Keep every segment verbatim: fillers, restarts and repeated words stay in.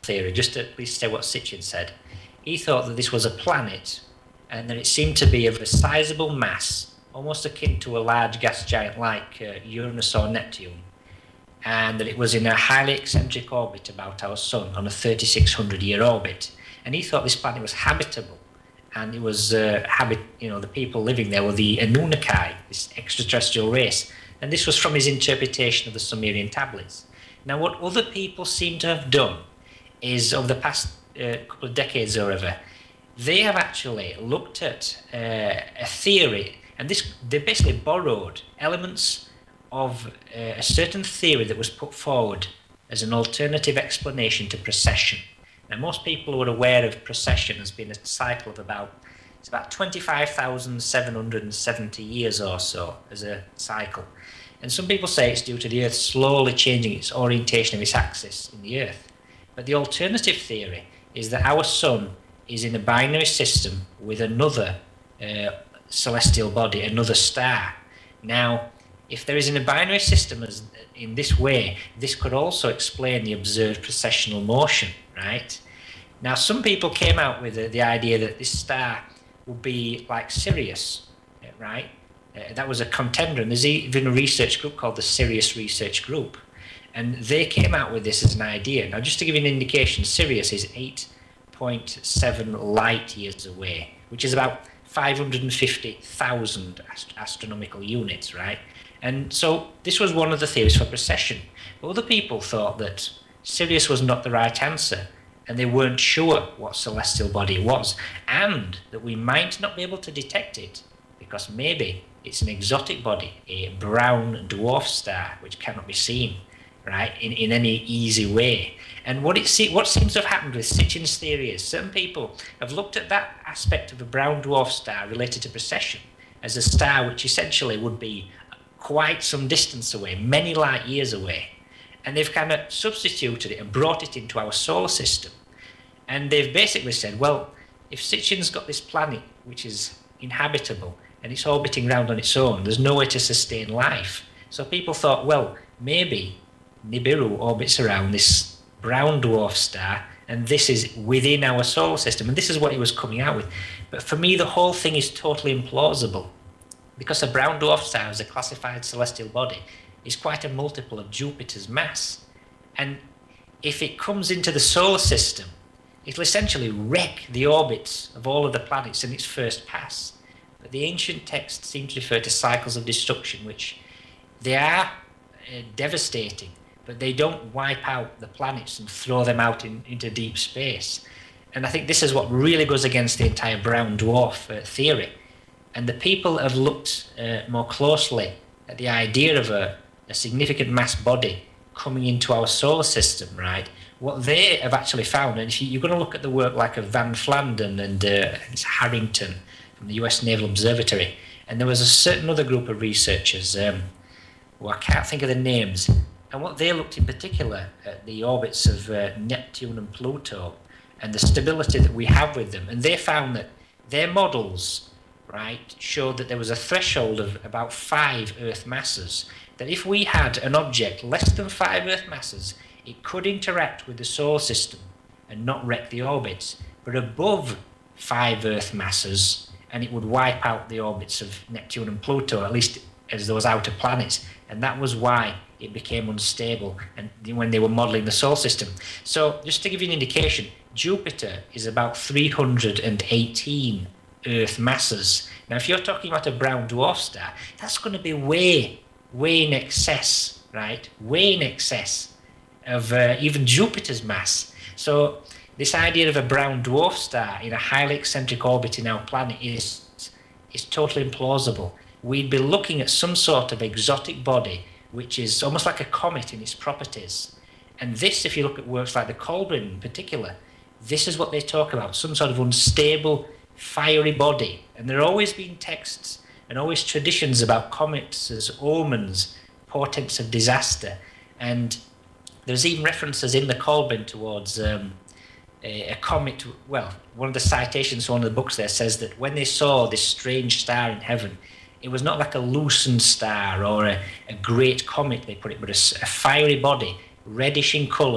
theory, just to at least say what Sitchin said. He thought that this was a planet and that it seemed to be of a sizable mass, almost akin to a large gas giant like uh, Uranus or Neptune, and that it was in a highly eccentric orbit about our sun on a thirty-six hundred year orbit. And he thought this planet was habitable, and it was uh, habit. You know, the people living there were the Anunnaki, this extraterrestrial race. And this was from his interpretation of the Sumerian tablets. Now, what other people seem to have done is, over the past uh, couple of decades or whatever, they have actually looked at uh, a theory, and this they basically borrowed elements of uh, a certain theory that was put forward as an alternative explanation to precession. Now, most people who are aware of precession has been a cycle of about, it's about twenty-five thousand seven hundred seventy years or so as a cycle. And some people say it's due to the Earth slowly changing its orientation of its axis in the Earth. But the alternative theory is that our sun is in a binary system with another uh, celestial body, another star. Now, if there is in a binary system as in this way, this could also explain the observed precessional motion, right? Now, some people came out with the, the idea that this star would be like Sirius, right? Uh, that was a contender, and there's even a research group called the Sirius Research Group, and they came out with this as an idea. Now, just to give you an indication, Sirius is eight point seven light years away, which is about five hundred fifty thousand ast astronomical units, right? And so this was one of the theories for precession. But other people thought that Sirius was not the right answer, and they weren't sure what celestial body it was, and that we might not be able to detect it because maybe it's an exotic body, a brown dwarf star, which cannot be seen, right, in, in any easy way. And what, it se what seems to have happened with Sitchin's theory is certain people have looked at that aspect of a brown dwarf star related to precession as a star which essentially would be quite some distance away, many light years away. And they've kind of substituted it and brought it into our solar system. And they've basically said, well, if Sitchin's got this planet which is inhabitable, and it's orbiting around on its own, there's no way to sustain life. So people thought, well, maybe Nibiru orbits around this brown dwarf star, and this is within our solar system, and this is what he was coming out with. But for me, the whole thing is totally implausible, because a brown dwarf star as a classified celestial body is quite a multiple of Jupiter's mass. And if it comes into the solar system, it'll essentially wreck the orbits of all of the planets in its first pass. But the ancient texts seem to refer to cycles of destruction, which they are uh, devastating, but they don't wipe out the planets and throw them out in, into deep space. And I think this is what really goes against the entire brown dwarf uh, theory. And the people have looked uh, more closely at the idea of a, a significant mass body coming into our solar system, right? What they have actually found, and if you, you're going to look at the work like of Van Flandern and uh, Harrington, from the U S Naval Observatory, and there was a certain other group of researchers, um, who I can't think of the names, and what they looked in particular at the orbits of uh, Neptune and Pluto and the stability that we have with them, and they found that their models, right, showed that there was a threshold of about five Earth masses, that if we had an object less than five Earth masses, it could interact with the solar system and not wreck the orbits, but above five Earth masses, and it would wipe out the orbits of Neptune and Pluto, at least as those outer planets. And that was why it became unstable and when they were modelling the solar system. So just to give you an indication, Jupiter is about three hundred eighteen Earth masses. Now, if you're talking about a brown dwarf star, that's going to be way, way in excess, right? Way in excess of uh, even Jupiter's mass. So this idea of a brown dwarf star in a highly eccentric orbit in our planet is, is totally implausible. We'd be looking at some sort of exotic body, which is almost like a comet in its properties. And this, if you look at works like the Colburn in particular, this is what they talk about, some sort of unstable, fiery body. And there have always been texts and always traditions about comets as omens, portents of disaster. And there's even references in the Colburn towards um, a, a comet. Well, one of the citations from one of the books there says that when they saw this strange star in heaven, it was not like a loosened star or a, a great comet, they put it, but a, a fiery body, reddish in colour,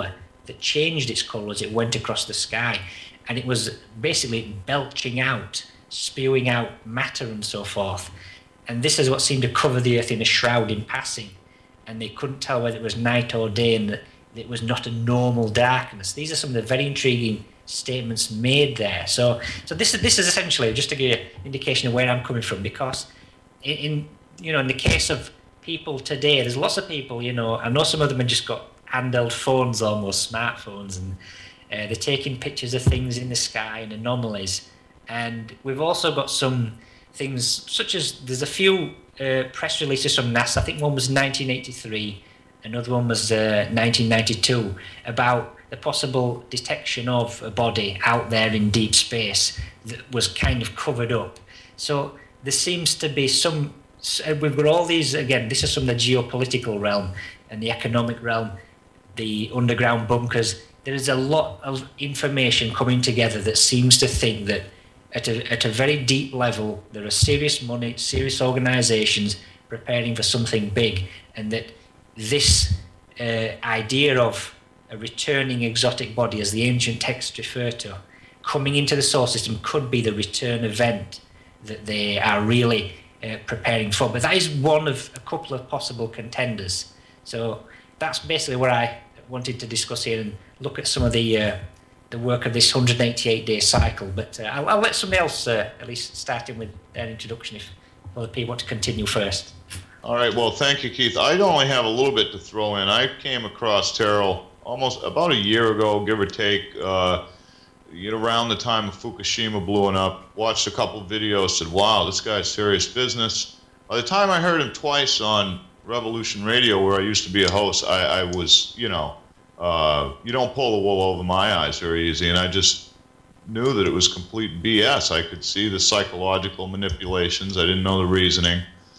that changed its colour as it went across the sky, and it was basically belching out, spewing out matter and so forth. And this is what seemed to cover the Earth in a shroud in passing, and they couldn't tell whether it was night or day, and that it was not a normal darkness. These are some of the very intriguing statements made there. So, so this is this is essentially just to give you an indication of where I'm coming from, because in, in you know in the case of people today, there's lots of people, you know, I know some of them have just got handheld phones, almost smartphones, and uh, they're taking pictures of things in the sky and anomalies. And we've also got some things such as, there's a few uh, press releases from NASA. I think one was nineteen eighty-three, another one was uh, nineteen ninety-two, about the possible detection of a body out there in deep space that was kind of covered up. So there seems to be some, we've got all these, again, this is from the geopolitical realm and the economic realm, the underground bunkers. There is a lot of information coming together that seems to think that at a, at a very deep level, there are serious money, serious organizations preparing for something big, and that this uh, idea of a returning exotic body, as the ancient texts refer to, coming into the solar system could be the return event that they are really uh, preparing for. But that is one of a couple of possible contenders. So that's basically what I wanted to discuss here, and look at some of the uh, the work of this one hundred eighty-eight day cycle. But uh, I'll, I'll let somebody else uh, at least start in with their introduction if other people want to continue first. All right, well, thank you, Keith. I only have a little bit to throw in. I came across Terral almost about a year ago, give or take, uh, you know, around the time of Fukushima blowing up. Watched a couple of videos, said, wow, this guy's serious business. By the time I heard him twice on Revolution Radio, where I used to be a host, I, I was, you know, uh, you don't pull the wool over my eyes very easy, and I just knew that it was complete B S. I could see the psychological manipulations. I didn't know the reasoning.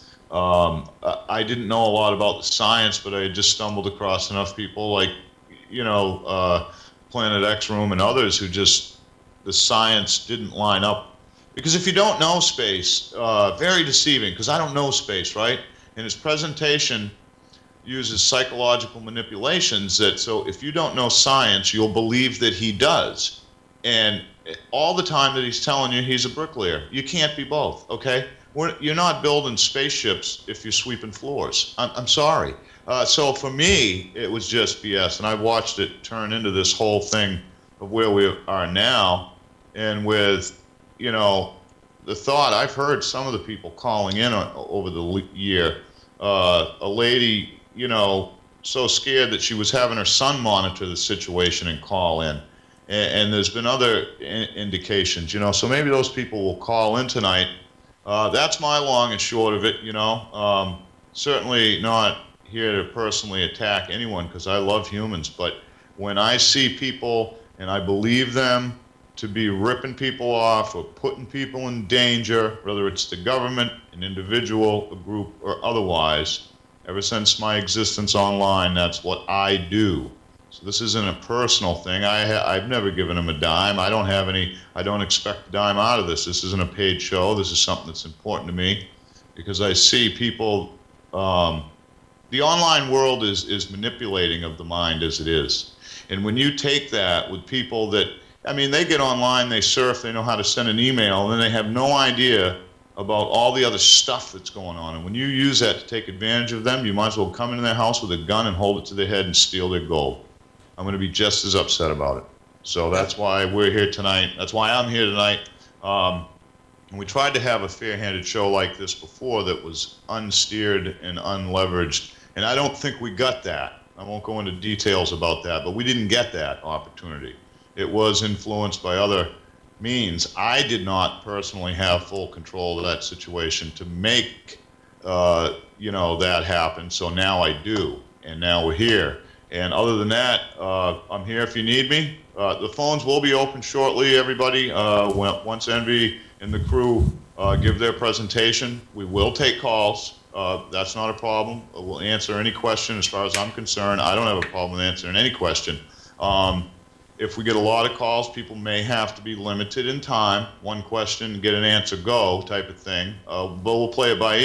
Um, I didn't know a lot about the science, but I had just stumbled across enough people like, you know, uh, Planet X Room and others who just, the science didn't line up. Because if you don't know space, uh, very deceiving, because I don't know space, right? And his presentation uses psychological manipulations that, so if you don't know science, you'll believe that he does. And all the time that he's telling you he's a bricklayer. You can't be both, okay? We're, you're not building spaceships if you're sweeping floors. I'm, I'm sorry. Uh, so for me, it was just B S, and I watched it turn into this whole thing of where we are now. And with, you know, the thought, I've heard some of the people calling in on, over the year, uh, a lady, you know, so scared that she was having her son monitor the situation and call in. And, and there's been other in indications, you know, so maybe those people will call in tonight. Uh, that's my long and short of it, you know. Um, certainly not here to personally attack anyone, because I love humans, but when I see people and I believe them to be ripping people off or putting people in danger, whether it's the government, an individual, a group, or otherwise, ever since my existence online, that's what I do. So this isn't a personal thing. I ha I've never given them a dime. I don't have any, I don't expect a dime out of this. This isn't a paid show. This is something that's important to me, because I see people, um, the online world is, is manipulating of the mind as it is. And when you take that with people that, I mean, they get online, they surf, they know how to send an email, and then they have no idea about all the other stuff that's going on. And when you use that to take advantage of them, you might as well come into their house with a gun and hold it to their head and steal their gold. I'm going to be just as upset about it. So that's why we're here tonight. That's why I'm here tonight. Um, and we tried to have a fair-handed show like this before that was unsteered and unleveraged. And I don't think we got that. I won't go into details about that, but we didn't get that opportunity. It was influenced by other means. I did not personally have full control of that situation to make, uh, you know, that happen. So now I do, and now we're here. And other than that, uh, I'm here if you need me. Uh, the phones will be open shortly, everybody. Uh, once Envy and the crew uh, give their presentation, we will take calls. Uh, that's not a problem. We'll answer any question as far as I'm concerned. I don't have a problem with answering any question. Um, if we get a lot of calls, people may have to be limited in time. One question, get an answer, go type of thing. Uh, but we'll play it by ear.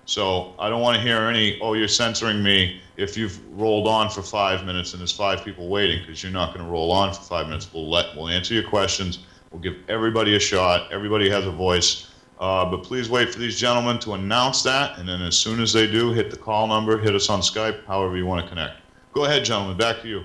So I don't want to hear any, oh, you're censoring me if you've rolled on for five minutes and there's five people waiting, because you're not going to roll on for five minutes. We'll let, we'll answer your questions. We'll give everybody a shot. Everybody has a voice. Uh, but please wait for these gentlemen to announce that, and then as soon as they do, hit the call number, hit us on Skype, however you want to connect. Go ahead, gentlemen. Back to you.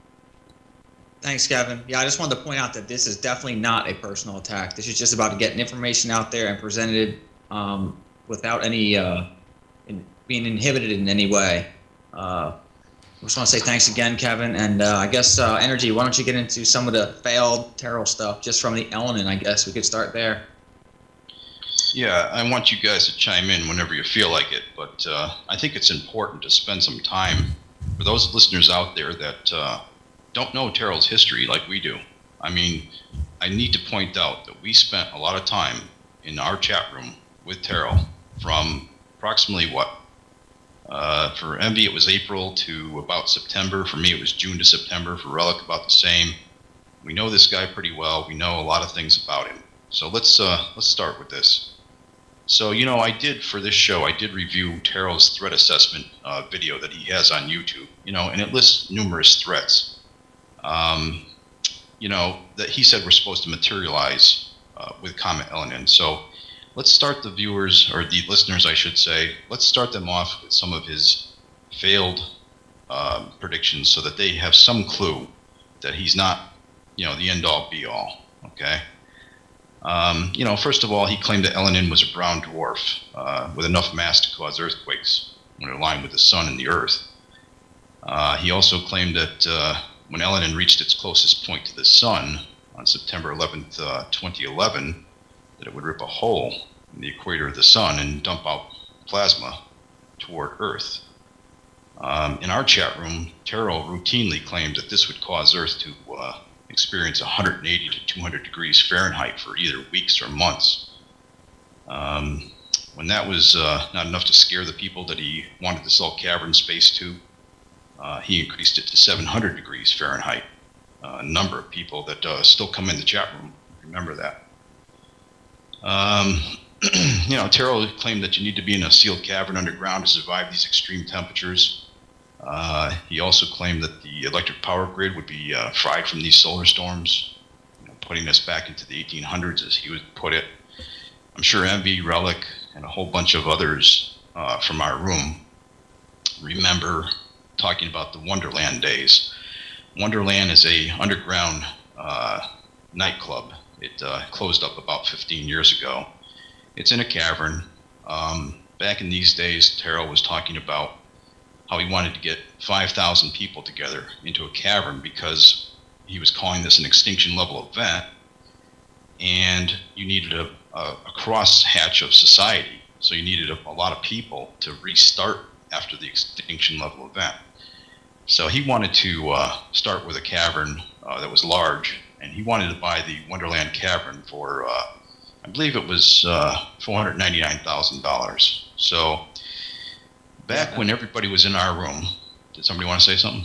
Thanks, Kevin. Yeah, I just wanted to point out that this is definitely not a personal attack. This is just about getting information out there and presented um, without any uh, in, being inhibited in any way. Uh, I just want to say thanks again, Kevin. And uh, I guess, uh, Energy, why don't you get into some of the failed Terral stuff just from the Elenin? I guess we could start there. Yeah, I want you guys to chime in whenever you feel like it, but uh, I think it's important to spend some time for those listeners out there that uh, don't know Terral's history like we do. I mean, I need to point out that we spent a lot of time in our chat room with Terral from approximately what? Uh, for Envy, it was April to about September. For me, it was June to September. For Relic, about the same. We know this guy pretty well. We know a lot of things about him. So let's uh, let's start with this. So, you know, I did, for this show, I did review Terral's threat assessment uh, video that he has on YouTube, you know, and it lists numerous threats, um, you know, that he said were supposed to materialize uh, with Comet Elenin. So let's start the viewers, or the listeners, I should say, let's start them off with some of his failed uh, predictions so that they have some clue that he's not, you know, the end-all, be-all, okay? Um, you know, first of all, he claimed that Elenin was a brown dwarf uh, with enough mass to cause earthquakes when it aligned with the sun and the earth. Uh, he also claimed that uh, when Elenin reached its closest point to the sun on September eleventh, uh, twenty eleven, that it would rip a hole in the equator of the sun and dump out plasma toward Earth. Um, in our chat room, Terral routinely claimed that this would cause Earth to uh, experience one hundred eighty to two hundred degrees Fahrenheit for either weeks or months. Um, when that was uh, not enough to scare the people that he wanted to sell cavern space to, uh, he increased it to seven hundred degrees Fahrenheit. Uh, a number of people that uh, still come in the chat room remember that. Um, you know, Terral claimed that you need to be in a sealed cavern underground to survive these extreme temperatures. Uh, he also claimed that the electric power grid would be uh, fried from these solar storms, you know, putting us back into the eighteen hundreds, as he would put it. I'm sure Envy, Relic, and a whole bunch of others uh, from our room remember talking about the Wonderland days. Wonderland is a underground uh, nightclub. It uh, closed up about fifteen years ago. It's in a cavern. Um, back in these days, Terral was talking about how he wanted to get five thousand people together into a cavern because he was calling this an extinction level event, and you needed a, a, a cross hatch of society. So you needed a, a lot of people to restart after the extinction level event. So he wanted to uh, start with a cavern uh, that was large, and he wanted to buy the Wonderland Cavern for, uh, I believe it was uh, four hundred ninety-nine thousand dollars. So back when everybody was in our room, did somebody want to say something?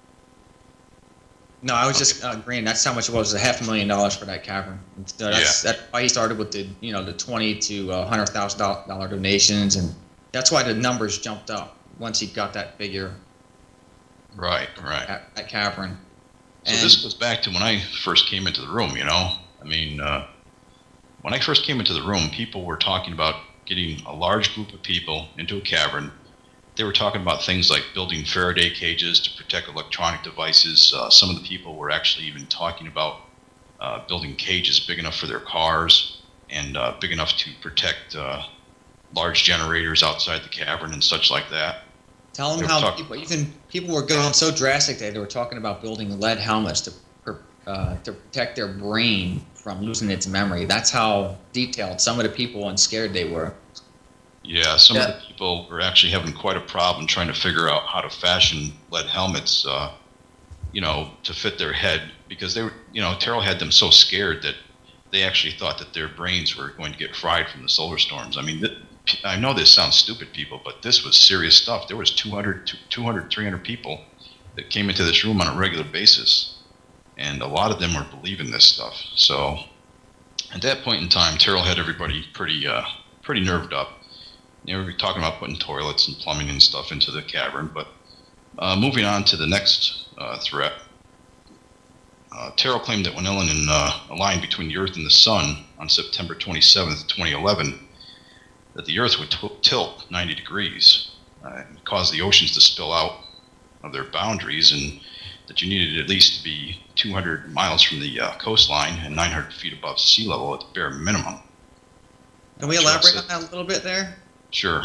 No, I was Okay. just uh, agreeing. That's how much it was, a half a million dollars for that cavern. So that's, Yeah. that's why he started with the, you know, the twenty to one hundred thousand dollar donations, and that's why the numbers jumped up once he got that figure Right, right. at that cavern. So And- this goes back to when I first came into the room, you know? I mean, uh, when I first came into the room, people were talking about getting a large group of people into a cavern. They were talking about things like building Faraday cages to protect electronic devices. Uh, some of the people were actually even talking about uh, building cages big enough for their cars and uh, big enough to protect uh, large generators outside the cavern and such like that. Tell They them were how talk- people, even people were going so drastic that they were talking about building lead helmets to per- uh, to protect their brain from losing its memory. That's how detailed some of the people and scared they were. Yeah, some Yeah. of the people were actually having quite a problem trying to figure out how to fashion lead helmets, uh, you know, to fit their head, because they were, you know, Terral had them so scared that they actually thought that their brains were going to get fried from the solar storms. I mean, th- I know this sounds stupid, people, but this was serious stuff. There was two hundred, two hundred, three hundred people that came into this room on a regular basis, and a lot of them were believing this stuff. So at that point in time, Terral had everybody pretty, uh, pretty nerved up. You know, we're talking about putting toilets and plumbing and stuff into the cavern, but uh, moving on to the next uh, threat. Uh, Terral claimed that when Ellen uh, aligned between the Earth and the Sun on September twenty-seventh, twenty eleven, that the Earth would t tilt ninety degrees uh, and cause the oceans to spill out of their boundaries, and that you needed at least to be two hundred miles from the uh, coastline and nine hundred feet above sea level at the bare minimum. Can we elaborate on that a little bit there? Sure.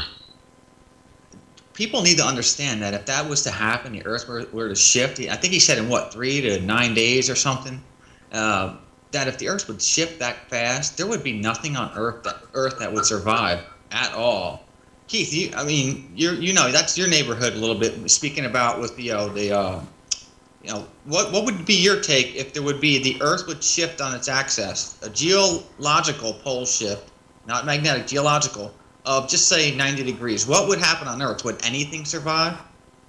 People need to understand that if that was to happen, the Earth were, were to shift, I think he said in what, three to nine days or something, uh, that if the Earth would shift that fast, there would be nothing on Earth that, Earth that would survive at all. Keith, you, I mean, you you know, that's your neighborhood a little bit. Speaking about with the, uh, the uh, you know, what what would be your take if there would be the Earth would shift on its axis, a geological pole shift, not magnetic, geological, of just say ninety degrees? What would happen on Earth? Would anything survive?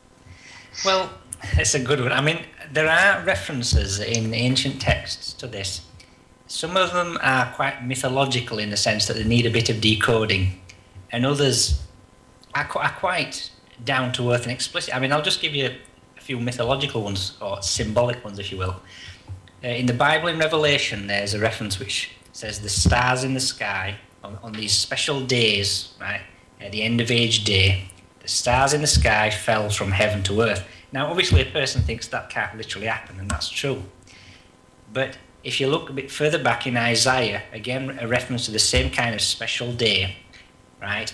Well, it's a good one. I mean, there are references in ancient texts to this. Some of them are quite mythological in the sense that they need a bit of decoding, and others are, qu are quite down to earth and explicit. I mean, I'll just give you a few mythological ones, or symbolic ones, if you will. Uh, in the Bible, in Revelation, there's a reference which says the stars in the sky on, on these special days, right, at the end of age day, the stars in the sky fell from heaven to earth. Now, obviously, a person thinks that can't literally happen, and that's true. But if you look a bit further back in Isaiah, again, a reference to the same kind of special day, right?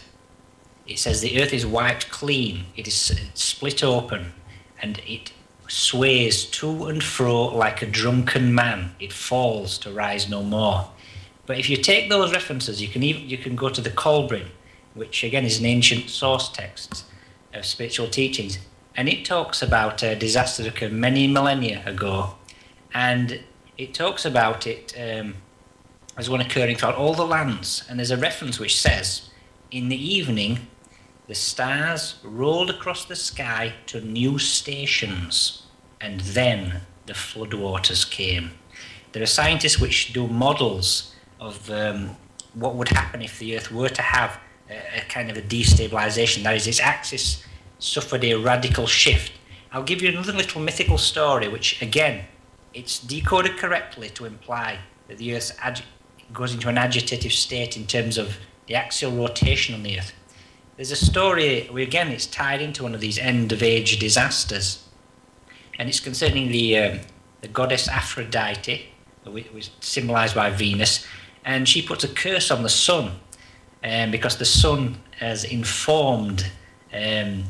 It says the earth is wiped clean, it is split open, and it sways to and fro like a drunken man. It falls to rise no more. But if you take those references, you can even you can go to the Colbrin, which again is an ancient source text of spiritual teachings, and it talks about a disaster that occurred many millennia ago, and it talks about it um, as one occurring throughout all the lands. And there's a reference which says, in the evening, the stars rolled across the sky to new stations, and then the floodwaters came. There are scientists which do models of um, what would happen if the Earth were to have a, a kind of a destabilization. That is, its axis suffered a radical shift. I'll give you another little mythical story, which again, it's decoded correctly to imply that the Earth goes into an agitative state in terms of the axial rotation on the Earth. There's a story, again, it's tied into one of these end-of-age disasters, and it's concerning the, um, the goddess Aphrodite, which was symbolized by Venus, and she puts a curse on the sun, um, because the sun has informed um,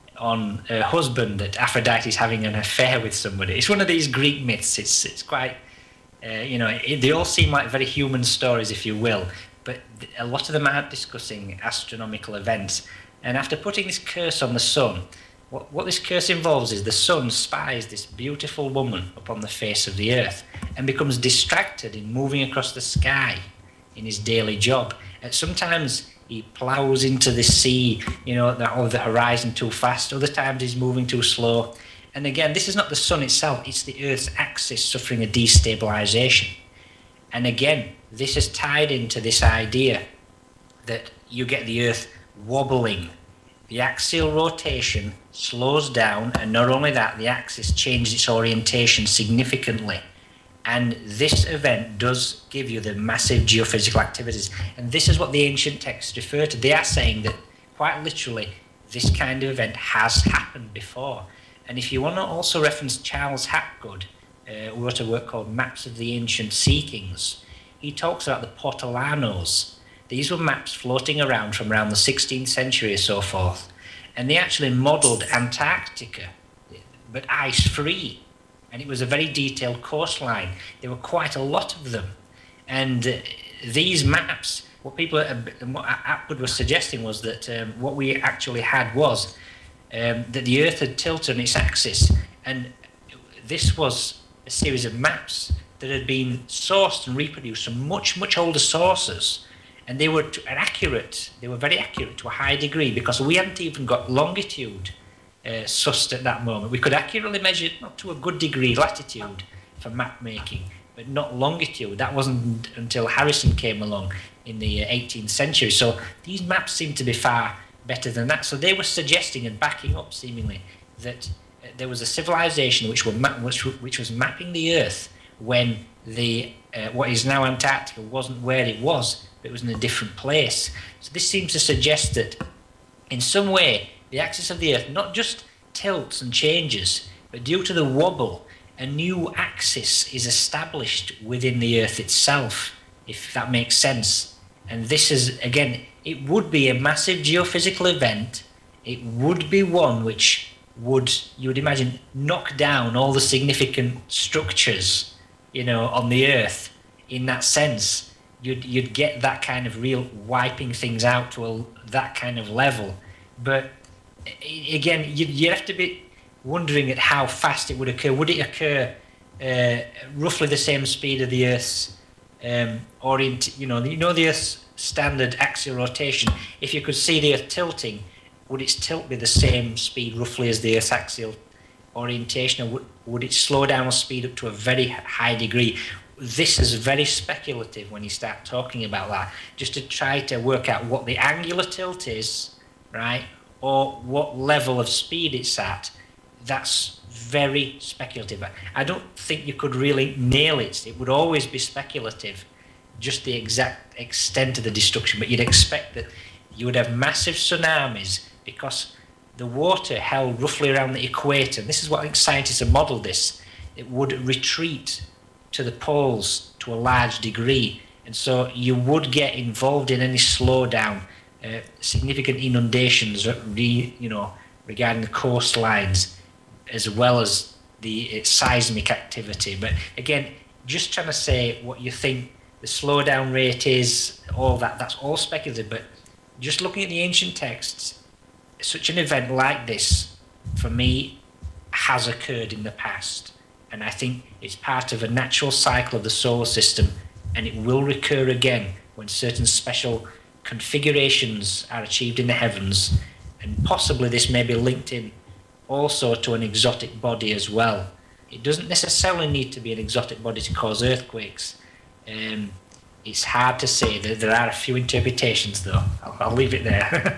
on her husband that Aphrodite is having an affair with somebody. It's one of these Greek myths. It's it's quite, uh, you know, it, they all seem like very human stories, if you will, but a lot of them aren't discussing astronomical events. And after putting this curse on the sun, what, what this curse involves is the sun spies this beautiful woman upon the face of the earth and becomes distracted in moving across the sky in his daily job. And sometimes he plows into the sea, you know, the, or the horizon too fast. Other times he's moving too slow. And again, this is not the sun itself, it's the Earth's axis suffering a destabilization. And again, this is tied into this idea that you get the Earth wobbling. The axial rotation slows down, and not only that, the axis changes its orientation significantly. And this event does give you the massive geophysical activities. And this is what the ancient texts refer to. They are saying that, quite literally, this kind of event has happened before. And if you want to also reference Charles Hapgood, uh, who wrote a work called Maps of the Ancient Sea Kings, he talks about the Portolanos. These were maps floating around from around the sixteenth century or so forth. And they actually modelled Antarctica, but ice-free. And it was a very detailed coastline. There were quite a lot of them. And uh, these maps, what people, uh, what Atwood was suggesting was that um, what we actually had was um, that the Earth had tilted on its axis. And this was a series of maps that had been sourced and reproduced from much, much older sources. And they were to, accurate, they were very accurate to a high degree, because we hadn't even got longitude Uh, sussed at that moment. We could accurately measure, not to a good degree, latitude for map making, but not longitude. That wasn't until Harrison came along in the eighteenth century. So these maps seem to be far better than that. So they were suggesting and backing up, seemingly, that uh, there was a civilization which, were ma- which, which was mapping the Earth when the uh, what is now Antarctica wasn't where it was, but it was in a different place. So this seems to suggest that in some way the axis of the Earth not just tilts and changes, but due to the wobble, a new axis is established within the Earth itself, if that makes sense. And this is, again, it would be a massive geophysical event. It would be one which would, you would imagine, knock down all the significant structures, you know, on the Earth. In that sense, you'd you'd get that kind of real wiping things out to a, that kind of level. But again, you'd, you'd have to be wondering at how fast it would occur. Would it occur uh, roughly the same speed of the Earth's um, orient? You know, you know the Earth's standard axial rotation. If you could see the Earth tilting, would its tilt be the same speed roughly as the Earth's axial orientation, or would, would it slow down or speed up to a very high degree? This is very speculative when you start talking about that, just to try to work out what the angular tilt is, right, or what level of speed it's at. That's very speculative. I don't think you could really nail it. It would always be speculative, just the exact extent of the destruction. But you'd expect that you would have massive tsunamis because the water held roughly around the equator. And this is what I think scientists have modelled this. It would retreat to the poles to a large degree. And so you would get involved in any slowdown, uh, significant inundations, re, you know, regarding the coastlines, as well as the uh, seismic activity. But again, just trying to say what you think the slowdown rate is, all that, that's all speculative. But just looking at the ancient texts, such an event like this, for me, has occurred in the past. And I think it's part of a natural cycle of the solar system, and it will recur again when certain special configurations are achieved in the heavens. And possibly this may be linked in also to an exotic body as well. It doesn't necessarily need to be an exotic body to cause earthquakes. Um, it's hard to say. There, there are a few interpretations, though. I'll, I'll leave it there.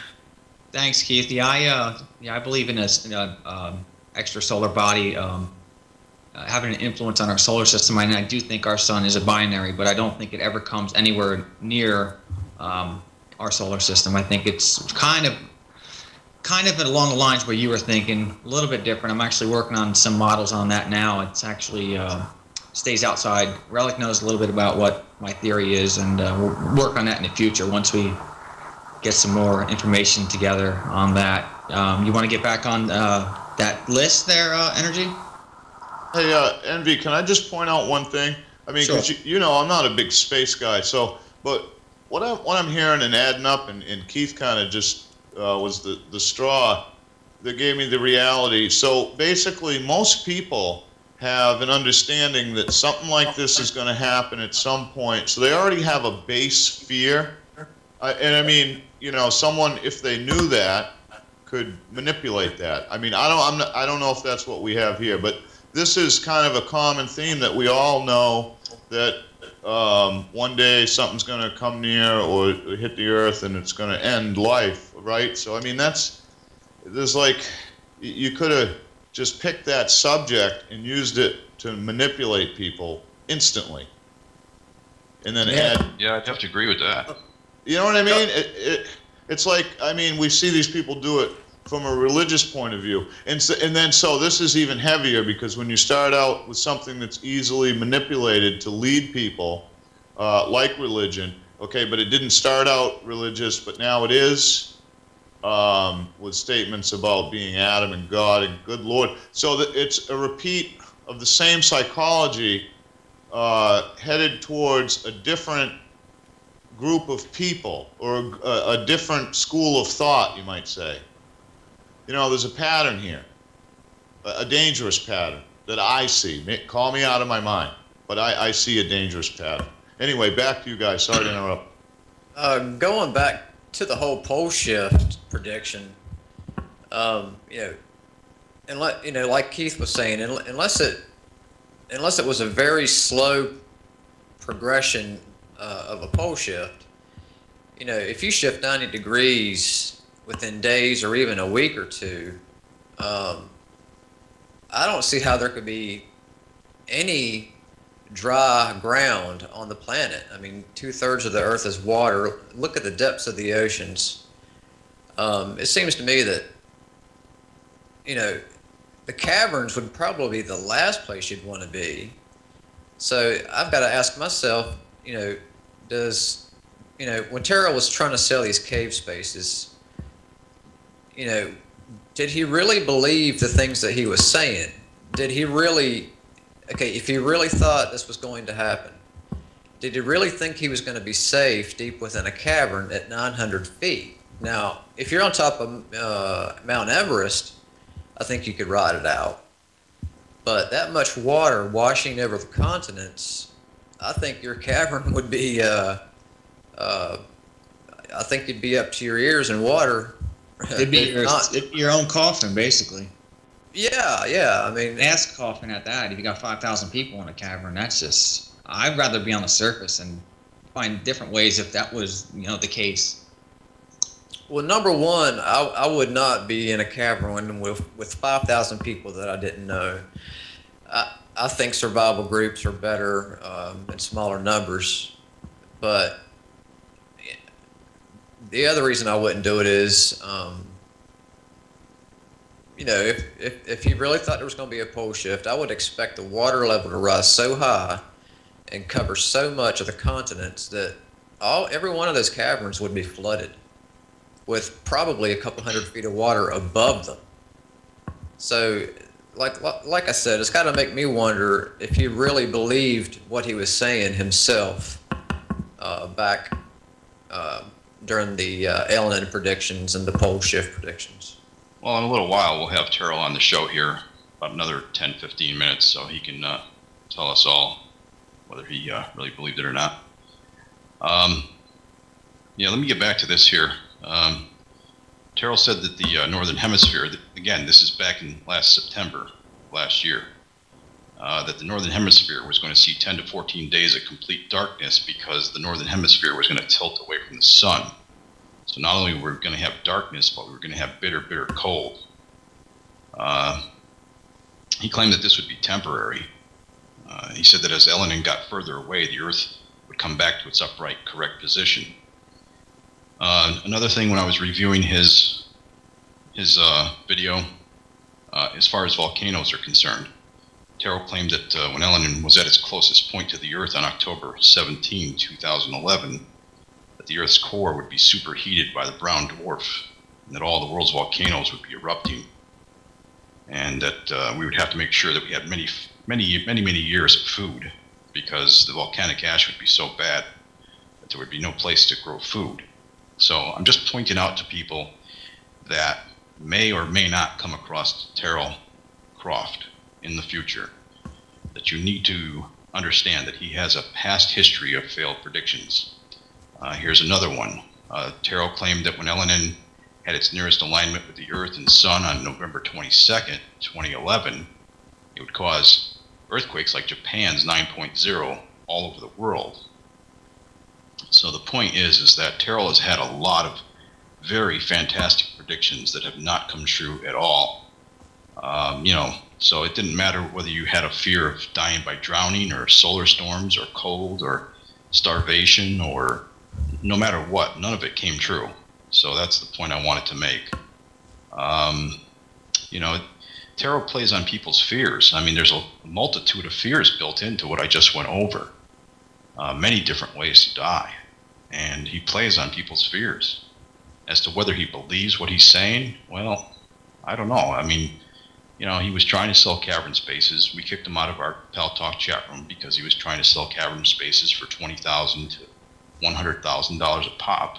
Thanks, Keith. Yeah, I uh, yeah, I believe in a, in a um, extrasolar body um, uh, having an influence on our solar system, and I do think our sun is a binary, but I don't think it ever comes anywhere near um, our solar system. I think it's kind of kind of along the lines where you were thinking, a little bit different. I'm actually working on some models on that now. It's actually uh, stays outside. Relic knows a little bit about what my theory is, and uh, we'll work on that in the future once we get some more information together on that. Um, you want to get back on uh, that list there, uh, Energy? Hey, uh, Envy, can I just point out one thing? I mean, Sure. because you, you know, I'm not a big space guy, so, but what I'm, what I'm hearing and adding up, and, and Keith kind of just uh, was the, the straw that gave me the reality. So basically, most people have an understanding that something like this is going to happen at some point, so they already have a base fear. Uh, and I mean, you know, someone, if they knew that, could manipulate that. I mean, I don't, I'm not, I don't know if that's what we have here, but this is kind of a common theme that we all know that um, one day something's going to come near or hit the Earth and it's going to end life, right? So I mean, that's there's like you could have just picked that subject and used it to manipulate people instantly, and then Yeah. add. Yeah, I'd have to agree with that. You know what I mean? It, it, it's like, I mean, we see these people do it from a religious point of view. And, so, and then, so this is even heavier because when you start out with something that's easily manipulated to lead people, uh, like religion, okay, but it didn't start out religious, but now it is, um, with statements about being Adam and God and good Lord. So that it's a repeat of the same psychology uh, headed towards a different group of people, or a, a different school of thought, you might say. You know, there's a pattern here, a, a dangerous pattern that I see. Call me out of my mind, but I, I see a dangerous pattern. Anyway, back to you guys. Sorry to interrupt. Uh, going back to the whole pole shift prediction, um, you know, unless, you know, like Keith was saying, unless it unless it was a very slow progression uh, of a pole shift, you know, if you shift ninety degrees within days or even a week or two, um, I don't see how there could be any dry ground on the planet. I mean, two-thirds of the Earth is water. Look at the depths of the oceans. Um, it seems to me that, you know, the caverns would probably be the last place you'd want to be. So I've got to ask myself, you know, does, you know, when Terral was trying to sell these cave spaces, you know, did he really believe the things that he was saying? Did he really, okay, if he really thought this was going to happen, did he really think he was going to be safe deep within a cavern at nine hundred feet? Now, if you're on top of uh, Mount Everest, I think you could ride it out. But that much water washing over the continents, I think your cavern would be, uh, uh, I think you'd be up to your ears in water. It'd be your, it'd be your own coffin, basically. Yeah, yeah. I mean, Ass coffin at that. If you got five thousand people in a cavern, that's just. I'd rather be on the surface and find different ways if that was, you know, the case. Well, number one, I, I would not be in a cavern with with five thousand people that I didn't know. I I think survival groups are better um, in smaller numbers, but the other reason I wouldn't do it is, um, you know, if, if if you really thought there was going to be a pole shift, I would expect the water level to rise so high and cover so much of the continents that all every one of those caverns would be flooded with probably a couple hundred feet of water above them. So, like like I said, it's got to make me wonder if he really believed what he was saying himself uh, back uh, during the uh, L N N predictions and the pole shift predictions. Well, in a little while, we'll have Terral on the show here, about another ten, fifteen minutes, so he can uh, tell us all whether he uh, really believed it or not. Um, yeah, let me get back to this here. Um, Terral said that the uh, Northern Hemisphere, again, this is back in last September, last year, uh, that the Northern Hemisphere was going to see ten to fourteen days of complete darkness because the Northern Hemisphere was going to tilt away from the sun. So not only were we going to have darkness, but we were going to have bitter, bitter cold. Uh, he claimed that this would be temporary. Uh, he said that as L N N got further away, the Earth would come back to its upright, correct position. Uh, another thing, when I was reviewing his his uh, video, uh, as far as volcanoes are concerned, Terral claimed that uh, when L N N was at its closest point to the Earth on October seventeenth, two thousand eleven, that the Earth's core would be superheated by the brown dwarf, and that all the world's volcanoes would be erupting, and that uh, we would have to make sure that we had many, many, many, many years of food, because the volcanic ash would be so bad that there would be no place to grow food. So I'm just pointing out to people that may or may not come across Terral Croft in the future, that you need to understand that he has a past history of failed predictions. Uh, here's another one. Uh, Terral claimed that when L N N had its nearest alignment with the Earth and Sun on November twenty-second, twenty eleven, it would cause earthquakes like Japan's nine point oh all over the world. So the point is, is that Terral has had a lot of very fantastic predictions that have not come true at all. Um, you know, so it didn't matter whether you had a fear of dying by drowning or solar storms or cold or starvation or no matter what, none of it came true. So that's the point I wanted to make. Um, you know, Terral plays on people's fears. I mean, there's a multitude of fears built into what I just went over. Uh, many different ways to die. And he plays on people's fears. As to whether he believes what he's saying, well, I don't know. I mean, you know, he was trying to sell cavern spaces. We kicked him out of our Pal Talk chat room because he was trying to sell cavern spaces for twenty thousand dollars to one hundred thousand dollars a pop.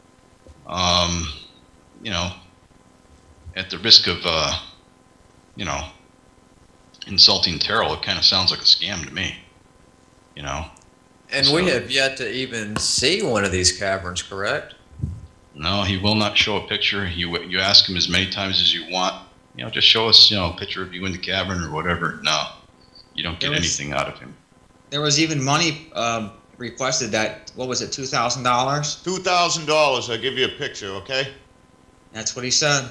Um, you know, at the risk of, uh, you know, insulting Terral, it kind of sounds like a scam to me, you know. And so, we have yet to even see one of these caverns, correct? No, he will not show a picture. You you ask him as many times as you want. You know, just show us, you know, a picture of you in the cavern or whatever. No, You don't get There was- anything out of him. There was even money um, requested that, what was it, two thousand dollars? Two thousand dollars. I'll give you a picture, okay? That's what he said.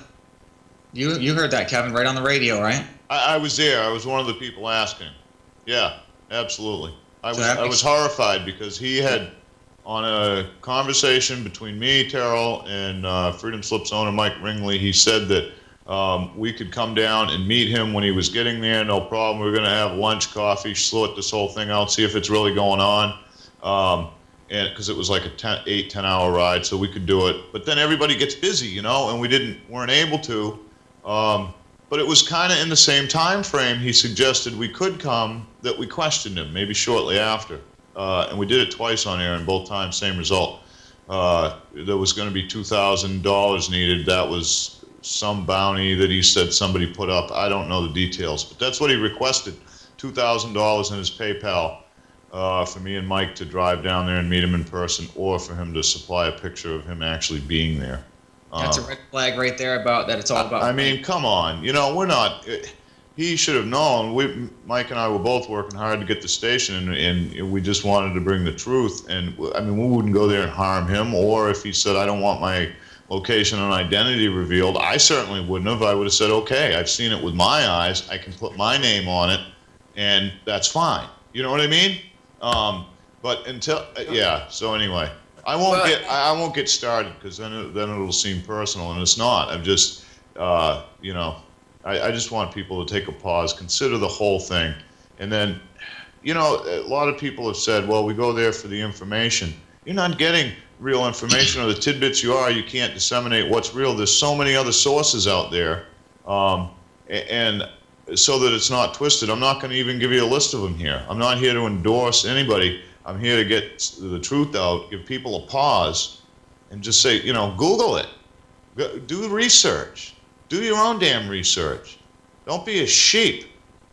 You you heard that, Kevin, right on the radio, right? I, I was there. I was one of the people asking. Yeah, absolutely. I So was that I makes- was horrified because he had, on a conversation between me, Terrell, and uh, Freedom Slips owner Mike Ringley, he said that um, we could come down and meet him when he was getting there. No problem. We we're going to have lunch, coffee, sort this whole thing out, see if it's really going on. Um, and because it was like a ten, eight, ten hour ride, so we could do it. But then everybody gets busy, you know, and we didn't weren't able to. Um, but it was kind of in the same time frame he suggested we could come that we questioned him, maybe shortly after. Uh, and we did it twice on air, and both times same result. Uh, there was going to be two thousand dollars needed. That was some bounty that he said somebody put up. I don't know the details, but that's what he requested, two thousand dollars in his PayPal uh, for me and Mike to drive down there and meet him in person, or for him to supply a picture of him actually being there. That's Um, a red flag right there about that it's all about. I mean, come on. You know, we're not. He should have known. We, Mike and I were both working hard to get the station, and, and we just wanted to bring the truth. And I mean, we wouldn't go there and harm him. Or if he said, "I don't want my location and identity revealed," I certainly wouldn't have. I would have said, "Okay, I've seen it with my eyes. I can put my name on it, and that's fine." You know what I mean? Um, but until, yeah. So anyway. I won't Well, get I won't get started because then it, then it'll seem personal, and it's not. I'm just uh, you know I, I just want people to take a pause, consider the whole thing, and then you know a lot of people have said, well, we go there for the information. You're not getting real information, or the tidbits you are. You can't disseminate what's real. There's so many other sources out there, um, a- and so that it's not twisted. I'm not going to even give you a list of them here. I'm not here to endorse anybody. I'm here to get the truth out, give people a pause, and just say, you know, Google it. Go- Do research. Do your own damn research. Don't be a sheep.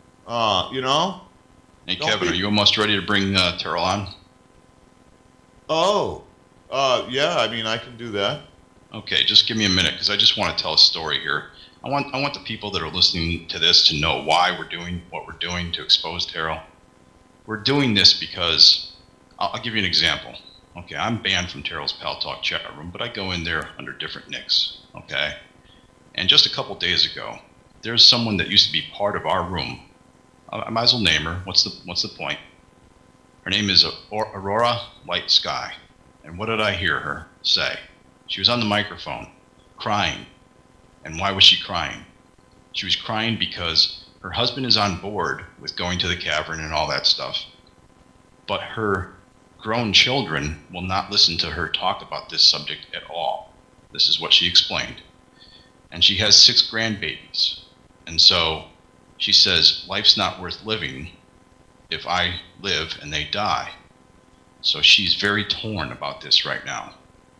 Uh, you know? Hey, Don't Kevin, be- are you almost ready to bring uh, Terrell on? Oh, uh, yeah, I mean, I can do that. Okay, just give me a minute because I just want to tell a story here. I want I want the people that are listening to this to know why we're doing what we're doing to expose Terrell. We're doing this because I'll, I'll give you an example. Okay, I'm banned from Terrell's Pal Talk chat room, but I go in there under different nicks. Okay, and just a couple days ago, there's someone that used to be part of our room. I, I might as well name her. What's the What's the point? Her name is Aurora Light Sky. And what did I hear her say? She was on the microphone, crying. And why was she crying? She was crying because her husband is on board with going to the cavern and all that stuff. But her grown children will not listen to her talk about this subject at all. This is what she explained. And she has six grandbabies. And so she says, life's not worth living if I live and they die. So she's very torn about this right now.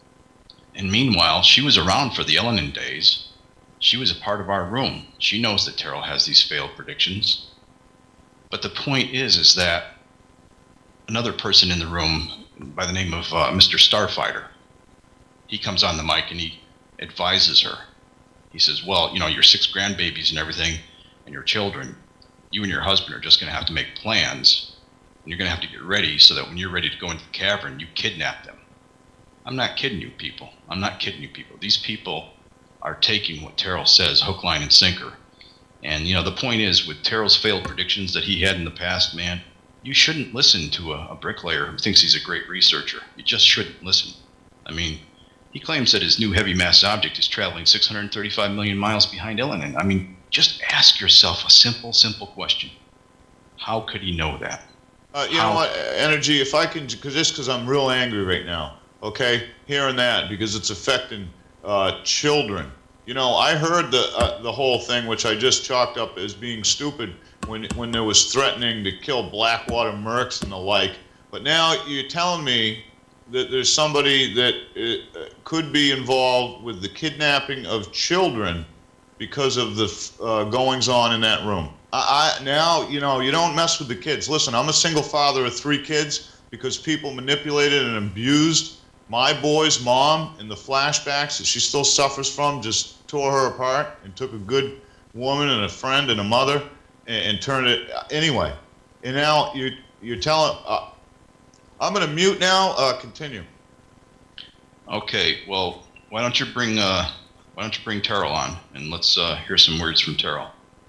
And meanwhile, she was around for the Elenin days. She was a part of our room. She knows that Terrell has these failed predictions. But the point is, is that another person in the room by the name of uh, Mister Starfighter, he comes on the mic and he advises her. He says, well, you know, your six grandbabies and everything and your children, you and your husband are just going to have to make plans. And you're going to have to get ready so that when you're ready to go into the cavern, you kidnap them. I'm not kidding you, people. I'm not kidding you, people. These people are taking what Terrell says, hook, line, and sinker. And, you know, the point is, with Terrell's failed predictions that he had in the past, man, you shouldn't listen to a, a bricklayer who thinks he's a great researcher. You just shouldn't listen. I mean, he claims that his new heavy mass object is traveling six hundred thirty-five million miles behind Elenin. I mean, just ask yourself a simple, simple question. How could he know that? Uh, you How- know what, Energy, if I can, cause just because I'm real angry right now, okay, hearing that, because it's affecting uh, children. You know, I heard the uh, the whole thing, which I just chalked up as being stupid, when when there was threatening to kill Blackwater Mercs and the like. But now you're telling me that there's somebody that uh, could be involved with the kidnapping of children because of the uh, goings on in that room. I, I now, you know, you don't mess with the kids. Listen, I'm a single father of three kids because people manipulated and abused my boy's mom, and the flashbacks that she still suffers from just tore her apart and took a good woman and a friend and a mother and, and turned it. Anyway, And now you're, you're telling, uh, I'm going to mute now. Uh, continue. Okay, well, why don't you bring uh, why don't you bring Terral on, and let's uh, hear some words from Terral.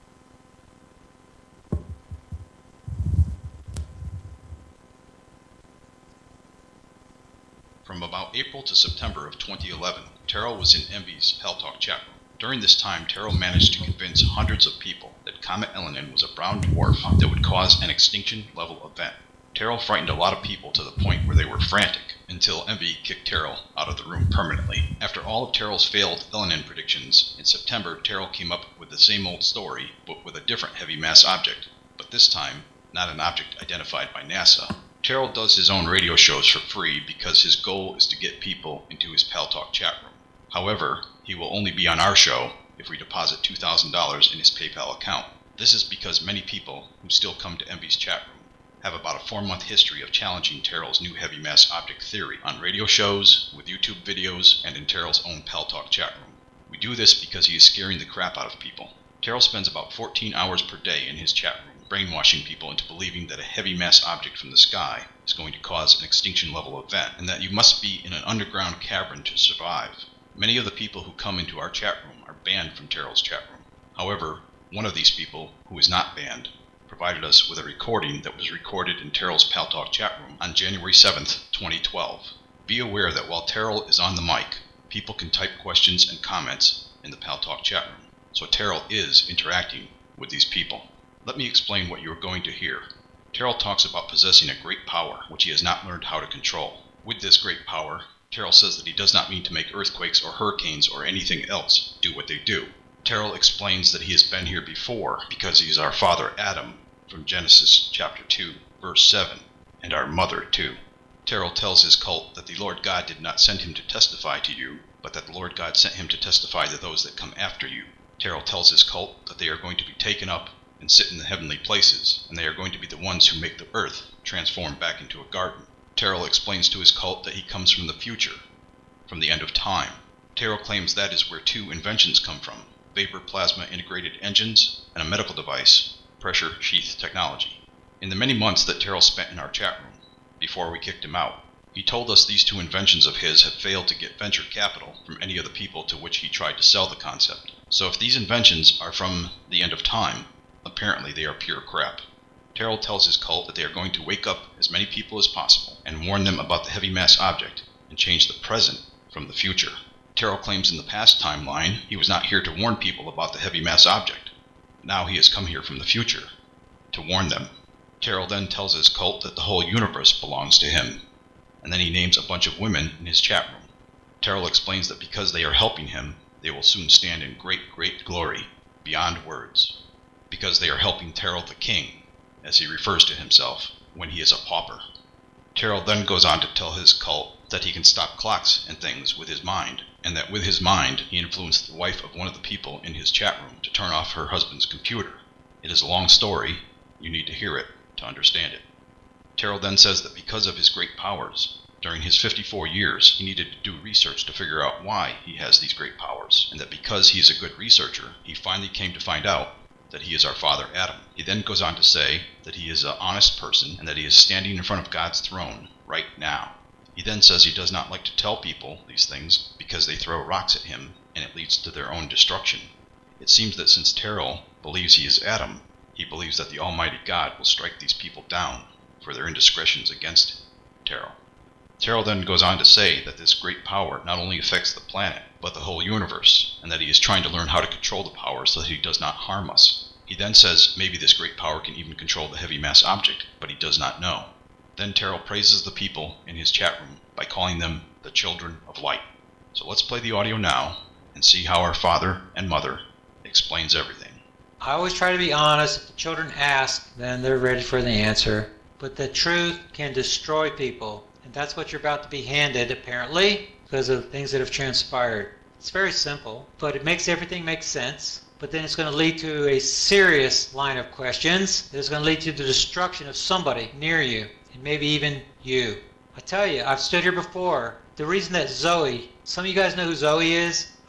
From about April to September of twenty eleven, Terral was in Envy's Pal Talk chat room. During this time, Terral managed to convince hundreds of people that Comet Elenin was a brown dwarf that would cause an extinction-level event. Terral frightened a lot of people to the point where they were frantic, until Envy kicked Terral out of the room permanently. After all of Terral's failed Elenin predictions, in September Terral came up with the same old story, but with a different heavy mass object, but this time, not an object identified by NASA. Terral does his own radio shows for free because his goal is to get people into his Pal Talk chat room. However, he will only be on our show if we deposit two thousand dollars in his PayPal account. This is because many people who still come to Envy's chat room have about a four-month history of challenging Terral's new heavy mass object theory on radio shows, with YouTube videos, and in Terral's own Pal Talk chat room. We do this because he is scaring the crap out of people. Terral spends about fourteen hours per day in his chat room, brainwashing people into believing that a heavy mass object from the sky is going to cause an extinction-level event, and that you must be in an underground cavern to survive. Many of the people who come into our chat room are banned from Terral's chat room. However, one of these people, who is not banned, provided us with a recording that was recorded in Terral's Pal Talk chat room on January seventh, twenty twelve. Be aware that while Terral is on the mic, people can type questions and comments in the Pal Talk chat room, so Terral is interacting with these people. Let me explain what you are going to hear. Terral talks about possessing a great power, which he has not learned how to control. With this great power, Terral says that he does not mean to make earthquakes or hurricanes or anything else do what they do. Terral explains that he has been here before because he is our father Adam from Genesis chapter two, verse seven, and our mother too. Terral tells his cult that the Lord God did not send him to testify to you, but that the Lord God sent him to testify to those that come after you. Terral tells his cult that they are going to be taken up and sit in the heavenly places, and they are going to be the ones who make the earth transform back into a garden. Terral explains to his cult that he comes from the future, from the end of time. Terral claims that is where two inventions come from: vapor plasma integrated engines and a medical device, pressure sheath technology. In the many months that Terral spent in our chat room, before we kicked him out, he told us these two inventions of his had failed to get venture capital from any of the people to which he tried to sell the concept. So if these inventions are from the end of time, apparently they are pure crap. Terral tells his cult that they are going to wake up as many people as possible and warn them about the heavy mass object and change the present from the future. Terral claims in the past timeline he was not here to warn people about the heavy mass object. Now he has come here from the future to warn them. Terral then tells his cult that the whole universe belongs to him, and then he names a bunch of women in his chat room. Terral explains that because they are helping him, they will soon stand in great, great glory, beyond words, because they are helping Terral the King, as he refers to himself, when he is a pauper. Terral then goes on to tell his cult that he can stop clocks and things with his mind, and that with his mind he influenced the wife of one of the people in his chat room to turn off her husband's computer. It is a long story. You need to hear it to understand it. Terral then says that because of his great powers, during his fifty-four years, he needed to do research to figure out why he has these great powers, and that because he is a good researcher, he finally came to find out that he is our father Adam. He then goes on to say that he is an honest person and that he is standing in front of God's throne right now. He then says he does not like to tell people these things because they throw rocks at him and it leads to their own destruction. It seems that since Terral believes he is Adam, he believes that the Almighty God will strike these people down for their indiscretions against Terral. Terral then goes on to say that this great power not only affects the planet, but the whole universe, and that he is trying to learn how to control the power so that he does not harm us. He then says maybe this great power can even control the heavy mass object, but he does not know. Then Terral praises the people in his chat room by calling them the children of light. So let's play the audio now and see how our father and mother explains everything. I always try to be honest. If the children ask, then they're ready for the answer. But the truth can destroy people. And that's what you're about to be handed, apparently, because of things that have transpired. It's very simple, but it makes everything make sense. But then it's going to lead to a serious line of questions. It's going to lead to the destruction of somebody near you, and maybe even you. I tell you, I've stood here before. The reason that Zoe, some of you guys know who Zoe is?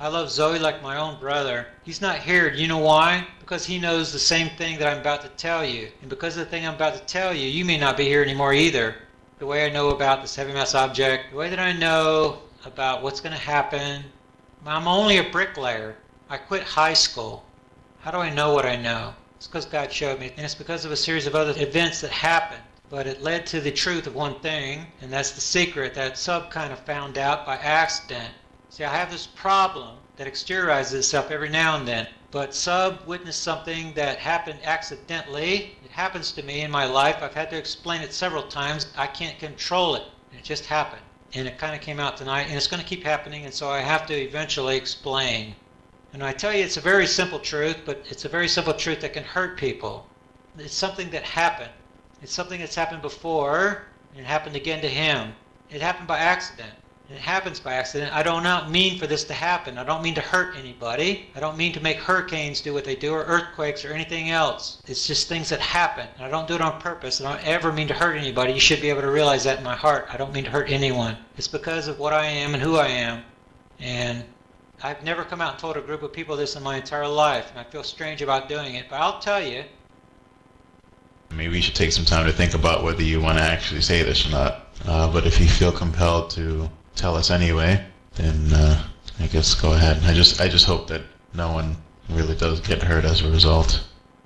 I love Zoe like my own brother. He's not here. Do you know why? Because he knows the same thing that I'm about to tell you. And because of the thing I'm about to tell you, you may not be here anymore either. The way I know about this heavy mass object, the way that I know about what's going to happen. I'm only a bricklayer. I quit high school. How do I know what I know? It's because God showed me. And it's because of a series of other events that happened. But it led to the truth of one thing, and that's the secret that Sub kind of found out by accident. See, I have this problem that exteriorizes itself every now and then. But Sub witnessed something that happened accidentally. It happens to me in my life. I've had to explain it several times. I can't control it. It just happened. And it kind of came out tonight, and it's going to keep happening, and so I have to eventually explain. And I tell you, it's a very simple truth, but it's a very simple truth that can hurt people. It's something that happened. It's something that's happened before, and it happened again to him. It happened by accident. And it happens by accident. I do not mean for this to happen. I don't mean to hurt anybody. I don't mean to make hurricanes do what they do, or earthquakes, or anything else. It's just things that happen. And I don't do it on purpose. I don't ever mean to hurt anybody. You should be able to realize that in my heart. I don't mean to hurt anyone. It's because of what I am and who I am. And I've never come out and told a group of people this in my entire life, and I feel strange about doing it, but I'll tell you. Maybe you should take some time to think about whether you want to actually say this or not. Uh, but if you feel compelled to tell us anyway, then uh, I guess go ahead. I just, I just hope that no one really does get hurt as a result.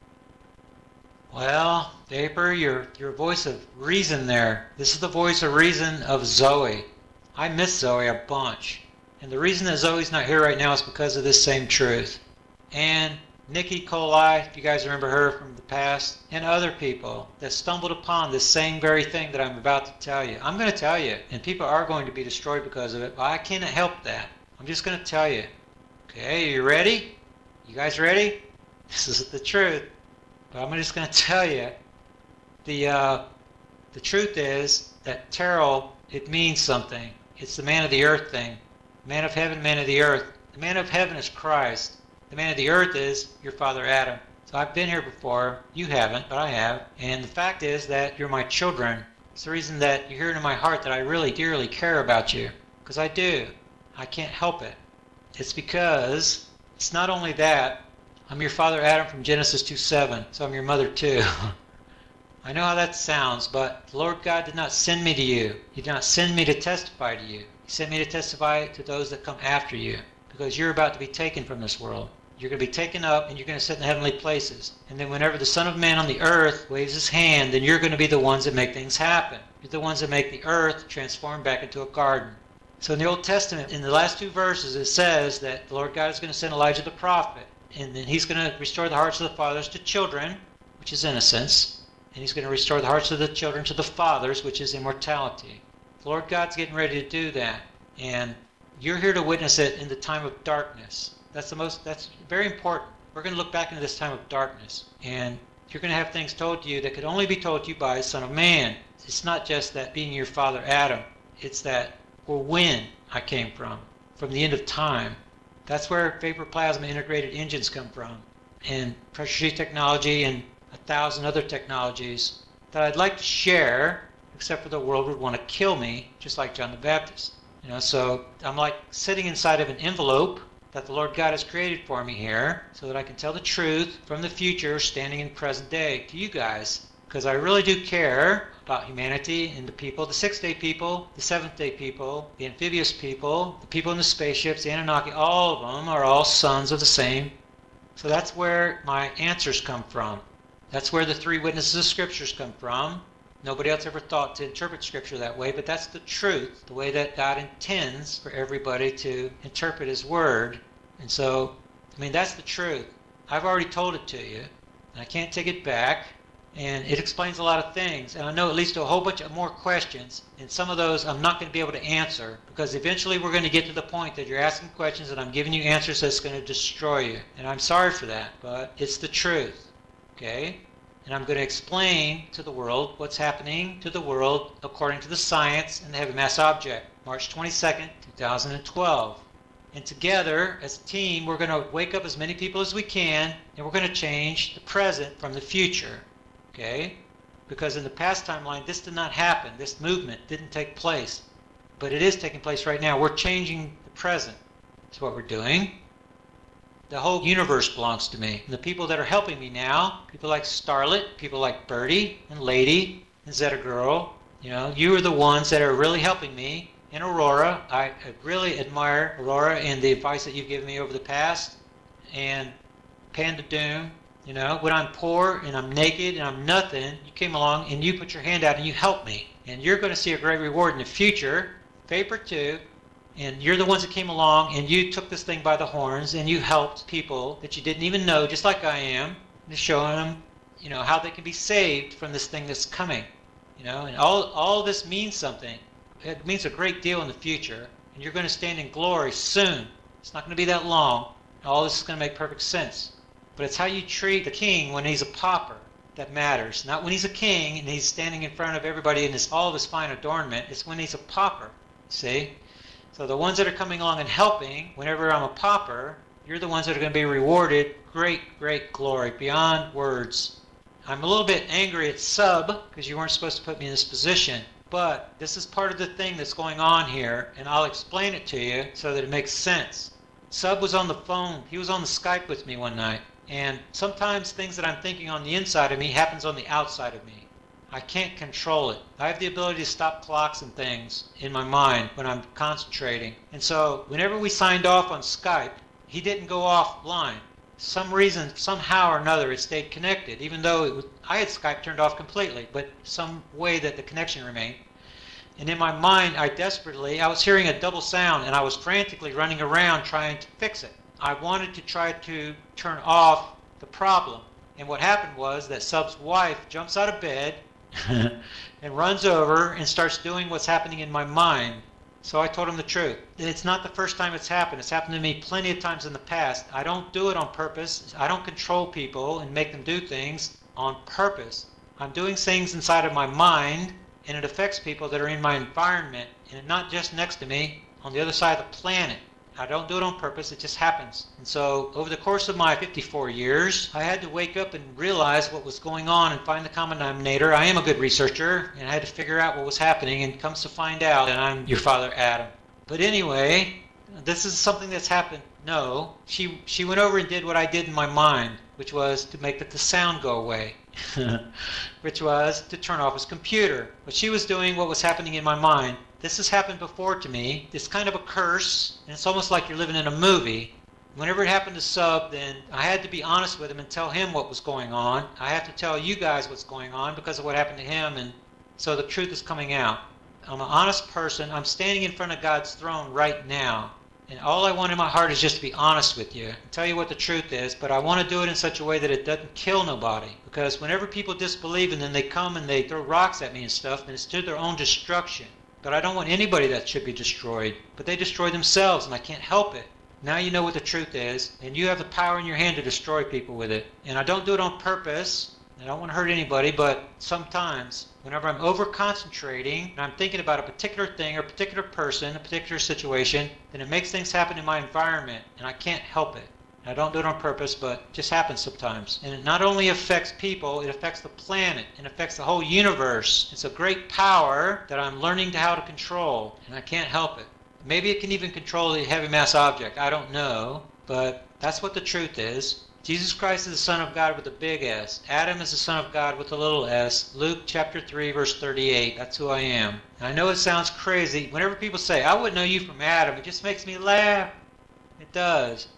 Well, Vapor, you're, you're a voice of reason there. This is the voice of reason of Zoe. I miss Zoe a bunch. And the reason that Zoe's not here right now is because of this same truth. And Nikki Coli, if you guys remember her from the past, and other people that stumbled upon this same very thing that I'm about to tell you. I'm going to tell you, and people are going to be destroyed because of it, but I cannot help that. I'm just going to tell you. Okay, you ready? You guys ready? This is the truth. But I'm just going to tell you. The, uh, the truth is that Terral, it means something. It's the man of the earth thing. Man of heaven, man of the earth. The man of heaven is Christ. The man of the earth is your father Adam. So I've been here before. You haven't, but I have. And the fact is that you're my children. It's the reason that you hear it in my heart that I really dearly care about you. Because I do. I can't help it. It's because it's not only that. I'm your father Adam from Genesis two seven. So I'm your mother too. I know how that sounds, but the Lord God did not send me to you. He did not send me to testify to you. He sent me to testify to those that come after you, because you're about to be taken from this world. You're going to be taken up, and you're going to sit in the heavenly places. And then whenever the Son of Man on the earth waves his hand, then you're going to be the ones that make things happen. You're the ones that make the earth transform back into a garden. So in the Old Testament, in the last two verses, it says that the Lord God is going to send Elijah the prophet, and then he's going to restore the hearts of the fathers to children, which is innocence, and he's going to restore the hearts of the children to the fathers, which is immortality. The Lord God's getting ready to do that, and you're here to witness it in the time of darkness. That's the most. That's very important. We're going to look back into this time of darkness, and you're going to have things told to you that could only be told to you by the Son of Man. It's not just that being your father Adam. It's that or when I came from, from the end of time. That's where vapor plasma integrated engines come from, and pressure sheet technology, and a thousand other technologies that I'd like to share. Except for the world would want to kill me, just like John the Baptist. You know, so I'm like sitting inside of an envelope that the Lord God has created for me here, so that I can tell the truth from the future, standing in present day to you guys, because I really do care about humanity and the people, the sixth-day people, the seventh-day people, the amphibious people, the people in the spaceships, the Anunnaki. All of them are all sons of the same. So that's where my answers come from. That's where the three witnesses of Scriptures come from. Nobody else ever thought to interpret Scripture that way, but that's the truth, the way that God intends for everybody to interpret His Word. And so, I mean, that's the truth. I've already told it to you, and I can't take it back, and it explains a lot of things. And I know it leads to a whole bunch of more questions, and some of those I'm not going to be able to answer, because eventually we're going to get to the point that you're asking questions and I'm giving you answers that's going to destroy you. And I'm sorry for that, but it's the truth, okay? And I'm going to explain to the world what's happening to the world according to the science and the heavy mass object. March twenty-second, two thousand twelve. And together, as a team, we're going to wake up as many people as we can, and we're going to change the present from the future. Okay? Because in the past timeline, this did not happen. This movement didn't take place. But it is taking place right now. We're changing the present. That's what we're doing. The whole universe belongs to me. And the people that are helping me now, people like Starlet, people like Birdie and Lady and Zeta Girl, you know, you are the ones that are really helping me. And Aurora, I, I really admire Aurora and the advice that you've given me over the past. And Panda Doom, you know, when I'm poor and I'm naked and I'm nothing, you came along and you put your hand out and you helped me. And you're going to see a great reward in the future. Vapor two. And you're the ones that came along and you took this thing by the horns and you helped people that you didn't even know, just like I am, to show them, you know, how they can be saved from this thing that's coming. You know, and all, all this means something. It means a great deal in the future. And you're going to stand in glory soon. It's not going to be that long. All this is going to make perfect sense. But it's how you treat the king when he's a pauper that matters. Not when he's a king and he's standing in front of everybody in his, all of his fine adornment. It's when he's a pauper. See? So the ones that are coming along and helping, whenever I'm a pauper, you're the ones that are going to be rewarded great, great glory beyond words. I'm a little bit angry at Sub because you weren't supposed to put me in this position. But this is part of the thing that's going on here, and I'll explain it to you so that it makes sense. Sub was on the phone. He was on the Skype with me one night. And sometimes things that I'm thinking on the inside of me happens on the outside of me. I can't control it. I have the ability to stop clocks and things in my mind when I'm concentrating. And so whenever we signed off on Skype, he didn't go offline. Some reason, somehow or another, it stayed connected, even though it was, I had Skype turned off completely, but some way that the connection remained. And in my mind, I desperately, I was hearing a double sound, and I was frantically running around trying to fix it. I wanted to try to turn off the problem. And what happened was that Sub's wife jumps out of bed and runs over and starts doing what's happening in my mind. So I told him the truth. It's not the first time it's happened. It's happened to me plenty of times in the past. I don't do it on purpose. I don't control people and make them do things on purpose. I'm doing things inside of my mind, and it affects people that are in my environment, and not just next to me, on the other side of the planet. I don't do it on purpose, it just happens. And so over the course of my fifty-four years, I had to wake up and realize what was going on and find the common denominator. I am a good researcher, and I had to figure out what was happening, and comes to find out that I'm your father Adam. But anyway, this is something that's happened. No, she, she went over and did what I did in my mind, which was to make the, the sound go away. Which was to turn off his computer. But she was doing what was happening in my mind. This has happened before to me. It's kind of a curse, and it's almost like you're living in a movie. Whenever it happened to Sub, then I had to be honest with him and tell him what was going on. I have to tell you guys what's going on because of what happened to him, and so the truth is coming out. I'm an honest person. I'm standing in front of God's throne right now. And all I want in my heart is just to be honest with you, and tell you what the truth is, but I want to do it in such a way that it doesn't kill nobody. Because whenever people disbelieve and then they come and they throw rocks at me and stuff, then it's to their own destruction. But I don't want anybody that should be destroyed. But they destroy themselves, and I can't help it. Now you know what the truth is, and you have the power in your hand to destroy people with it. And I don't do it on purpose. I don't want to hurt anybody, but sometimes, whenever I'm over-concentrating, and I'm thinking about a particular thing or a particular person, a particular situation, then it makes things happen in my environment, and I can't help it. And I don't do it on purpose, but it just happens sometimes. And it not only affects people, it affects the planet, and affects the whole universe. It's a great power that I'm learning to how to control, and I can't help it. Maybe it can even control the heavy mass object, I don't know, but that's what the truth is. Jesus Christ is the Son of God with a big S. Adam is the Son of God with a little s. Luke chapter three, verse thirty-eight. That's who I am. And I know it sounds crazy. Whenever people say, I wouldn't know you from Adam, it just makes me laugh. It does.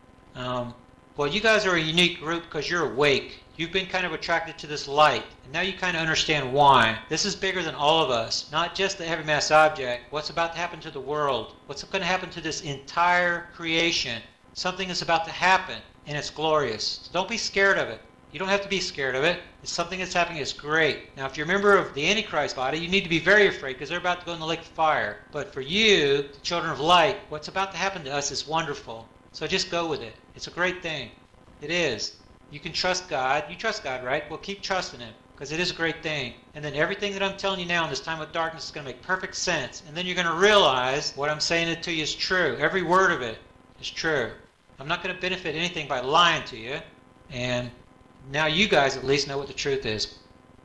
Um, well, you guys are a unique group because you're awake. You've been kind of attracted to this light. And now you kind of understand why. This is bigger than all of us. Not just the heavy mass object. What's about to happen to the world. What's going to happen to this entire creation. Something is about to happen. And it's glorious. So don't be scared of it. You don't have to be scared of it. It's something that's happening. It's great. Now, if you're a member of the Antichrist body, you need to be very afraid because they're about to go in the lake of fire. But for you, the children of light, what's about to happen to us is wonderful. So just go with it. It's a great thing. It is. You can trust God. You trust God, right? Well, keep trusting Him because it is a great thing. And then everything that I'm telling you now in this time of darkness is going to make perfect sense. And then you're going to realize what I'm saying to you is true. Every word of it is true. I'm not going to benefit anything by lying to you, and now you guys at least know what the truth is.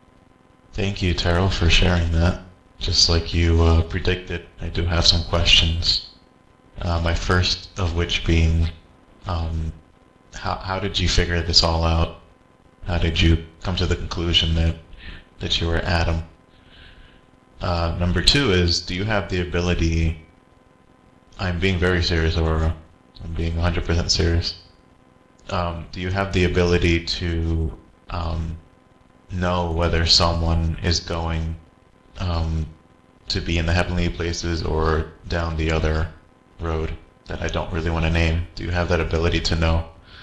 Thank you, Terral, for sharing that. Just like you uh, predicted, I do have some questions. Uh, my first of which being, um, how how did you figure this all out? How did you come to the conclusion that that you were Adam? Uh, number two is, do you have the ability? I'm being very serious, Aurora. I'm being one hundred percent serious. Um, do you have the ability to um, know whether someone is going um, to be in the heavenly places or down the other road that I don't really want to name? Do you have that ability to know?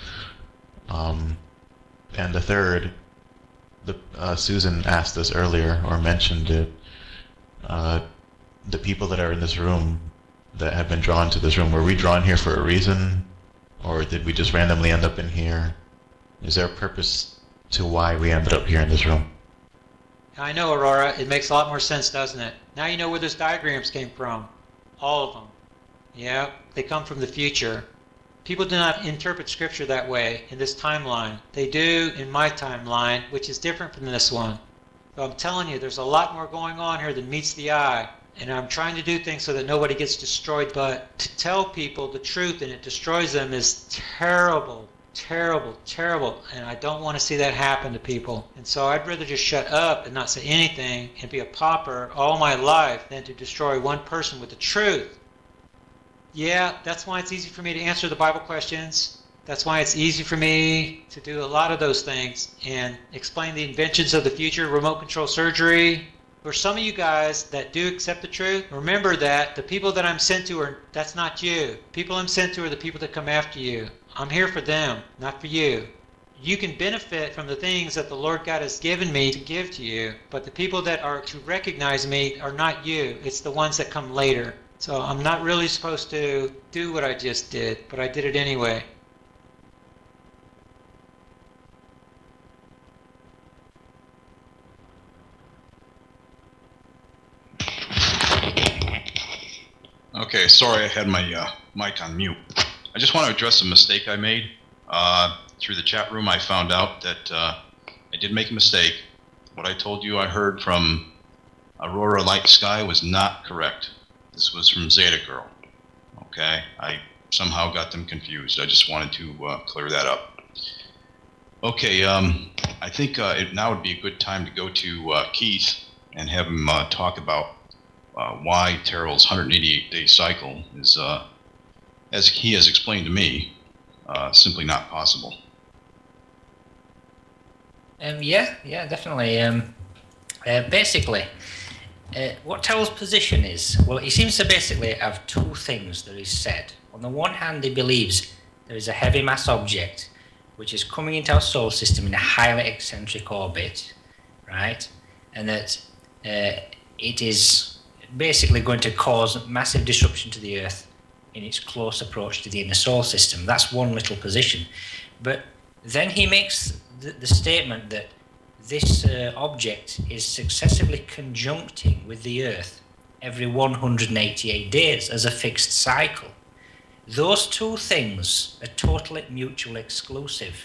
Um, and the third, the, uh, Susan asked this earlier or mentioned it. Uh, the people that are in this room that have been drawn to this room, were we drawn here for a reason, or did we just randomly end up in here? Is there a purpose to why we ended up here in this room? I know, Aurora. It makes a lot more sense, doesn't it? Now you know where those diagrams came from. All of them. Yeah, they come from the future. People do not interpret Scripture that way in this timeline. They do in my timeline, which is different from this one. So I'm telling you, there's a lot more going on here than meets the eye. And I'm trying to do things so that nobody gets destroyed. But to tell people the truth and it destroys them is terrible, terrible, terrible. And I don't want to see that happen to people. And so I'd rather just shut up and not say anything and be a pauper all my life than to destroy one person with the truth. Yeah, that's why it's easy for me to answer the Bible questions. That's why it's easy for me to do a lot of those things and explain the inventions of the future, remote control surgery. For some of you guys that do accept the truth, remember that the people that I'm sent to are, that's not you. People I'm sent to are the people that come after you. I'm here for them, not for you. You can benefit from the things that the Lord God has given me to give to you, but the people that are to recognize me are not you. It's the ones that come later. So I'm not really supposed to do what I just did, but I did it anyway. Okay, sorry I had my uh, mic on mute. I just want to address a mistake I made. Uh, through the chat room, I found out that uh, I did make a mistake. What I told you I heard from Aurora Light Sky was not correct. This was from Zeta Girl. Okay, I somehow got them confused. I just wanted to uh, clear that up. Okay, um, I think uh, it now would be a good time to go to uh, Keith and have him uh, talk about Uh, why Terrell's one hundred eighty-eight day cycle is, uh, as he has explained to me, uh, simply not possible. Um, yeah, yeah, definitely. Um, uh, basically, uh, what Terrell's position is, well, he seems to basically have two things that he's said. On the one hand, he believes there is a heavy mass object which is coming into our solar system in a highly eccentric orbit, right? And that uh, it is basically going to cause massive disruption to the Earth in its close approach to the inner solar system. That's one little position. But then he makes the, the statement that this uh, object is successively conjuncting with the Earth every one hundred eighty-eight days as a fixed cycle. Those two things are totally mutually exclusive.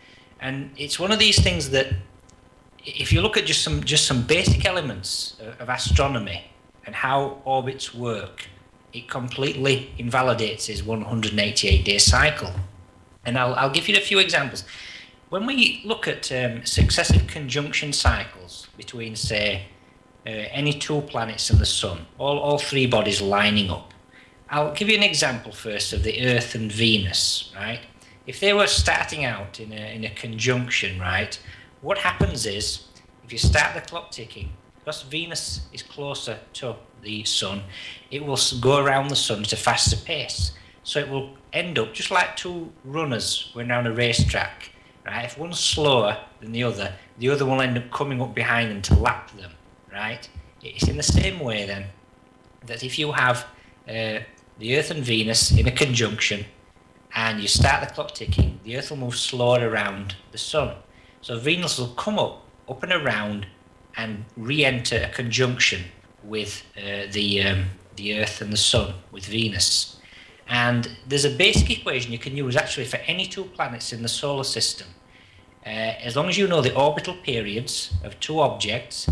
And it's one of these things that, if you look at just some, just some basic elements of, of astronomy, and how orbits work, it completely invalidates his one hundred eighty-eight day cycle. And I'll, I'll give you a few examples. When we look at um, successive conjunction cycles between, say, uh, any two planets and the Sun, all, all three bodies lining up, I'll give you an example first of the Earth and Venus, right? If they were starting out in a, in a conjunction, right, what happens is, if you start the clock ticking, because Venus is closer to the Sun, it will go around the Sun at a faster pace. So it will end up just like two runners going around a racetrack. Right? If one's slower than the other, the other will end up coming up behind them to lap them. Right? It's in the same way then that if you have uh, the Earth and Venus in a conjunction and you start the clock ticking, the Earth will move slower around the Sun. So Venus will come up, up and around, and re-enter a conjunction with uh, the um, the Earth and the Sun, with Venus. And there's a basic equation you can use actually for any two planets in the solar system. Uh, as long as you know the orbital periods of two objects,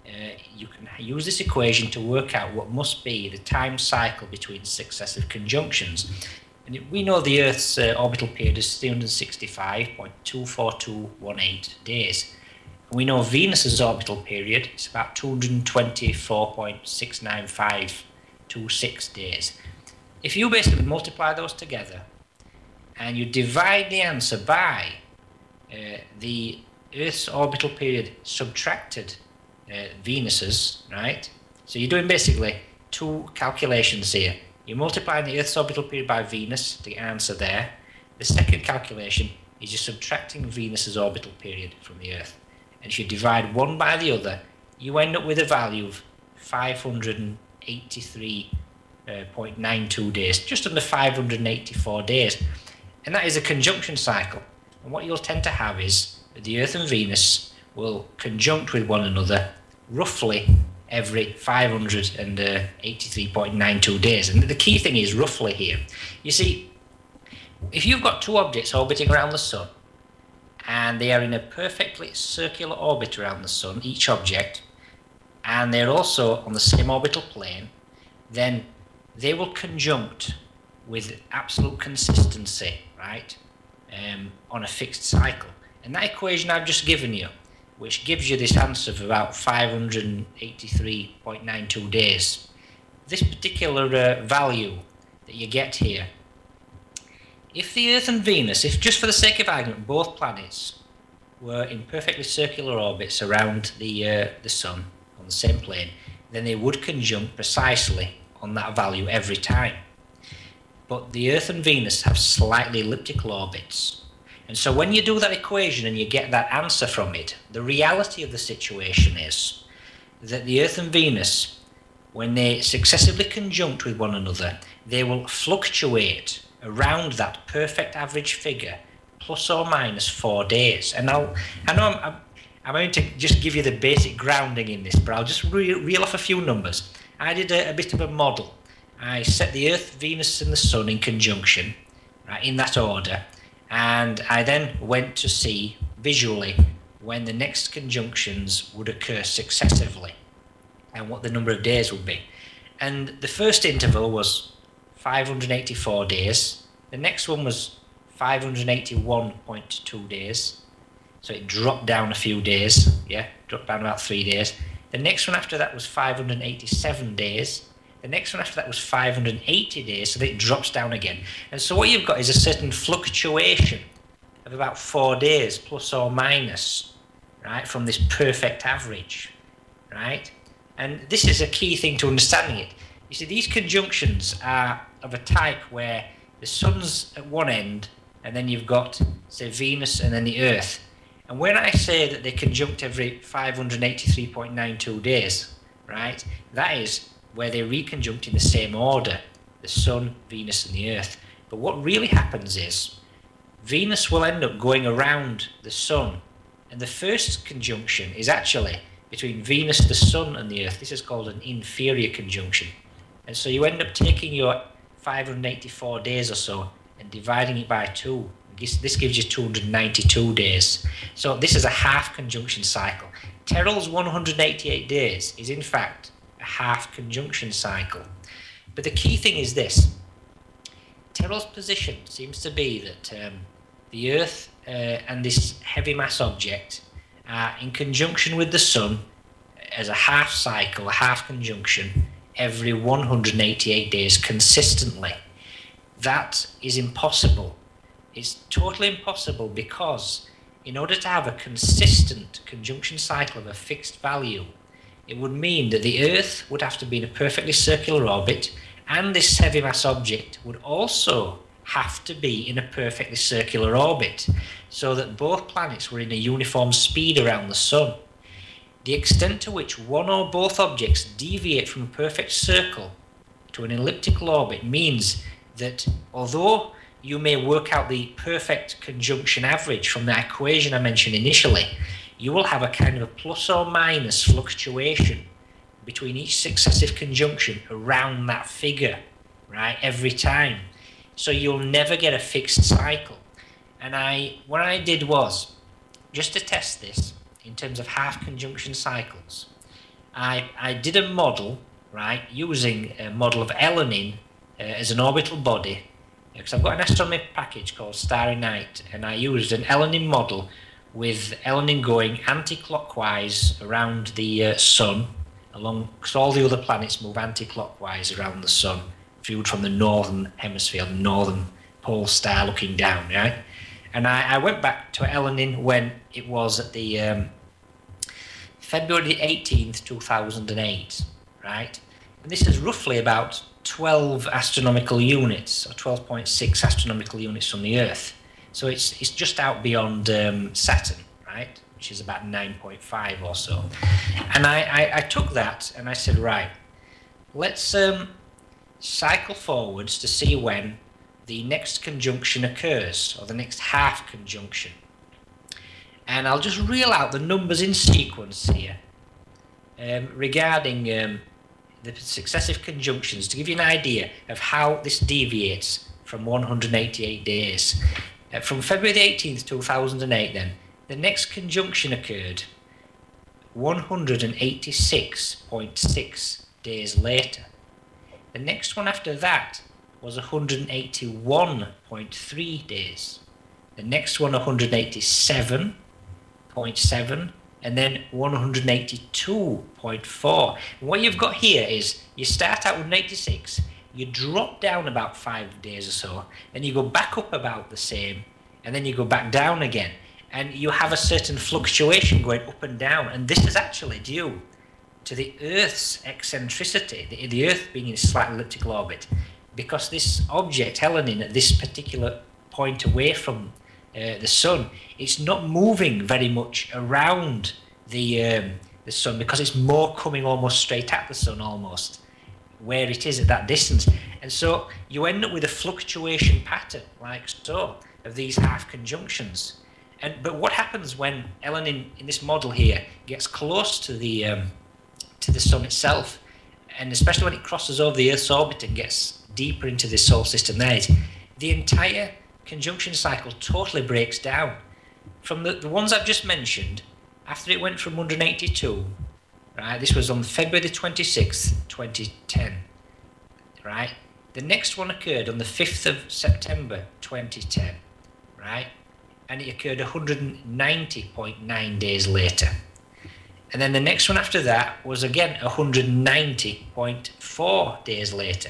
uh, you can use this equation to work out what must be the time cycle between successive conjunctions. And we know the Earth's uh, orbital period is three hundred sixty-five point two four two one eight days. And we know Venus's orbital period is about two hundred twenty-four point six nine five two six days. If you basically multiply those together and you divide the answer by uh, the Earth's orbital period subtracted uh, Venus's, right? So you're doing basically two calculations here. You're multiplying the Earth's orbital period by Venus to get an answer there. The second calculation is you're subtracting Venus's orbital period from the Earth. And if you divide one by the other, you end up with a value of five hundred eighty-three point nine two days, just under five hundred eighty-four days. And that is a conjunction cycle. And what you'll tend to have is that the Earth and Venus will conjunct with one another roughly every five hundred eighty-three point nine two days. And the key thing is roughly here. You see, if you've got two objects orbiting around the Sun, and they are in a perfectly circular orbit around the Sun, each object, and they're also on the same orbital plane, then they will conjunct with absolute consistency, right, um, on a fixed cycle. And that equation I've just given you, which gives you this answer of about five hundred eighty-three point nine two days, this particular uh, value that you get here, if the Earth and Venus, if just for the sake of argument, both planets were in perfectly circular orbits around the, uh, the Sun on the same plane, then they would conjunct precisely on that value every time. But the Earth and Venus have slightly elliptical orbits. And so when you do that equation and you get that answer from it, the reality of the situation is that the Earth and Venus, when they successively conjunct with one another, they will fluctuate around that perfect average figure, plus or minus four days. And I'll, I know I'm, I'm, I'm going to just give you the basic grounding in this, but I'll just re reel off a few numbers. I did a, a bit of a model. I set the Earth, Venus, and the Sun in conjunction, right, in that order, and I then went to see visually when the next conjunctions would occur successively and what the number of days would be. And the first interval was five hundred eighty-four days. The next one was five hundred eighty-one point two days. So it dropped down a few days, yeah, dropped down about three days. The next one after that was five hundred eighty-seven days. The next one after that was five hundred eighty days, so that it drops down again. And so what you've got is a certain fluctuation of about four days, plus or minus, right, from this perfect average, right? And this is a key thing to understanding it. You see, these conjunctions are of a type where the Sun's at one end, and then you've got, say, Venus and then the Earth. And when I say that they conjunct every five hundred eighty-three point nine two days, right, that is where they reconjunct in the same order, the Sun, Venus, and the Earth. But what really happens is Venus will end up going around the Sun, and the first conjunction is actually between Venus, the Sun, and the Earth. This is called an inferior conjunction. And so you end up taking your five hundred eighty-four days or so and dividing it by two. This gives you two hundred ninety-two days. So this is a half conjunction cycle. Terral's one hundred eighty-eight days is in fact a half conjunction cycle. But the key thing is this. Terral's position seems to be that um, the Earth uh, and this heavy mass object are in conjunction with the Sun as a half cycle, a half conjunction, every one hundred eighty-eight days consistently. That is impossible. It's totally impossible because in order to have a consistent conjunction cycle of a fixed value, it would mean that the Earth would have to be in a perfectly circular orbit, and this heavy mass object would also have to be in a perfectly circular orbit, so that both planets were in a uniform speed around the Sun. The extent to which one or both objects deviate from a perfect circle to an elliptical orbit means that although you may work out the perfect conjunction average from that equation I mentioned initially, you will have a kind of a plus or minus fluctuation between each successive conjunction around that figure, right, every time. So you'll never get a fixed cycle. And I, what I did was, just to test this, in terms of half conjunction cycles, I, I did a model, right, using a model of Elenin uh, as an orbital body, because I've got an astronomy package called Starry Night, and I used an Elenin model with Elenin going anti-clockwise around the uh, Sun, along, because all the other planets move anti-clockwise around the Sun, viewed from the northern hemisphere, the northern pole star looking down, right? And I, I went back to Elenin when it was at the um, February eighteenth, two thousand eight, right? And this is roughly about twelve astronomical units, or twelve point six astronomical units from the Earth. So it's it's just out beyond um, Saturn, right? Which is about nine point five or so. And I, I, I took that and I said, right, let's um, cycle forwards to see when the next conjunction occurs, or the next half conjunction. And I'll just reel out the numbers in sequence here um, regarding um, the successive conjunctions to give you an idea of how this deviates from one hundred eighty-eight days. Uh, from February eighteenth, two thousand eight then, the next conjunction occurred one hundred eighty-six point six days later. The next one after that was one hundred eighty-one point three days. The next one one hundred eighty-seven point seven, and then one hundred eighty-two point four. And what you've got here is you start out with eighty-six, you drop down about five days or so, then you go back up about the same, and then you go back down again. And you have a certain fluctuation going up and down, and this is actually due to the Earth's eccentricity, the, the Earth being in a slight elliptical orbit, because this object, Elenin, at this particular point away from uh, the Sun, it's not moving very much around the um, the Sun, because it's more coming almost straight at the Sun, almost, where it is at that distance. And so you end up with a fluctuation pattern, like so, of these half conjunctions. And but what happens when Elenin, in this model here, gets close to the um, to the Sun itself, and especially when it crosses over the Earth's orbit and gets deeper into the solar system, there, the entire conjunction cycle totally breaks down. From the, the ones I've just mentioned, after it went from one hundred eighty-two, right, this was on February twenty-sixth, twenty ten, right, the next one occurred on the fifth of September, twenty ten, right, and it occurred one hundred ninety point nine days later. And then the next one after that was again one hundred ninety point four days later.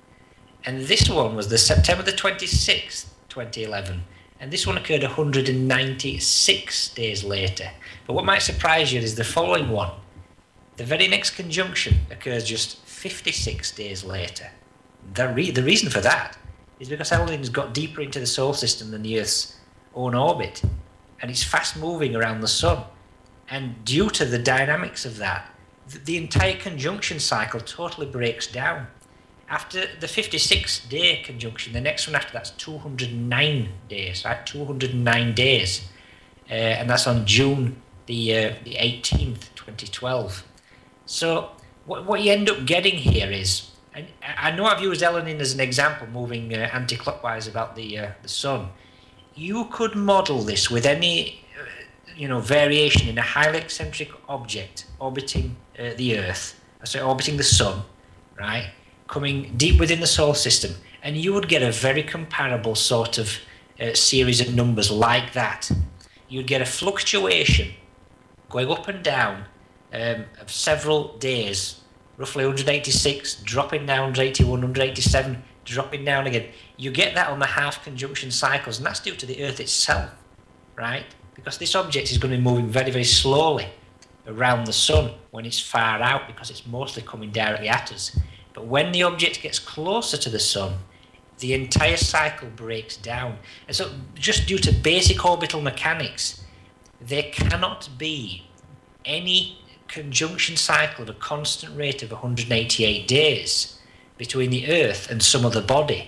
And this one was the September the twenty-sixth, twenty eleven. And this one occurred one hundred ninety-six days later. But what might surprise you is the following one. The very next conjunction occurs just fifty-six days later. The, re the reason for that is because Elenin's got deeper into the solar system than the Earth's own orbit. And it's fast moving around the Sun. And due to the dynamics of that, the, the entire conjunction cycle totally breaks down. After the fifty-six day conjunction, the next one after that's two hundred nine days, right? two hundred nine days. Uh, and that's on June the, uh, the eighteenth, twenty twelve. So what, what you end up getting here is, and I know I've used Elenin as an example, moving uh, anti-clockwise about the, uh, the Sun. You could model this with any uh, you know, variation in a highly eccentric object orbiting uh, the Earth, sorry, orbiting the Sun, right? Coming deep within the solar system, and you would get a very comparable sort of uh, series of numbers like that. You'd get a fluctuation going up and down um, of several days, roughly one hundred eighty-six, dropping down one hundred eighty-one, one hundred eighty-seven, dropping down again. You get that on the half conjunction cycles, and that's due to the Earth itself, right? Because this object is going to be moving very, very slowly around the Sun when it's far out, because it's mostly coming directly at us. But when the object gets closer to the Sun, the entire cycle breaks down. And so just due to basic orbital mechanics, there cannot be any conjunction cycle of a constant rate of one hundred eighty-eight days between the Earth and some other body,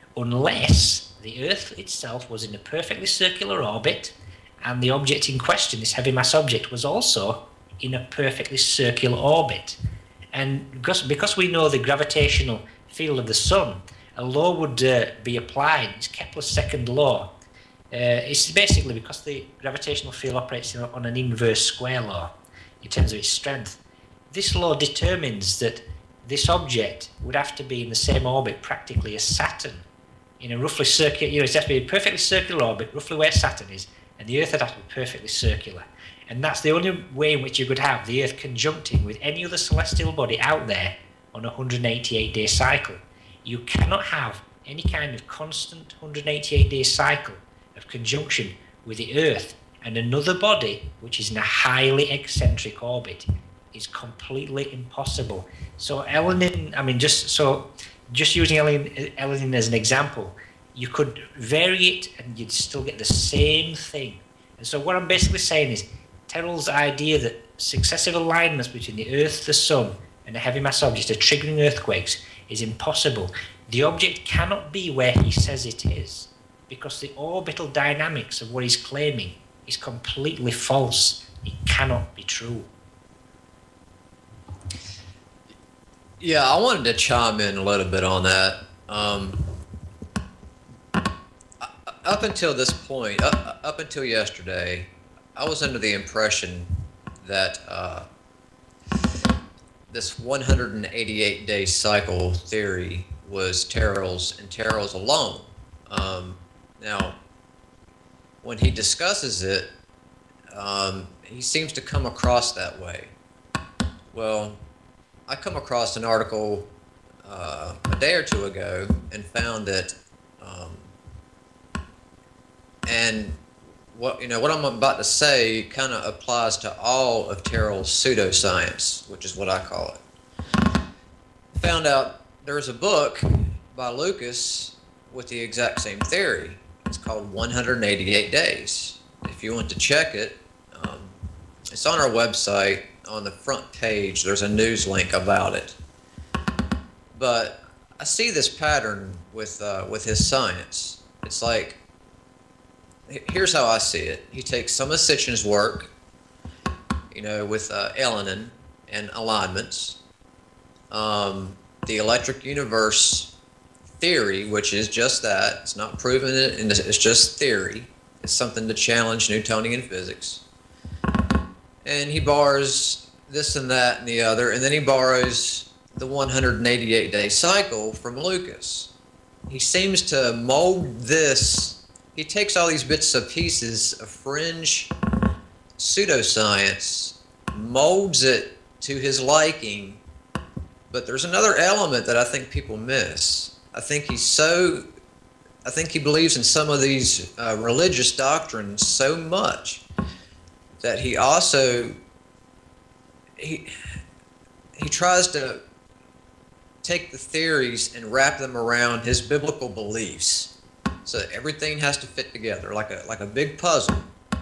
unless the Earth itself was in a perfectly circular orbit, and the object in question, this heavy mass object, was also in a perfectly circular orbit. And because, because we know the gravitational field of the Sun, a law would uh, be applied. It's Kepler's second law. Uh, it's basically because the gravitational field operates on an inverse square law in terms of its strength. this law determines that this object would have to be in the same orbit practically as Saturn, in a roughly circular, you know, it has to be a perfectly circular orbit, roughly where Saturn is, and the Earth would have to be perfectly circular. And that's the only way in which you could have the Earth conjuncting with any other celestial body out there on a one hundred eighty-eight day cycle. You cannot have any kind of constant one hundred eighty-eight day cycle of conjunction with the Earth and another body which is in a highly eccentric orbit. Is completely impossible. So Elenin, I mean, just so, just using Elenin, Elenin as an example, you could vary it and you'd still get the same thing. And so what I'm basically saying is, Terrell's idea that successive alignments between the Earth, the Sun, and a heavy mass object are triggering earthquakes is impossible. The object cannot be where he says it is, because the orbital dynamics of what he's claiming is completely false. It cannot be true. Yeah, I wanted to chime in a little bit on that. Um, up until this point, up, up until yesterday, I was under the impression that uh, this one hundred eighty-eight day cycle theory was Terrell's and Terrell's alone. Um, now, when he discusses it, um, he seems to come across that way. Well, I come across an article uh, a day or two ago and found that, um, and what you know what I'm about to say kind of applies to all of Terrell's pseudoscience, which is what I call it. Found out there's a book by Lucas with the exact same theory. It's called one hundred eighty-eight days. If you want to check it, um, it's on our website. On the front page, there's a news link about it. But I see this pattern with uh, with his science. It's like, here's how I see it. He takes some of Sitchin's work, you know, with uh, Elenin and alignments, um, the electric universe theory, which is just that. It's not proven, it, and it's just theory. It's something to challenge Newtonian physics. And he borrows this and that and the other, and then he borrows the one hundred eighty-eight day cycle from Lucas. He seems to mold this. He takes all these bits and pieces of fringe pseudoscience, molds it to his liking, but there's another element that I think people miss. I think he's so, I think he believes in some of these uh, religious doctrines so much that he also he he tries to take the theories and wrap them around his biblical beliefs, so that everything has to fit together like a like a big puzzle.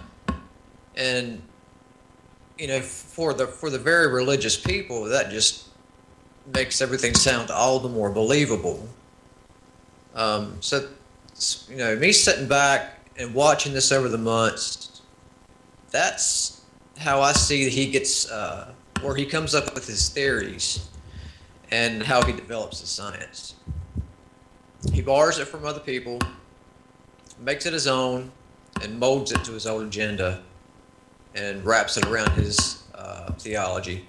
And you know, for the for the very religious people, that just makes everything sound all the more believable. Um, so you know, me sitting back and watching this over the months, that's how I see that he gets, uh, where he comes up with his theories and how he develops the science. He borrows it from other people, makes it his own, and molds it to his own agenda, and wraps it around his uh, theology.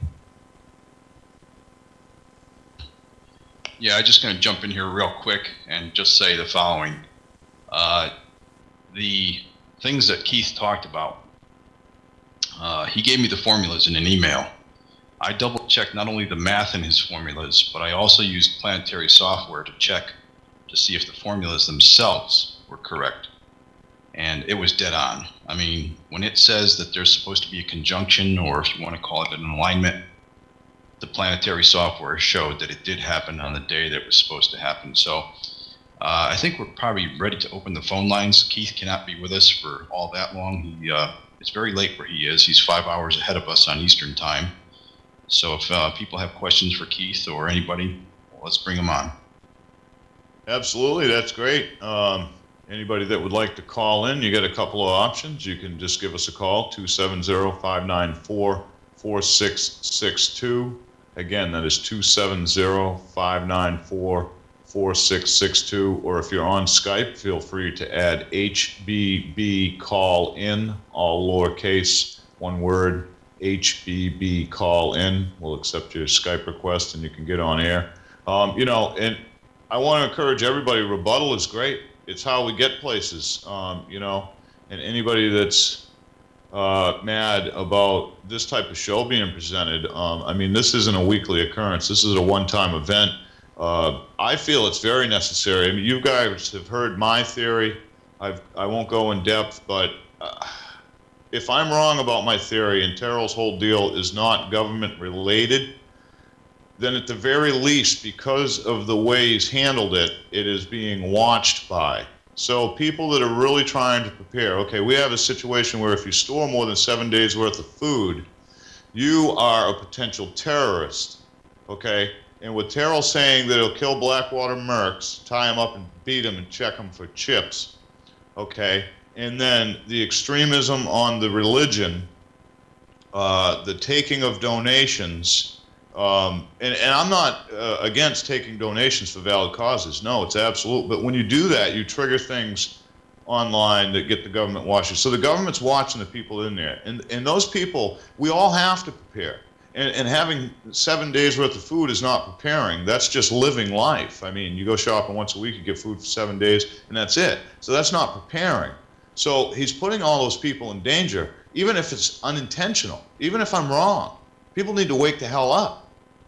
Yeah, I'm just going to jump in here real quick and just say the following. Uh, the things that Keith talked about, Uh, he gave me the formulas in an email. I double checked not only the math in his formulas, but I also used planetary software to check to see if the formulas themselves were correct. And it was dead on. I mean, when it says that there's supposed to be a conjunction, or if you want to call it an alignment, the planetary software showed that it did happen on the day that it was supposed to happen. So uh, I think we're probably ready to open the phone lines. Keith cannot be with us for all that long. He uh, It's very late where he is. He's five hours ahead of us on Eastern time. So if uh, people have questions for Keith or anybody, well, let's bring them on. Absolutely, that's great. Um, anybody that would like to call in, you got a couple of options. You can just give us a call, two seven zero, five nine four, four six six two. Again, that is two seven zero, five nine four, four six six two, or if you're on Skype, feel free to add H B B call in, all lowercase, one word, H B B call in. We'll accept your Skype request and you can get on air. Um, you know, and I want to encourage everybody, rebuttal is great. It's how we get places, um, you know, and anybody that's uh, mad about this type of show being presented, um, I mean, this isn't a weekly occurrence. This is a one-time event. Uh, I feel it's very necessary. I mean, you guys have heard my theory. I've, I won't go in depth, but uh, if I'm wrong about my theory and Terrell's whole deal is not government related, then at the very least, because of the way he's handled it, it is being watched by. So people that are really trying to prepare, okay, we have a situation where if you store more than seven days worth of food, you are a potential terrorist, okay? And with Terrell saying that he'll kill Blackwater Mercs, tie him up and beat him and check him for chips, okay? And then the extremism on the religion, uh, the taking of donations, Um, and, and I'm not uh, against taking donations for valid causes. No, it's absolute. But when you do that, you trigger things online that get the government watching. So the government's watching the people in there. And, and those people, we all have to prepare. And, and having seven days worth of food is not preparing. That's just living life. I mean, you go shopping once a week, you get food for seven days, and that's it. So that's not preparing. So he's putting all those people in danger, even if it's unintentional, even if I'm wrong. People need to wake the hell up.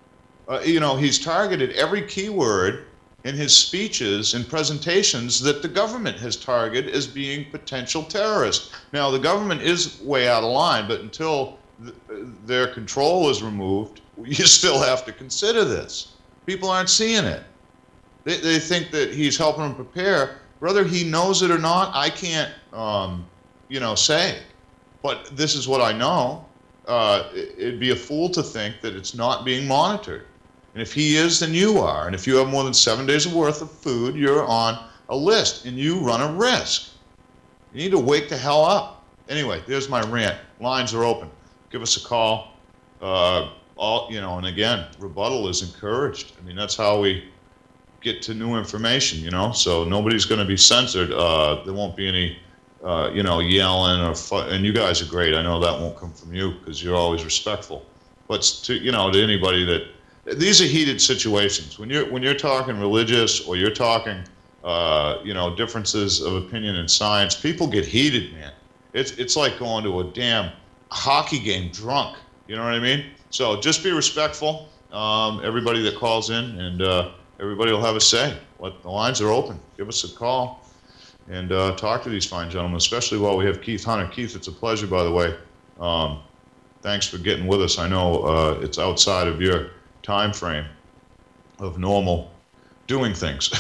Uh, you know, he's targeted every keyword in his speeches and presentations that the government has targeted as being potential terrorists. Now, the government is way out of line, but until th their control is removed, you still have to consider this. People aren't seeing it. They, they think that he's helping them prepare. Whether he knows it or not, I can't, um, you know, say. But this is what I know. Uh, it, it'd be a fool to think that it's not being monitored. And if he is, then you are. And if you have more than seven days worth of food, you're on a list, and you run a risk. You need to wake the hell up. Anyway, there's my rant. Lines are open. Give us a call. Uh, all you know, and again, rebuttal is encouraged. I mean, that's how we get to new information. You know, so nobody's going to be censored. Uh, there won't be any, uh, you know, yelling or fu and you guys are great. I know that won't come from you because you're always respectful. But to you know, to anybody that these are heated situations. When you're when you're talking religious or you're talking, uh, you know, differences of opinion in science, people get heated, man. It's it's like going to a damn hockey game drunk. You know what I mean? So just be respectful. Um, everybody that calls in, and uh, everybody will have a say. What the lines are open. Give us a call and uh, talk to these fine gentlemen, especially while we have Keith Hunter. Keith, it's a pleasure, by the way. Um, thanks for getting with us. I know uh, it's outside of your time frame of normal doing things.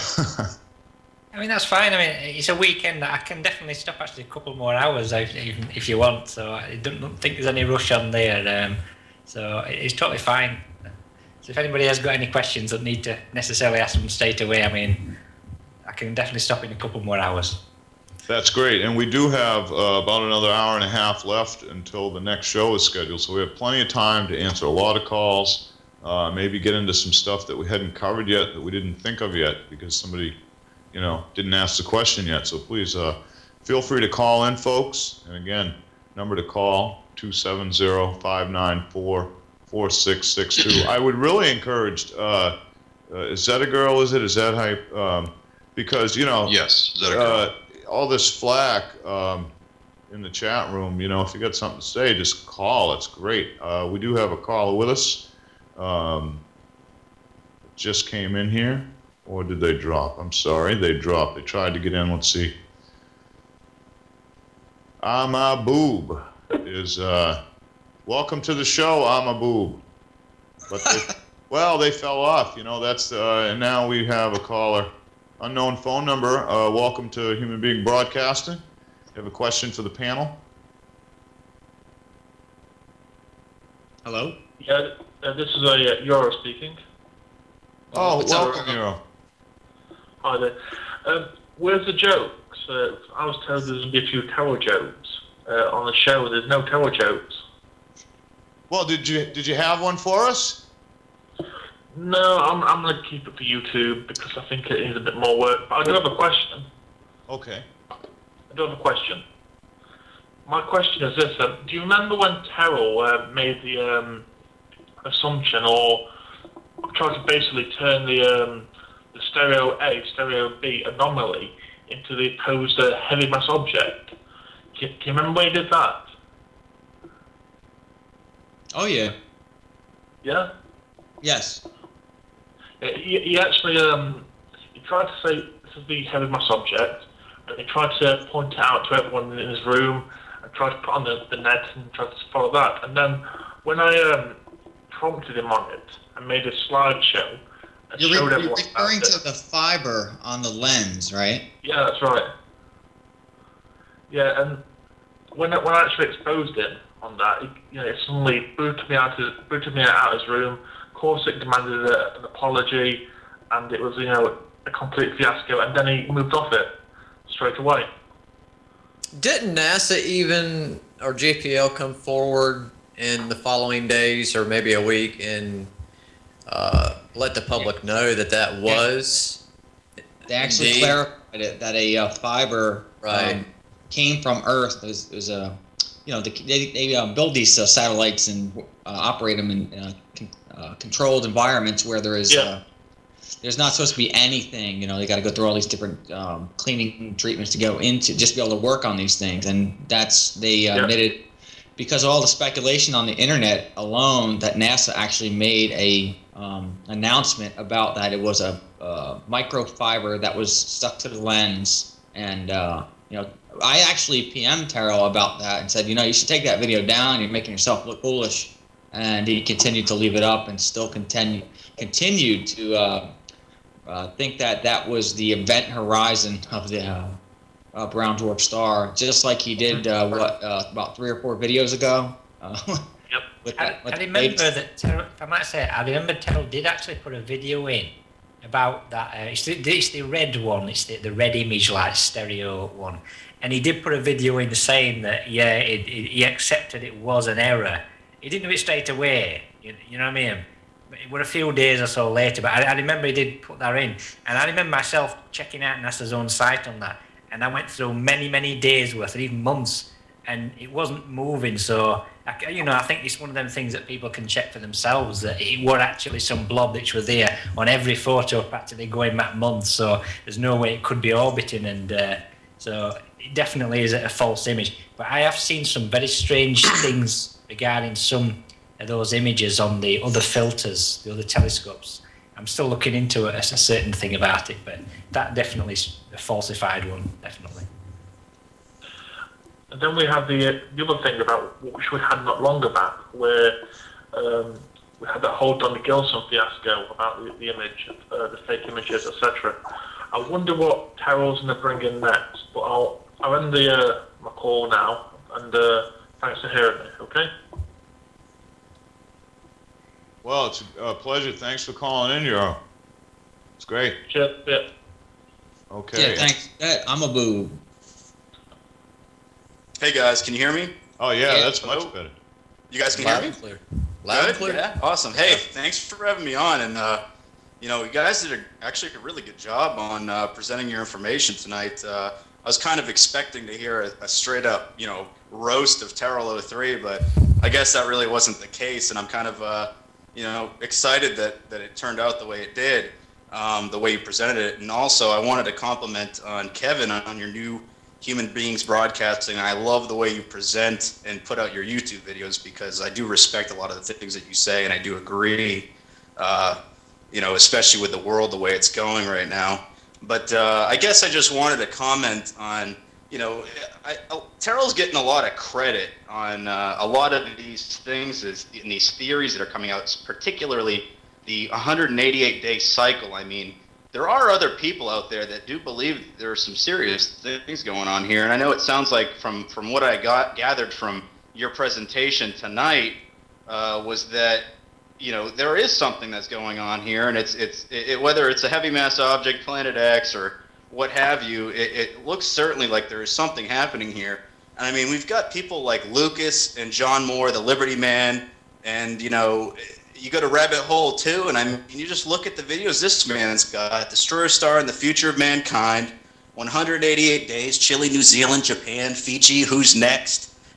I mean, that's fine. I mean, it's a weekend. I can definitely stop actually a couple more hours if, if you want. So I don't think there's any rush on there. Um, so it's totally fine. So if anybody has got any questions that need to necessarily ask them straight away, I mean, I can definitely stop in a couple more hours. That's great. And we do have uh, about another hour and a half left until the next show is scheduled. So we have plenty of time to answer a lot of calls. Uh, maybe get into some stuff that we hadn't covered yet, that we didn't think of yet, because somebody, you know, didn't ask the question yet. So please uh, feel free to call in, folks. And again, number to call, two seven zero, five nine four, four six six two. I would really encourage, uh, uh, is that a girl, is it? Is that hype? Um, because, you know, yes, is that a girl? Uh, all this flack um, in the chat room, you know, if you got something to say, just call. It's great. Uh, we do have a caller with us. Um, just came in here, or did they drop? I'm sorry, they dropped. They tried to get in. Let's see. I'm a boob is uh, welcome to the show. I'm a boob, but they, well, they fell off. You know, that's uh, and now we have a caller, unknown phone number. Uh, welcome to Human Being Broadcasting. You have a question for the panel? Hello. Yeah. Uh, this is uh, Euro speaking. Oh, What's up? welcome, Euro. Hi there. Um, where's the jokes? Uh, I was told there's going to be a few terror jokes uh, on the show. There's no terror jokes. Well, did you did you have one for us? No, I'm I'm going to keep it for YouTube because I think it is a bit more work. But I do have a question. Okay. I do have a question. my question is this: um, do you remember when Terral uh, made the um, assumption, or tried to basically turn the um, the stereo A, stereo B anomaly into the opposed uh, heavy mass object? Can, can you remember when he did that? Oh yeah. Yeah. Yes. He, he actually um, he tried to say this is the heavy mass object, and he tried to point it out to everyone in his room, and tried to put on the, the net and tried to follow that. And then when I um, prompted him on it and made a slideshow and You're, showed re- everyone you're referring about to it. the fiber on the lens, right? Yeah, that's right. Yeah, and when I, when I actually exposed him on that, he, you know, it suddenly booted me out of booted me out of his room. Corsic demanded a, an apology, and it was, you know, a complete fiasco. And then he moved off it straight away. Didn't NASA even or J P L come forward in the following days or maybe a week and uh, let the public know that that was? They actually Indeed. clarified it that a uh, fiber Right. um, came from Earth. It was, it was a, you know, they they um, build these uh, satellites and uh, operate them in uh, con- uh, controlled environments where there is. Yeah. Uh, there's not supposed to be anything, you know. They got to go through all these different um, cleaning treatments to go into just be able to work on these things, and that's they uh, Yeah. admitted because of all the speculation on the internet alone that NASA actually made a um, announcement about that it was a uh, microfiber that was stuck to the lens, and uh, you know, I actually P M'd Terral about that and said, you know, you should take that video down. You're making yourself look foolish, and he continued to leave it up and still continue continued to uh, uh, think that that was the event horizon of the uh, uh, brown dwarf star, just like he did uh, what uh, about three or four videos ago. Uh, Yep. with I, that, with I the remember latest- that Terral, if I might say, I remember Terral did actually put a video in about that. Uh, it's, the, it's the red one. It's the, the red image like stereo one, and he did put a video in saying that yeah, it, it, he accepted it was an error. He didn't do it straight away. You, you know what I mean? It were a few days or so later, but I, I remember he did put that in, and I remember myself checking out NASA's own site on that, and I went through many, many days worth, or even months, and it wasn't moving. So, I, you know, I think it's one of them things that people can check for themselves, that it were actually some blob which was there on every photo practically going back months. So there's no way it could be orbiting, and uh, so it definitely is a false image. But I have seen some very strange things regarding some of those images on the other filters, the other telescopes. I'm still looking into it as a certain thing about it, but that definitely is a falsified one, definitely. And then we have the the other thing about which we had not long back, where um, we had that whole Donny Gilson fiasco about the, the image, uh, the fake images, et cetera. I wonder what Terral's going to bring in next. But I'll I'll end the uh, my call now, and uh, thanks for hearing me. Okay. Well, it's a pleasure. Thanks for calling in, Euro. It's great. Cheers. Yeah. Okay. Yeah, thanks. That, I'm a boob. Hey guys, can you hear me? Oh, yeah, Yeah. that's much Hello? better. You guys can Loud hear me? and clear. Loud and Good? clear. Yeah, awesome. Hey, thanks for having me on. And, uh, you know, you guys did a, actually a really good job on uh, presenting your information tonight. Uh, I was kind of expecting to hear a, a straight up, you know, roast of Terral oh three, but I guess that really wasn't the case. And I'm kind of, uh, you know, excited that, that it turned out the way it did, um, the way you presented it. And also, I wanted to compliment on Kevin on, on your new Human Beings Broadcasting. I love the way you present and put out your YouTube videos, because I do respect a lot of the things that you say, and I do agree, uh, you know, especially with the world the way it's going right now. But uh, I guess I just wanted to comment on, you know, I, I, Terral's getting a lot of credit on uh, a lot of these things, is, in these theories that are coming out, particularly the one hundred eighty-eight day cycle. I mean, there are other people out there that do believe there are some serious things going on here. And I know it sounds like from, from what I got gathered from your presentation tonight uh, was that, you know, there is something that's going on here, and it's, it's it, whether it's a heavy mass object, Planet X, or what have you, it, it looks certainly like there is something happening here. And I mean, we've got people like Lucas and John Moore, the Liberty Man, and, you know, you go to Rabbit Hole too, and I mean, you just look at the videos this man's got: Destroyer Star and the Future of Mankind, one hundred eighty-eight days, Chile, New Zealand, Japan, Fiji, Who's Next.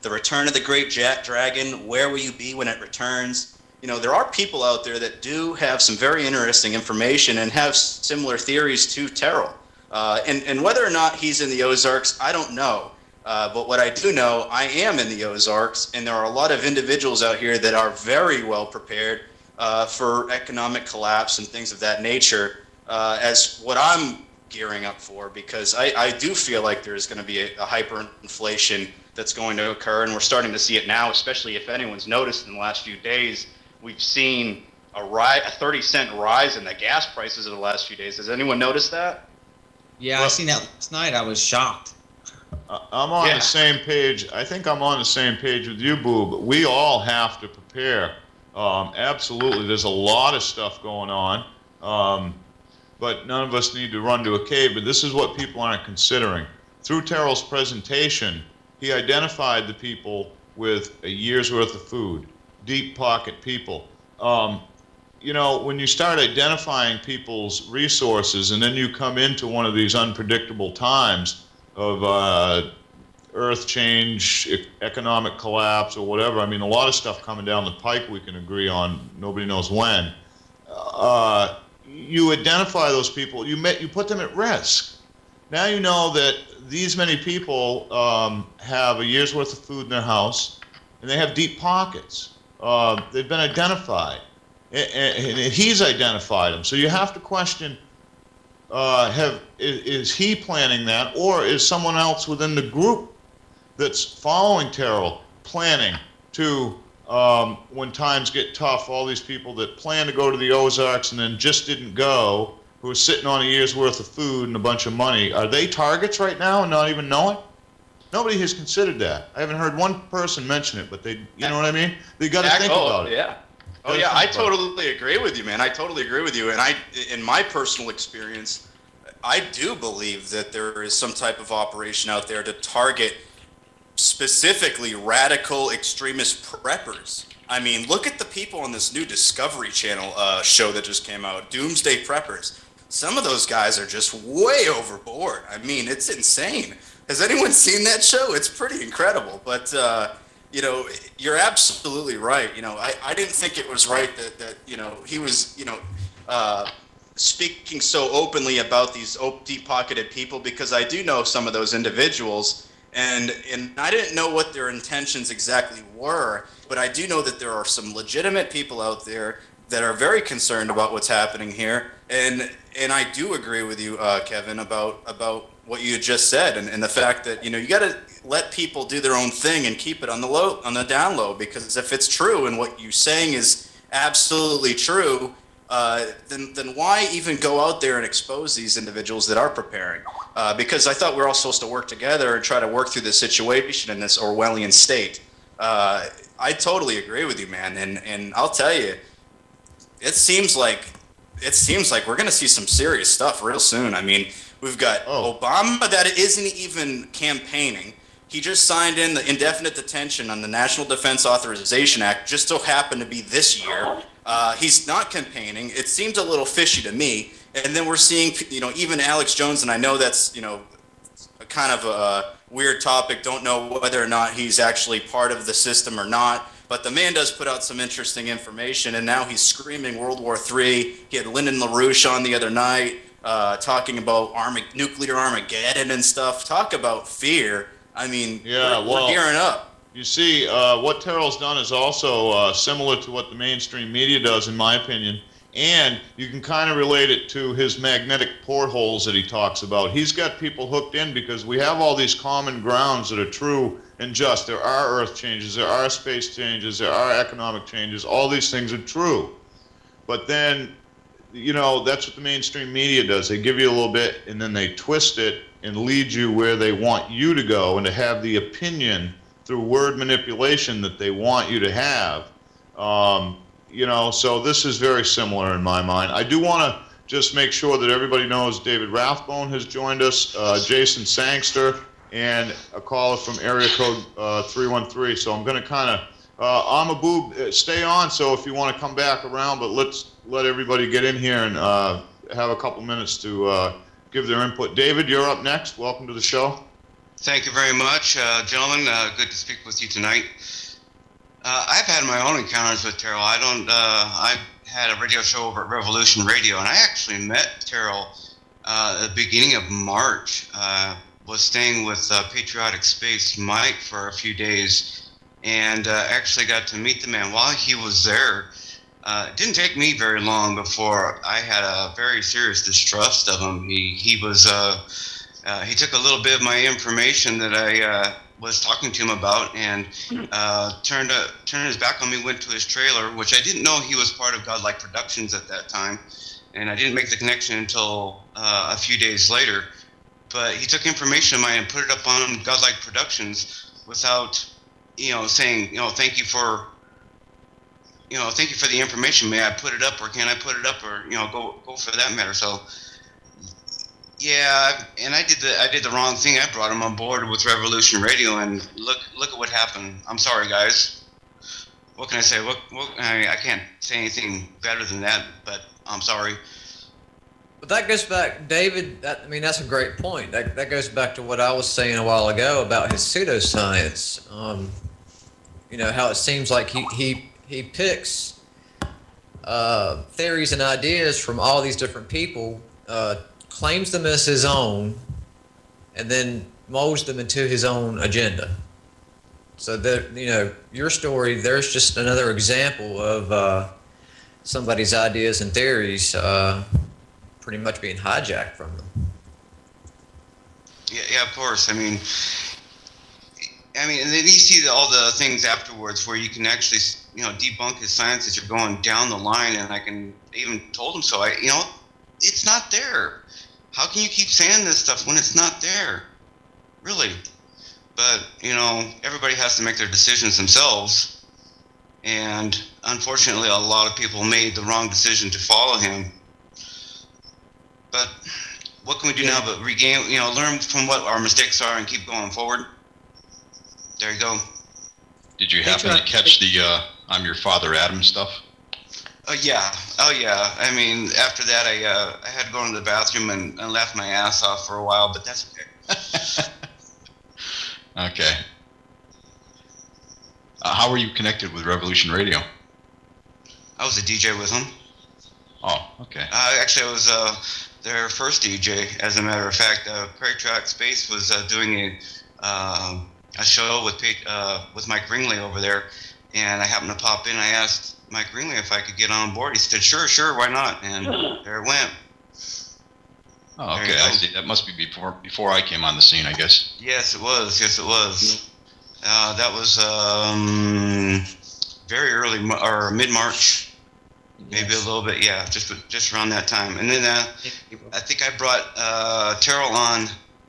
the return of the great jet dragon, where will you be when it returns? You know, there are people out there that do have some very interesting information and have similar theories to Terral. Uh, and, and whether or not he's in the Ozarks, I don't know. Uh, but what I do know, I am in the Ozarks, and there are a lot of individuals out here that are very well prepared uh, for economic collapse and things of that nature, uh, as what I'm gearing up for, because I, I do feel like there's going to be a, a hyperinflation that's going to occur, and we're starting to see it now, especially if anyone's noticed in the last few days. We've seen a, ri- a thirty cent rise in the gas prices in the last few days. Has anyone noticed that? Yeah, I seen that last night. I was shocked. I'm on Yeah. the same page. I think I'm on the same page with you, Boo, but we all have to prepare. Um, absolutely. There's a lot of stuff going on, um, but none of us need to run to a cave. But this is what people aren't considering. Through Terrell's presentation, he identified the people with a year's worth of food, deep pocket people. Um, you know, when you start identifying people's resources and then you come into one of these unpredictable times of uh, earth change, e- economic collapse, or whatever. I mean, a lot of stuff coming down the pike we can agree on. Nobody knows when. Uh, you identify those people. You met, you put them at risk. Now you know that these many people um, have a year's worth of food in their house, and they have deep pockets. Uh, they've been identified, and, and he's identified them. So you have to question. Uh, have is, is he planning that, or is someone else within the group that's following Terral planning to, um, when times get tough, all these people that plan to go to the Ozarks and then just didn't go, who are sitting on a year's worth of food and a bunch of money, are they targets right now and not even know it? Nobody has considered that. I haven't heard one person mention it, but they, you know what I mean? They got to think oh, about it. Yeah. Oh Gotta yeah, I think about it. totally agree with you, man. I totally agree with you. And I, in my personal experience, I do believe that there is some type of operation out there to target specifically radical extremist preppers. I mean, look at the people on this new Discovery Channel uh, show that just came out, Doomsday Preppers. Some of those guys are just way overboard. I mean, it's insane. Has anyone seen that show? It's pretty incredible. But, uh, you know, you're absolutely right. You know, I, I didn't think it was right that, that, you know, he was, you know, uh, speaking so openly about these deep-pocketed people, because I do know some of those individuals, and and I didn't know what their intentions exactly were, but I do know that there are some legitimate people out there that are very concerned about what's happening here, and and I do agree with you, uh, Kevin, about about what you just said, and, and the fact that, you know, you got to let people do their own thing and keep it on the low, on the down low, because if it's true and what you're saying is absolutely true, uh, then then why even go out there and expose these individuals that are preparing? Uh, because I thought we were all supposed to work together and try to work through this situation in this Orwellian state. Uh, I totally agree with you, man, and and I'll tell you, it seems like it seems like we're going to see some serious stuff real soon. I mean, we've got Oh. Obama that isn't even campaigning. He just signed in the indefinite detention on the National Defense Authorization Act, just so happened to be this year. Uh, he's not campaigning. It seems a little fishy to me. And then we're seeing, you know, even Alex Jones, and I know that's, you know, a kind of a weird topic. Don't know whether or not he's actually part of the system or not. But the man does put out some interesting information, and now he's screaming World War Three. He had Lyndon LaRouche on the other night, uh, talking about Arma- nuclear Armageddon and stuff. Talk about fear. I mean, Yeah, we're, well, we're gearing up. You see, uh, what Terrell's done is also uh, similar to what the mainstream media does, in my opinion. And you can kind of relate it to his magnetic portholes that he talks about. He's got people hooked in because we have all these common grounds that are true and just. There are earth changes, there are space changes, there are economic changes. All these things are true. But then, you know, that's what the mainstream media does. They give you a little bit and then they twist it and lead you where they want you to go, and to have the opinion through word manipulation that they want you to have. Um, you know, so this is very similar in my mind. I do want to just make sure that everybody knows David Rathbone has joined us, uh, Jason Sangster, and a caller from area code uh, three one three. So I'm going to kind of, uh, Amaboob, stay on, so if you want to come back around, but let's let everybody get in here and uh, have a couple minutes to uh, give their input. David, you're up next. Welcome to the show. Thank you very much, uh, gentlemen. Uh, good to speak with you tonight. Uh, I've had my own encounters with Terral. I don't. Uh, I had a radio show over at Revolution Radio, and I actually met Terral uh, at the beginning of March. Uh, was staying with uh, Patriotic Space Mike for a few days, and uh, actually got to meet the man while he was there. Uh, it didn't take me very long before I had a very serious distrust of him. He he was uh, uh, he took a little bit of my information that I uh, was talking to him about, and uh, turned a, turned his back on me. Went to his trailer, which I didn't know he was part of Godlike Productions at that time, and I didn't make the connection until uh, a few days later. But he took information of mine and put it up on Godlike Productions without, you know, saying, you know, thank you for, you know, thank you for the information. May I put it up, or can I put it up, or, you know, go go for that matter. So, yeah, and I did the I did the wrong thing. I brought him on board with Revolution Radio, and look look at what happened. I'm sorry, guys. What can I say? What, what I mean, I can't say anything better than that, but I'm sorry. But that goes back, David, that, I mean, that's a great point. That, that goes back to what I was saying a while ago about his pseudoscience. Um, you know, how it seems like he, he, he picks uh, theories and ideas from all these different people, uh, claims them as his own, and then molds them into his own agenda. So that, you know, your story, there's just another example of uh, somebody's ideas and theories uh, pretty much being hijacked from them. Yeah, yeah, of course. I mean, I mean, and then you see all the things afterwards where you can actually, you know, debunk his science as you're going down the line, and I can even told him so. I, you know, it's not there. How can you keep saying this stuff when it's not there? Really. But, you know, everybody has to make their decisions themselves, and unfortunately, a lot of people made the wrong decision to follow him. But what can we do yeah. now but regain, you know, learn from what our mistakes are and keep going forward? There you go. Did you happen to catch the uh, I'm your father Adam stuff? Oh, yeah. Oh, yeah. I mean, after that, I uh, I had to go into the bathroom and, and laugh my ass off for a while, but that's okay. Okay. Uh, how were you connected with Revolution Radio? I was a D J with them. Oh, okay. Uh, actually, I was uh, their first D J, as a matter of fact. Uh, Patriotic Space was uh, doing a uh, a show with uh, with Mike Ringley over there, and I happened to pop in. I asked Mike Ringley if I could get on board. He said, "Sure, sure, why not?" And there it went. Oh, okay. I see. That must be before before I came on the scene, I guess. Yes, it was. Yes, it was. Uh, that was um, very early or mid March. Maybe yes. a little bit, yeah, just just around that time. And then uh, I think I brought uh, Terral on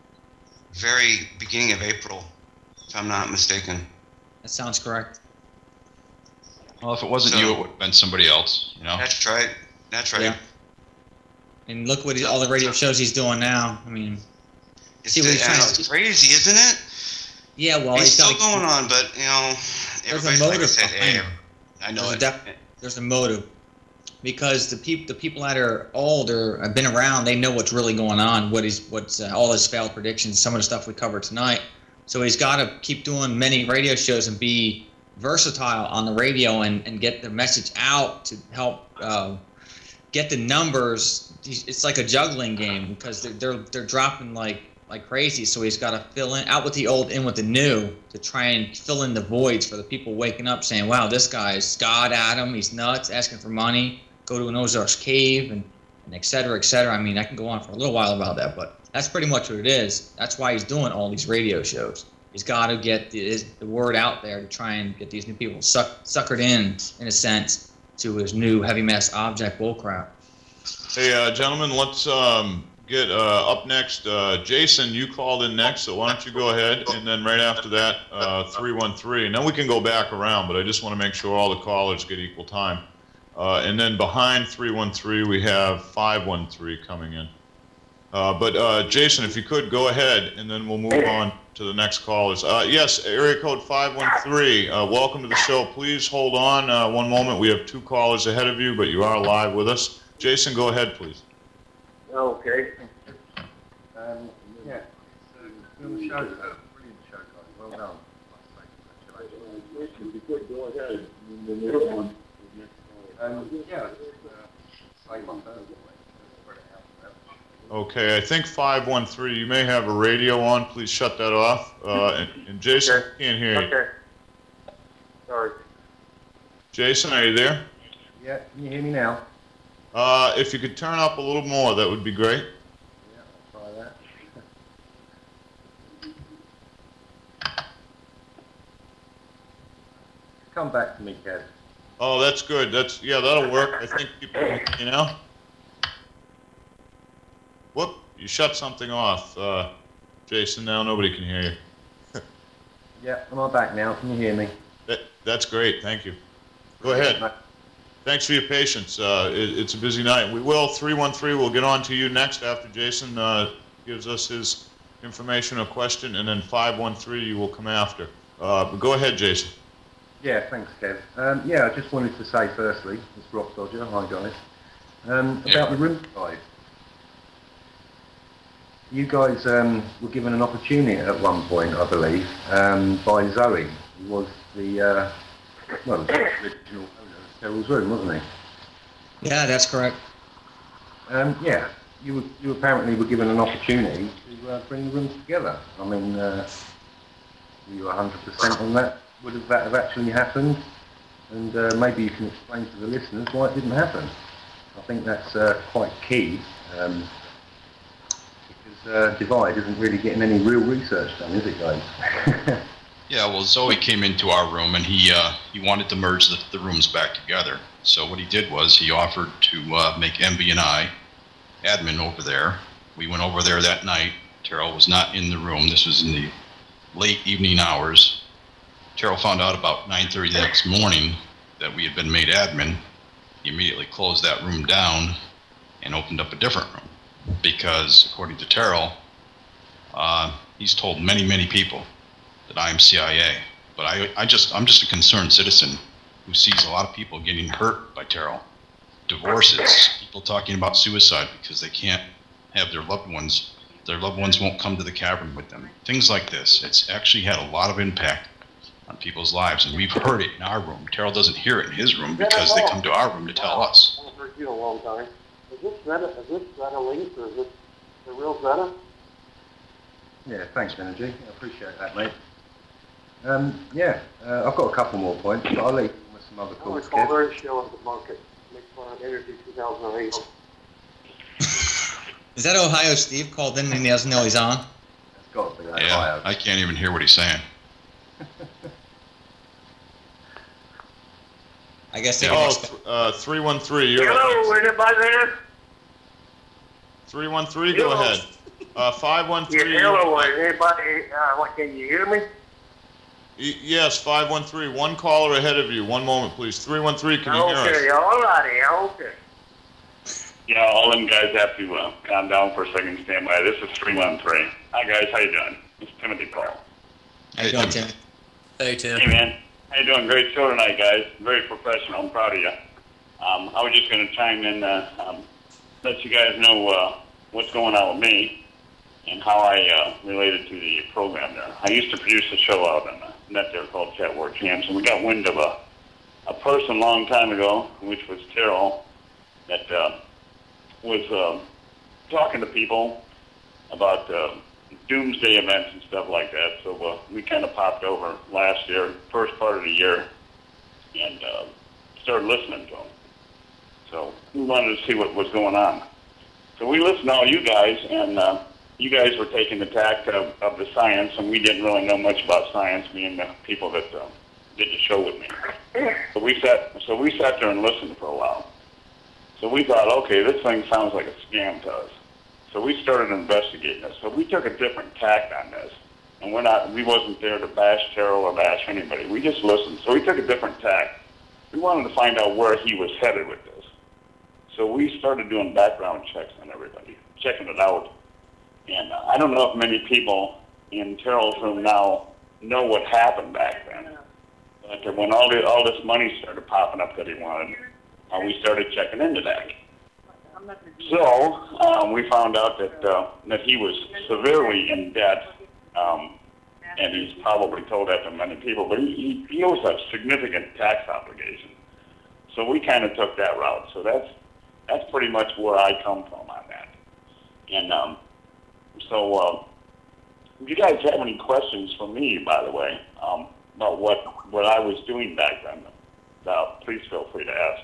very beginning of April, if I'm not mistaken. That sounds correct. Well, if it wasn't so, you, it would have been somebody else, you know? That's right. That's right. Yeah. And look what he, all the radio shows he's doing now. I mean, it's, see what he's trying to, it's crazy, isn't it? Yeah, well, he's he's still got, going on, but, you know, everybody's like I said, hey, I know there's it. A def, there's a motive. Because the people, the people that are old or have been around, they know what's really going on. What is, what's uh, all his failed predictions, some of the stuff we covered tonight. So he's got to keep doing many radio shows and be versatile on the radio and, and get the message out to help uh, get the numbers. It's like a juggling game because they're they're, they're dropping like like crazy. So he's got to fill in out with the old, in with the new to try and fill in the voids for the people waking up saying, "Wow, this guy's God Adam. He's nuts, asking for money." Go to an Ozarks cave and, and et cetera, et cetera. I mean, I can go on for a little while about that, but that's pretty much what it is. That's why he's doing all these radio shows. He's got to get the, his, the word out there to try and get these new people suck, suckered in, in a sense, to his new heavy mass object bullcrap. Hey, uh, gentlemen, let's um, get uh, up next. Uh, Jason, you called in next, so why don't you go ahead, and then right after that, uh, three one three, and then we can go back around, but I just want to make sure all the callers get equal time. Uh, and then behind three one three, we have five one three coming in. Uh, but uh, Jason, if you could, go ahead, and then we'll move on to the next callers. Uh, yes, area code five one three, uh, welcome to the show. Please hold on uh, one moment. We have two callers ahead of you, but you are live with us. Jason, go ahead, please. Okay. Um, yeah. On the show, uh, brilliant show, guys. Well done. Congratulations. Go ahead. Um, yeah, just, uh, say my first point. Okay, I think five one three, you may have a radio on. Please shut that off. Uh, and, and Jason, Okay. can't hear you. Okay. Sorry. Jason, are you there? Yeah, can you hear me now? Uh, if you could turn up a little more, that would be great. Yeah, I'll try that. Come back to me, Kev. Oh, that's good. That's, yeah, that'll work. I think people can hear you now. Whoop, you shut something off, uh, Jason. Now nobody can hear you. Yeah, am I back now? Can you hear me? That, that's great. Thank you. Go ahead. Thanks for your patience. Uh, it, it's a busy night. We will, three one three, we'll get on to you next after Jason uh, gives us his information or question, and then five one three you will come after. Uh, but go ahead, Jason. Yeah, thanks, Kev. Um, yeah, I just wanted to say firstly, it's Rock Dodger, hi guys, um, about Yeah. the room side. You guys um, were given an opportunity at one point, I believe, um, by Zoe, who was the, uh, well, the original owner of Terrell's Room, wasn't he? Yeah, that's correct. Um, yeah, you, were, you apparently were given an opportunity to uh, bring the rooms together. I mean, uh, were you one hundred percent on that? Would have that have actually happened? And uh, maybe you can explain to the listeners why it didn't happen. I think that's uh, quite key, um, because uh, Divide isn't really getting any real research done, is it, guys? Yeah, well, Zoe came into our room and he uh, he wanted to merge the, the rooms back together. So what he did was he offered to uh, make Envy and I admin over there. We went over there that night. Terrell was not in the room. This was in the late evening hours. Terrell found out about nine thirty the next morning that we had been made admin. He immediately closed that room down and opened up a different room because, according to Terrell, uh, he's told many, many people that I am C I A. But I, I just, I'm just a concerned citizen who sees a lot of people getting hurt by Terrell. Divorces, people talking about suicide because they can't have their loved ones, their loved ones won't come to the cavern with them. Things like this. It's actually had a lot of impact on people's lives, and we've heard it in our room. Terrell doesn't hear it in his room because they come to our room to tell us. I haven't heard you in a long time. Is this Zeta, is this Zeta linked, or is this the real Zeta? Yeah, thanks, Energy. I appreciate that, mate. Um, yeah, uh, I've got a couple more points, but I'll leave them with some other I want calls, to call Kev. their show at the market. Make fun of Energy two thousand eight. Is that Ohio Steve called in and he doesn't know he's on? It's got to be that Yeah, high. I can't even hear what he's saying. I guess they Oh, can th- uh, three one three, you're Hello, up. anybody there? three one three, go Hello. ahead. Uh, five one Yeah, three. hello, anybody, uh, what, can you hear me? Y- Yes, five one three. One caller ahead of you. One moment, please. three one three, can you hear us? Okay, all righty, okay. Yeah, all them guys have to uh, calm down for a second, stand by. This is three one three. Hi, guys. How you doing? It's Timothy Paul. How you doing, Tim? Hey, Tim. Hey, man. How you doing? Great show tonight, guys. Very professional. I'm proud of you. Um, I was just going to chime in, uh, um, let you guys know uh, what's going on with me and how I uh, related to the program there. I used to produce a show out on the net there called Chat War Champs, and we got wind of a, a person a long time ago, which was Terrell, that uh, was uh, talking to people about uh, doomsday events and stuff like that. So uh, we kind of popped over last year, first part of the year, and uh, started listening to them. So we wanted to see what was going on. So we listened to all you guys, and uh, you guys were taking the tact of, of the science, and we didn't really know much about science, being the people that uh, did the show with me. So we sat, so we sat there and listened for a while. So we thought, okay, this thing sounds like a scam to us. So we started investigating this. So we took a different tact on this, and we're not, we wasn't there to bash Terrell or bash anybody. We just listened. So we took a different tact. We wanted to find out where he was headed with this. So we started doing background checks on everybody, checking it out. And uh, I don't know if many people in Terrell's room now know what happened back then. But when all, the, all this money started popping up that he wanted, uh, we started checking into that. So um, we found out that uh, that he was severely in debt Um, and he's probably told that to many people, but he, he, he owes us significant tax obligations. So we kind of took that route. So that's that's pretty much where I come from on that. And um, so uh, if you guys have any questions for me, by the way, um, about what, what I was doing back then, uh, please feel free to ask.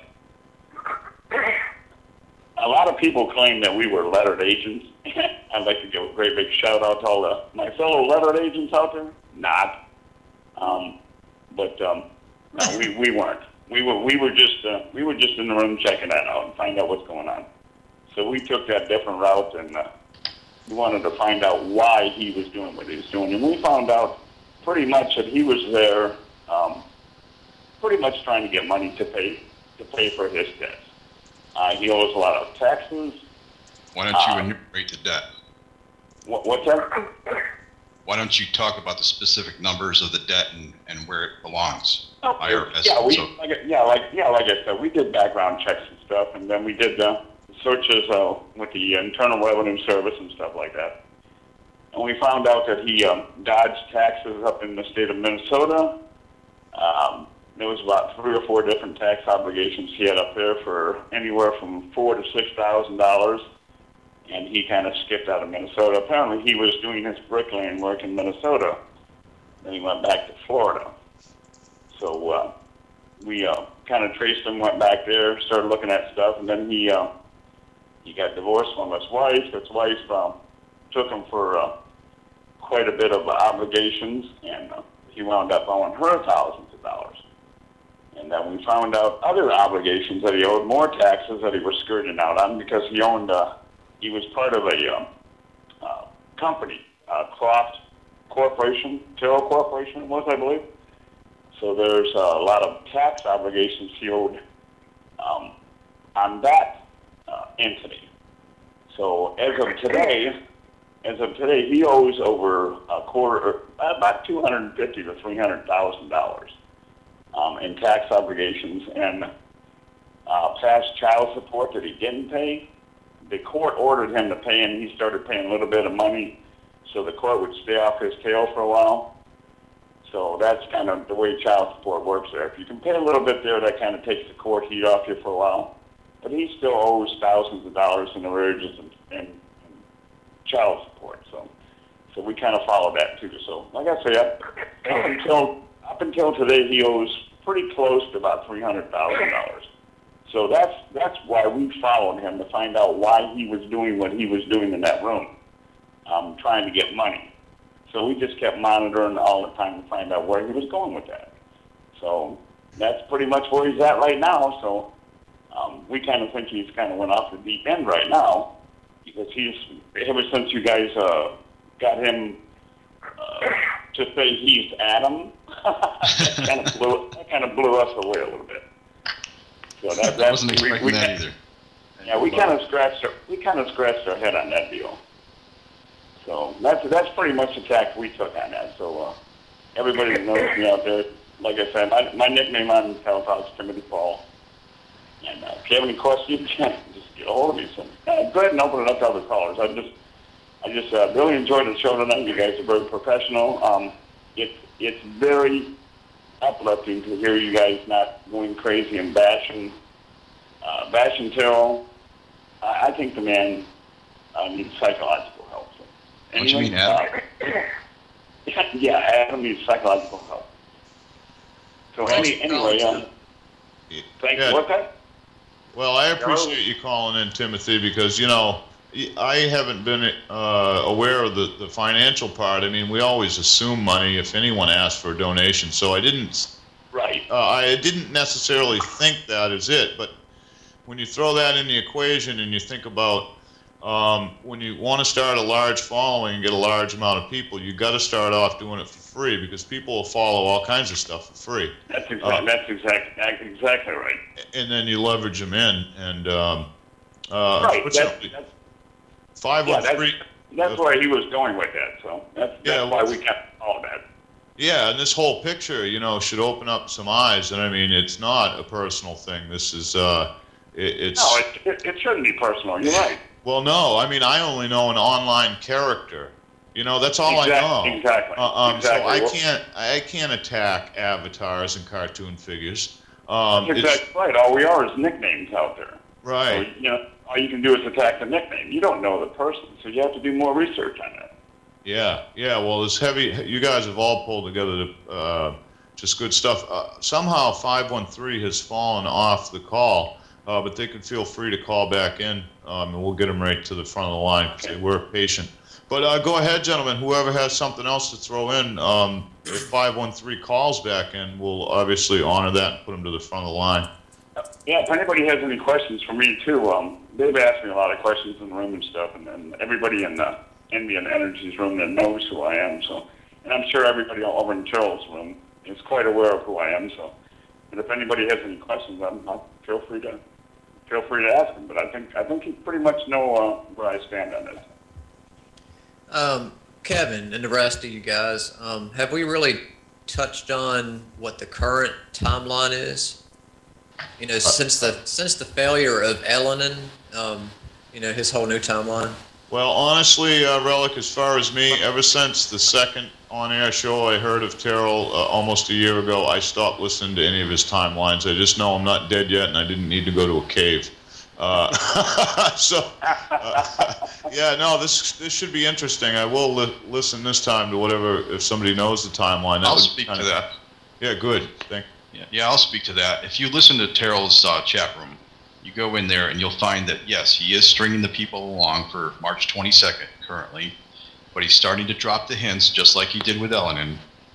A lot of people claim that we were lettered agents. I'd like to give a great big shout out to all the, my fellow lettered agents out there. Not, um, but um, no, we, we weren't. We were we were just uh, we were just in the room checking that out and find out what's going on. So we took that different route, and uh, we wanted to find out why he was doing what he was doing, and we found out pretty much that he was there, um, pretty much trying to get money to pay to pay for his debts. Uh, he owes a lot of taxes. Why don't you Uh, enumerate the debt? What, what's that? Why don't you talk about the specific numbers of the debt and, and where it belongs? Oh, I R S. yeah, we So- like yeah like yeah like I said, we did background checks and stuff, and then we did uh, searches uh, with the Internal Revenue Service and stuff like that. And we found out that he um, dodged taxes up in the state of Minnesota. Um, there was about three or four different tax obligations he had up there for anywhere from four to six thousand dollars. And he kind of skipped out of Minnesota. Apparently, he was doing his bricklaying work in Minnesota. Then he went back to Florida. So uh, we uh, kind of traced him, went back there, started looking at stuff, and then he uh, he got divorced from his wife. His wife uh, took him for uh, quite a bit of obligations, and uh, he wound up owing her thousands of dollars. And then we found out other obligations that he owed, more taxes that he was skirting out on because he owned, uh, he was part of a um, uh, company, uh, Croft Corporation, Terral Corporation it was, I believe. So there's a lot of tax obligations he owed um, on that uh, entity. So as of today, as of today, he owes over a quarter, about two hundred fifty to three hundred thousand dollars um, in tax obligations and uh, past child support that he didn't pay. The court ordered him to pay, and he started paying a little bit of money, so the court would stay off his tail for a while. So that's kind of the way child support works there. If you can pay a little bit there, that kind of takes the court heat off you for a while. But he still owes thousands of dollars in arrearages and, and, and child support. So, so we kind of follow that too. So, like I say, up, up until up until today, he owes pretty close to about three hundred thousand dollars. So that's that's why we followed him, to find out why he was doing what he was doing in that room, um, trying to get money. So we just kept monitoring all the time to find out where he was going with that. So that's pretty much where he's at right now. So um, we kind of think he's kind of went off the deep end right now, because he's, ever since you guys uh, got him uh, to say he's Adam, that kind of blew that kind of blew us away a little bit. So that, I wasn't expecting we, we, that either. Yeah, we kind of scratched our, we kind of scratched our head on that deal. So that's that's pretty much the tack we took on that. So uh, everybody that knows me out there, like I said, my, my nickname on Teletalk is Timothy Paul. And uh, if you have any questions, just get a hold of me. So uh, go ahead and open it up to other callers. I just I just uh, really enjoyed the show tonight. You guys are very professional. Um, it's it's very uplifting to hear you guys not going crazy and bashing uh, bashing Terral. Uh, I think the man uh, needs psychological help. So, What do you mean, Adam? Uh, yeah, Adam needs psychological help. So any, anyway, um, thank Yeah. you. What's that? Well, I appreciate you calling in, Timothy, because, you know, I haven't been uh, aware of the, the financial part. I mean, we always assume money if anyone asks for a donation, so I didn't, Right. uh, I didn't necessarily think that is it, but when you throw that in the equation and you think about um, when you want to start a large following and get a large amount of people, you got to start off doing it for free, because people will follow all kinds of stuff for free. That's exactly, Uh, that's exactly, exactly right. And then you leverage them in, and um, uh, Right. That's, unfortunately, that's, five yeah, oh that's, three. that's where he was going with that. So that's, that's Yeah, why well- we kept all that. Yeah, and this whole picture, you know, should open up some eyes. And I mean, it's not a personal thing. This is, uh, it, it's. No, it, it, it shouldn't be personal. You're right. Well, no, I mean, I only know an online character, You know, that's all Exact- I know. Exactly. Uh, um, exactly. So I Well, can't, I can't attack avatars and cartoon figures. Um, That's it's- exactly right. All we are is nicknames out there. right. So, you know, all you can do is attack the nickname. You don't know the person, so you have to do more research on that. Yeah, yeah. Well, it's heavy. You guys have all pulled together to, uh, just good stuff. Uh, somehow five one three has fallen off the call, uh, but they can feel free to call back in, um, and we'll get them right to the front of the line because Okay. they were patient. But uh, go ahead, gentlemen. Whoever has something else to throw in, um, if five one three calls back in, we'll obviously honor that and put them to the front of the line. Yeah, if anybody has any questions for me too, um, they've asked me a lot of questions in the room and stuff, and, and everybody in the Envy and Energy's room that knows who I am. So, and I'm sure everybody all over in Terrell's room is quite aware of who I am. So, but if anybody has any questions, I'm, I'll feel free to feel free to ask them. But I think I think you pretty much know uh, where I stand on this. Um, Kevin and the rest of you guys, um, have we really touched on what the current timeline is? You know, since the since the failure of Elenin, um, you know, his whole new timeline. Well, honestly, uh, Relic, as far as me, ever since the second on-air show I heard of Terrell uh, almost a year ago, I stopped listening to any of his timelines. I just know I'm not dead yet, and I didn't need to go to a cave. Uh, so, uh, yeah, no, this this should be interesting. I will li listen this time to whatever, if somebody knows the timeline. That I'll would speak kinda, to that. Yeah, good. Thank. Yeah, yeah, I'll speak to that. If you listen to Terrell's uh, chat room, you go in there and you'll find that, yes, he is stringing the people along for March twenty-second currently, but he's starting to drop the hints just like he did with Elenin.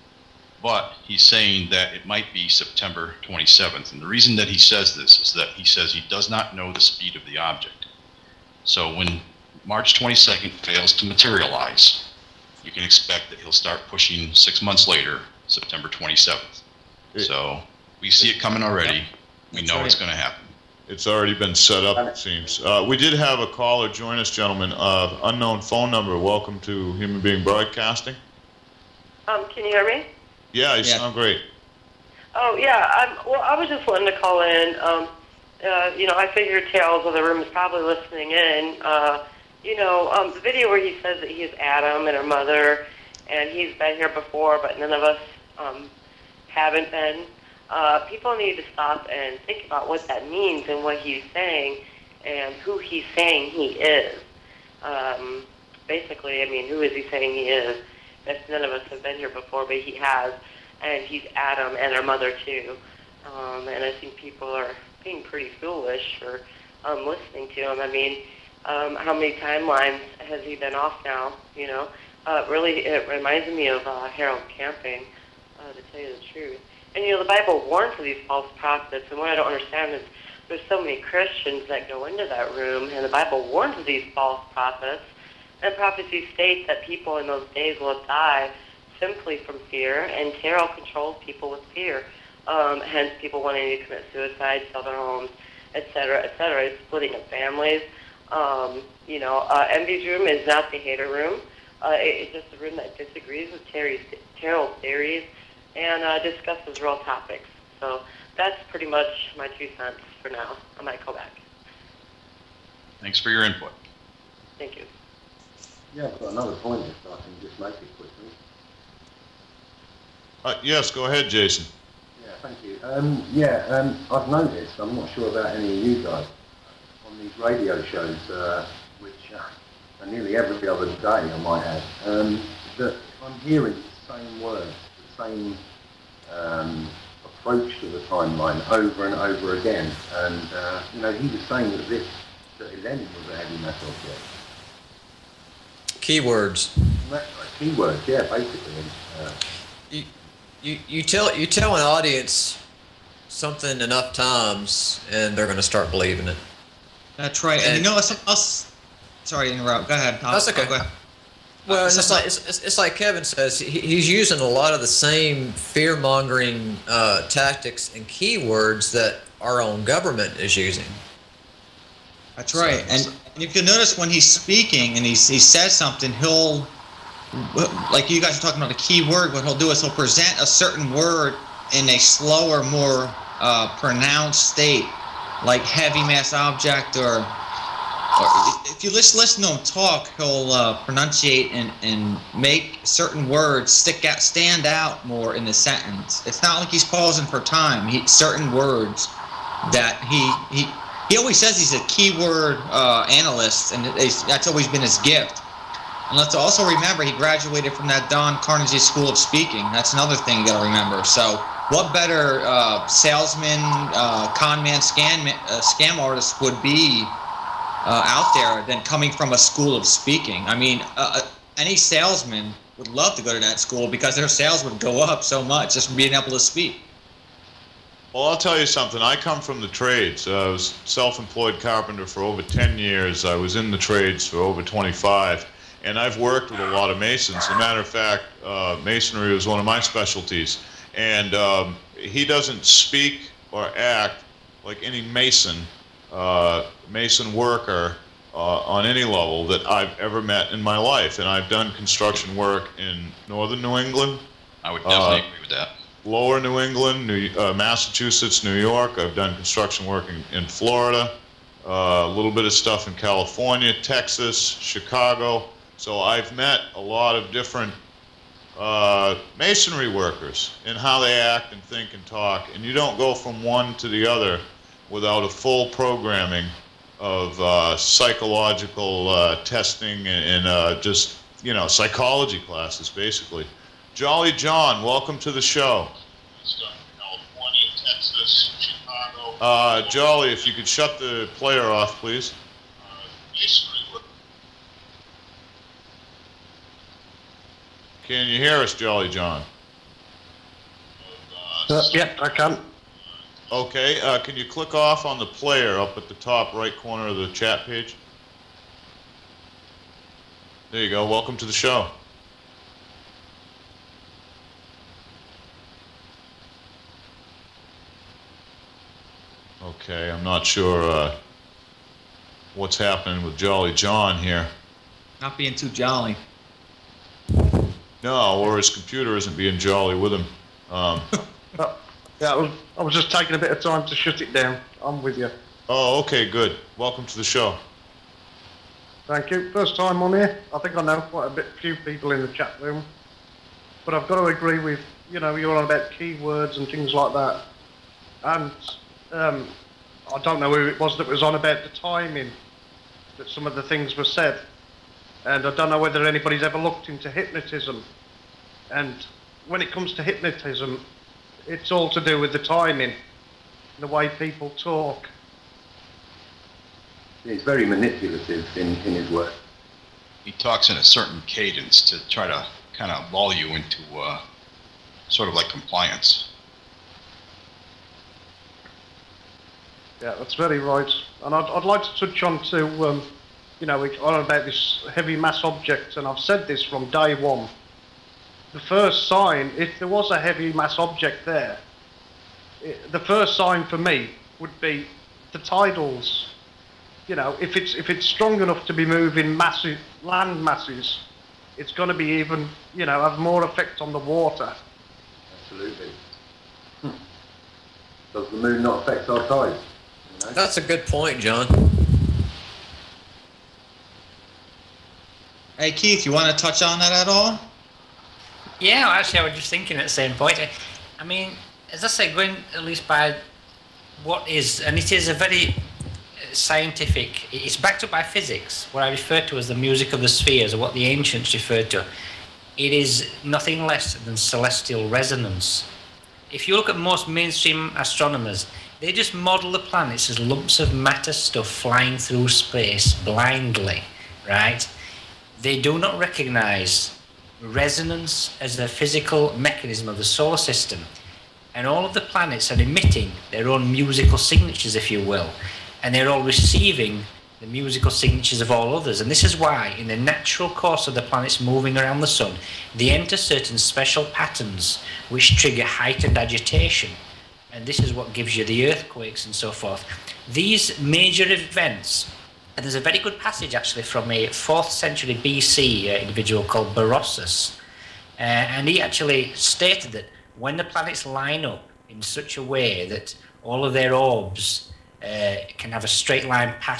But he's saying that it might be September twenty-seventh. And the reason that he says this is that he says he does not know the speed of the object. So when March twenty-second fails to materialize, you can expect that he'll start pushing six months later, September twenty-seventh. So we see it coming already. We know it's going to happen. It's already been set up, it seems. Uh, we did have a caller join us, gentlemen. Uh, unknown phone number. Welcome to Human Being Broadcasting. Um, can you hear me? Yeah, you sound great. Oh, yeah. I'm, well, I was just wanting to call in. Um, uh, you know, I figured Tales of the Room is probably listening in. Uh, you know, um, the video where he says that he is Adam and her mother, and he's been here before, but none of us um, haven't been. Uh, people need to stop and think about what that means and what he's saying and who he's saying he is. Um, basically, I mean, who is he saying he is? If none of us have been here before, but he has, and he's Adam and her mother too. Um, and I think people are being pretty foolish for um, listening to him. I mean, um, how many timelines has he been off now? You know, uh, really, it reminds me of uh, Harold Camping, uh, to tell you the truth. And, you know, the Bible warns of these false prophets, and what I don't understand is there's so many Christians that go into that room, and the Bible warns of these false prophets, and prophecy states that people in those days will die simply from fear, and Terrell controls people with fear, um, hence people wanting to commit suicide, sell their homes, et cetera, et cetera, splitting of families. Um, you know, uh, Envy's room is not the hater room. Uh, it, it's just a room that disagrees with Terry's, Terrell's theories, and uh, discusses real topics. So that's pretty much my two cents for now. I might call back. Thanks for your input. Thank you. Yeah, I've got another point if I can just make it quickly. Uh, yes, go ahead, Jason. Yeah, thank you. Um, yeah, um, I've noticed, I'm not sure about any of you guys, on these radio shows, uh, which uh, are nearly every other day, I might add, um, that I'm hearing the same words, the same um, approach to the timeline over and over again. And, uh, you know, he was saying that this, that Elenin was a heavy metal object. Keywords. That's right, keywords, yeah, basically. Uh, You, you, you tell you tell an audience something enough times, and they're going to start believing it. That's right. And, and you know what? Something else. Sorry to interrupt. Go ahead. Tom. That's okay. Oh, go ahead. Well, it's like it's, it's, it's like Kevin says. He, he's using a lot of the same fear-mongering uh, tactics and keywords that our own government is using. That's right. So, and, and if you notice when he's speaking and he he says something, he'll, like you guys are talking about a key word, what he'll do is he'll present a certain word in a slower, more uh, pronounced state, like heavy mass object or or if you listen, listen to him talk, he'll uh, pronunciate and, and make certain words stick out, stand out more in the sentence. It's not like he's pausing for time. He, certain words that he he he always says he's a keyword uh, analyst, and it's, that's always been his gift. And let's also remember he graduated from that Don Carnegie School of Speaking. That's another thing you got to remember. So, what better uh, salesman, uh, con man, scam uh, scam artist would be uh, out there than coming from a school of speaking? I mean, uh, any salesman would love to go to that school because their sales would go up so much just from being able to speak. Well, I'll tell you something. I come from the trades. Uh, I was self-employed carpenter for over ten years. I was in the trades for over twenty-five. And I've worked with a lot of masons. As a matter of fact, uh, masonry was one of my specialties. And um, he doesn't speak or act like any mason, uh, mason worker uh, on any level that I've ever met in my life. And I've done construction work in northern New England. I would definitely uh, agree with that. Lower New England, New, uh, Massachusetts, New York. I've done construction work in, in Florida, uh, a little bit of stuff in California, Texas, Chicago. So I've met a lot of different uh, masonry workers and how they act and think and talk. And you don't go from one to the other without a full programming of uh, psychological uh, testing and, and uh, just, you know, psychology classes, basically. Jolly John, welcome to the show. California, Texas, Chicago. Uh, Jolly, if you could shut the player off, please. Uh, masonry. Can you hear us, Jolly John? Uh, yep, I can. Okay, uh, can you click off on the player up at the top right corner of the chat page? There you go. Welcome to the show. Okay, I'm not sure uh, what's happening with Jolly John here. Not being too jolly. No, or his computer isn't being jolly with him. Um, oh, yeah, I was, I was just taking a bit of time to shut it down. I'm with you. oh, okay, good. Welcome to the show. Thank you. First time on here. I think I know quite a bit, few people in the chat room. But I've got to agree with, you know, you're on about keywords and things like that. And um, I don't know who it was that was on about the timing that some of the things were said. And I don't know whether anybody's ever looked into hypnotism. And when it comes to hypnotism, it's all to do with the timing, the way people talk. It's very manipulative in, in his work. He talks in a certain cadence to try to kind of lull you into uh, sort of like compliance. Yeah, that's very right. And I'd, I'd like to touch on to, um, you know, on about this heavy mass object, and I've said this from day one. The first sign, if there was a heavy mass object there, it, the first sign for me would be the tidals. You know, if it's if it's strong enough to be moving massive land masses, it's going to be even, you know, have more effect on the water. Absolutely. Hmm. Does the moon not affect our tides? You know? That's a good point, John. Hey, Keith, you want to touch on that at all? Yeah, actually, I was just thinking at the same point. I mean, as I say, going at least by what is, and it is a very scientific, it's backed up by physics, what I refer to as the music of the spheres, or what the ancients referred to. It is nothing less than celestial resonance. If you look at most mainstream astronomers, they just model the planets as lumps of matter stuff flying through space blindly, right? They do not recognize resonance as a physical mechanism of the solar system. And all of the planets are emitting their own musical signatures, if you will. And they're all receiving the musical signatures of all others. And this is why, in the natural course of the planets moving around the sun, they enter certain special patterns which trigger heightened agitation. And this is what gives you the earthquakes and so forth. These major events, and there's a very good passage actually from a fourth century B C uh, individual called Berossus. Uh, and he actually stated that when the planets line up in such a way that all of their orbs uh, can have a straight line pass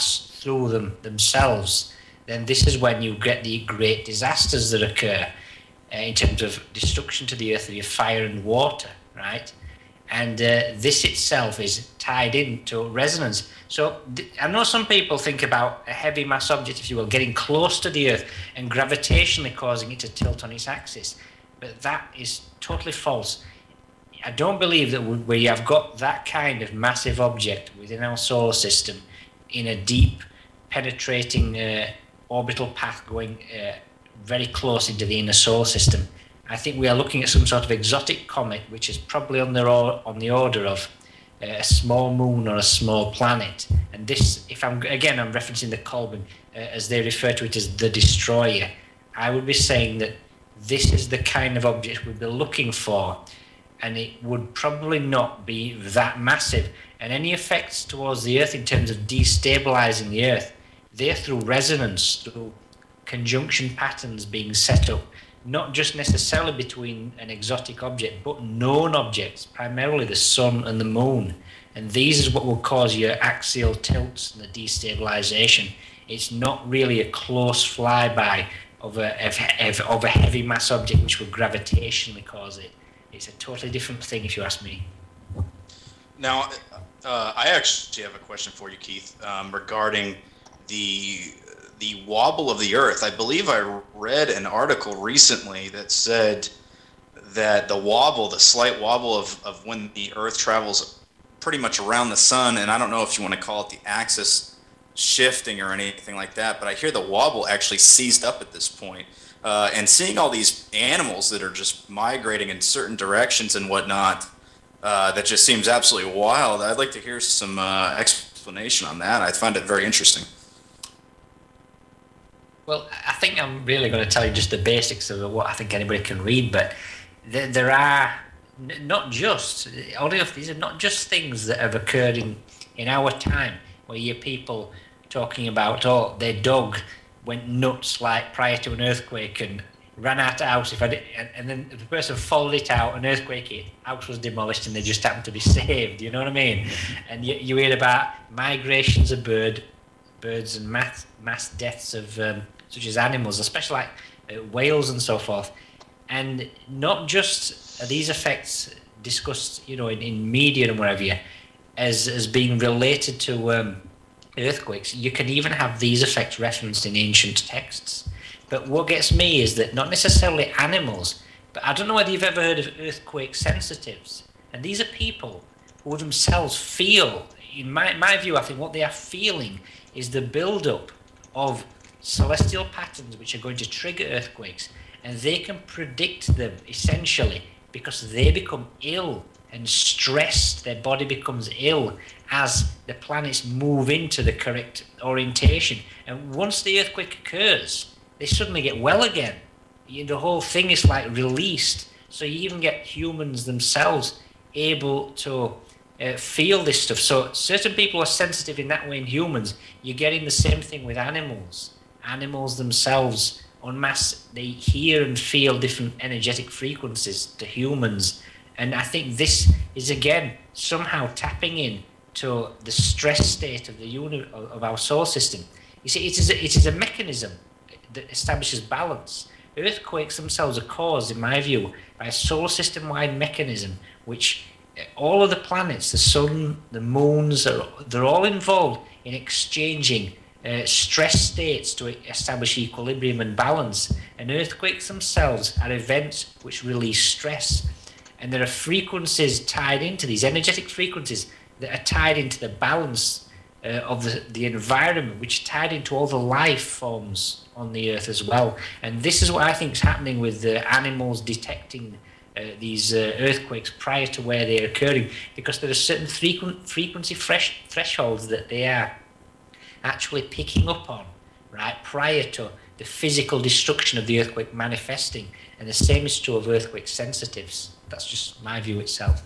through them themselves, then this is when you get the great disasters that occur uh, in terms of destruction to the earth via fire and water, right? And uh, this itself is tied into resonance. So th- I know some people think about a heavy mass object, if you will, getting close to the earth and gravitationally causing it to tilt on its axis. But that is totally false. I don't believe that we have got that kind of massive object within our solar system in a deep, penetrating uh, orbital path going uh, very close into the inner solar system. I think we are looking at some sort of exotic comet, which is probably on the, or- on the order of uh, a small moon or a small planet. And this, if I'm, again, I'm referencing the Colburn, uh, as they refer to it as the destroyer, I would be saying that this is the kind of object we'd be looking for, and it would probably not be that massive. And any effects towards the Earth in terms of destabilizing the Earth, they're through resonance, through conjunction patterns being set up, not just necessarily between an exotic object, but known objects, primarily the sun and the moon. And these is what will cause your axial tilts and the destabilization. It's not really a close flyby of a, of, of a heavy mass object which will gravitationally cause it. It's a totally different thing, if you ask me. Now, uh, I actually have a question for you, Keith, um, regarding the the wobble of the Earth. I believe I read an article recently that said that the wobble, the slight wobble of, of when the Earth travels pretty much around the sun, and I don't know if you want to call it the axis shifting or anything like that, but I hear the wobble actually seized up at this point. Uh, and seeing all these animals that are just migrating in certain directions and whatnot, uh, that just seems absolutely wild. I'd like to hear some uh, explanation on that. I find it very interesting. Well, I think I'm really going to tell you just the basics of what I think anybody can read, but there, there are n- not just, only of these are not just things that have occurred in, in our time, where you hear people talking about, oh, their dog went nuts like prior to an earthquake and ran out of house, if I did, and, and then the person followed it out, an earthquake hit, house was demolished and they just happened to be saved, you know what I mean? And you, you hear about migrations of bird, birds and mass, mass deaths of um, such as animals, especially like uh, whales and so forth. And not just are these effects discussed, you know, in, in media and wherever you, as, as being related to um, earthquakes. You can even have these effects referenced in ancient texts. But what gets me is that not necessarily animals, but I don't know whether you've ever heard of earthquake sensitives. And these are people who themselves feel, in my, my view, I think what they are feeling is the build-up of celestial patterns which are going to trigger earthquakes, and they can predict them essentially because they become ill and stressed. Their body becomes ill as the planets move into the correct orientation, and once the earthquake occurs, they suddenly get well again. The whole thing is like released, so you even get humans themselves able to uh, feel this stuff. So certain people are sensitive in that way in humans. You're getting the same thing with animals. Animals themselves, en masse, they hear and feel different energetic frequencies to humans. And I think this is, again, somehow tapping in to the stress state of the uni- of our solar system. You see, it is a, it is a mechanism that establishes balance. Earthquakes themselves are caused, in my view, by a solar system-wide mechanism, which all of the planets, the sun, the moons, are, they're all involved in exchanging Uh, stress states to establish equilibrium and balance. And earthquakes themselves are events which release stress. And there are frequencies tied into these, energetic frequencies that are tied into the balance uh, of the, the environment, which are tied into all the life forms on the earth as well. And this is what I think is happening with the animals detecting uh, these uh, earthquakes prior to where they're occurring, because there are certain frequent, frequency fresh, thresholds that they are actually picking up on, right, prior to the physical destruction of the earthquake manifesting. And the same is true of earthquake sensitives. That's just my view itself.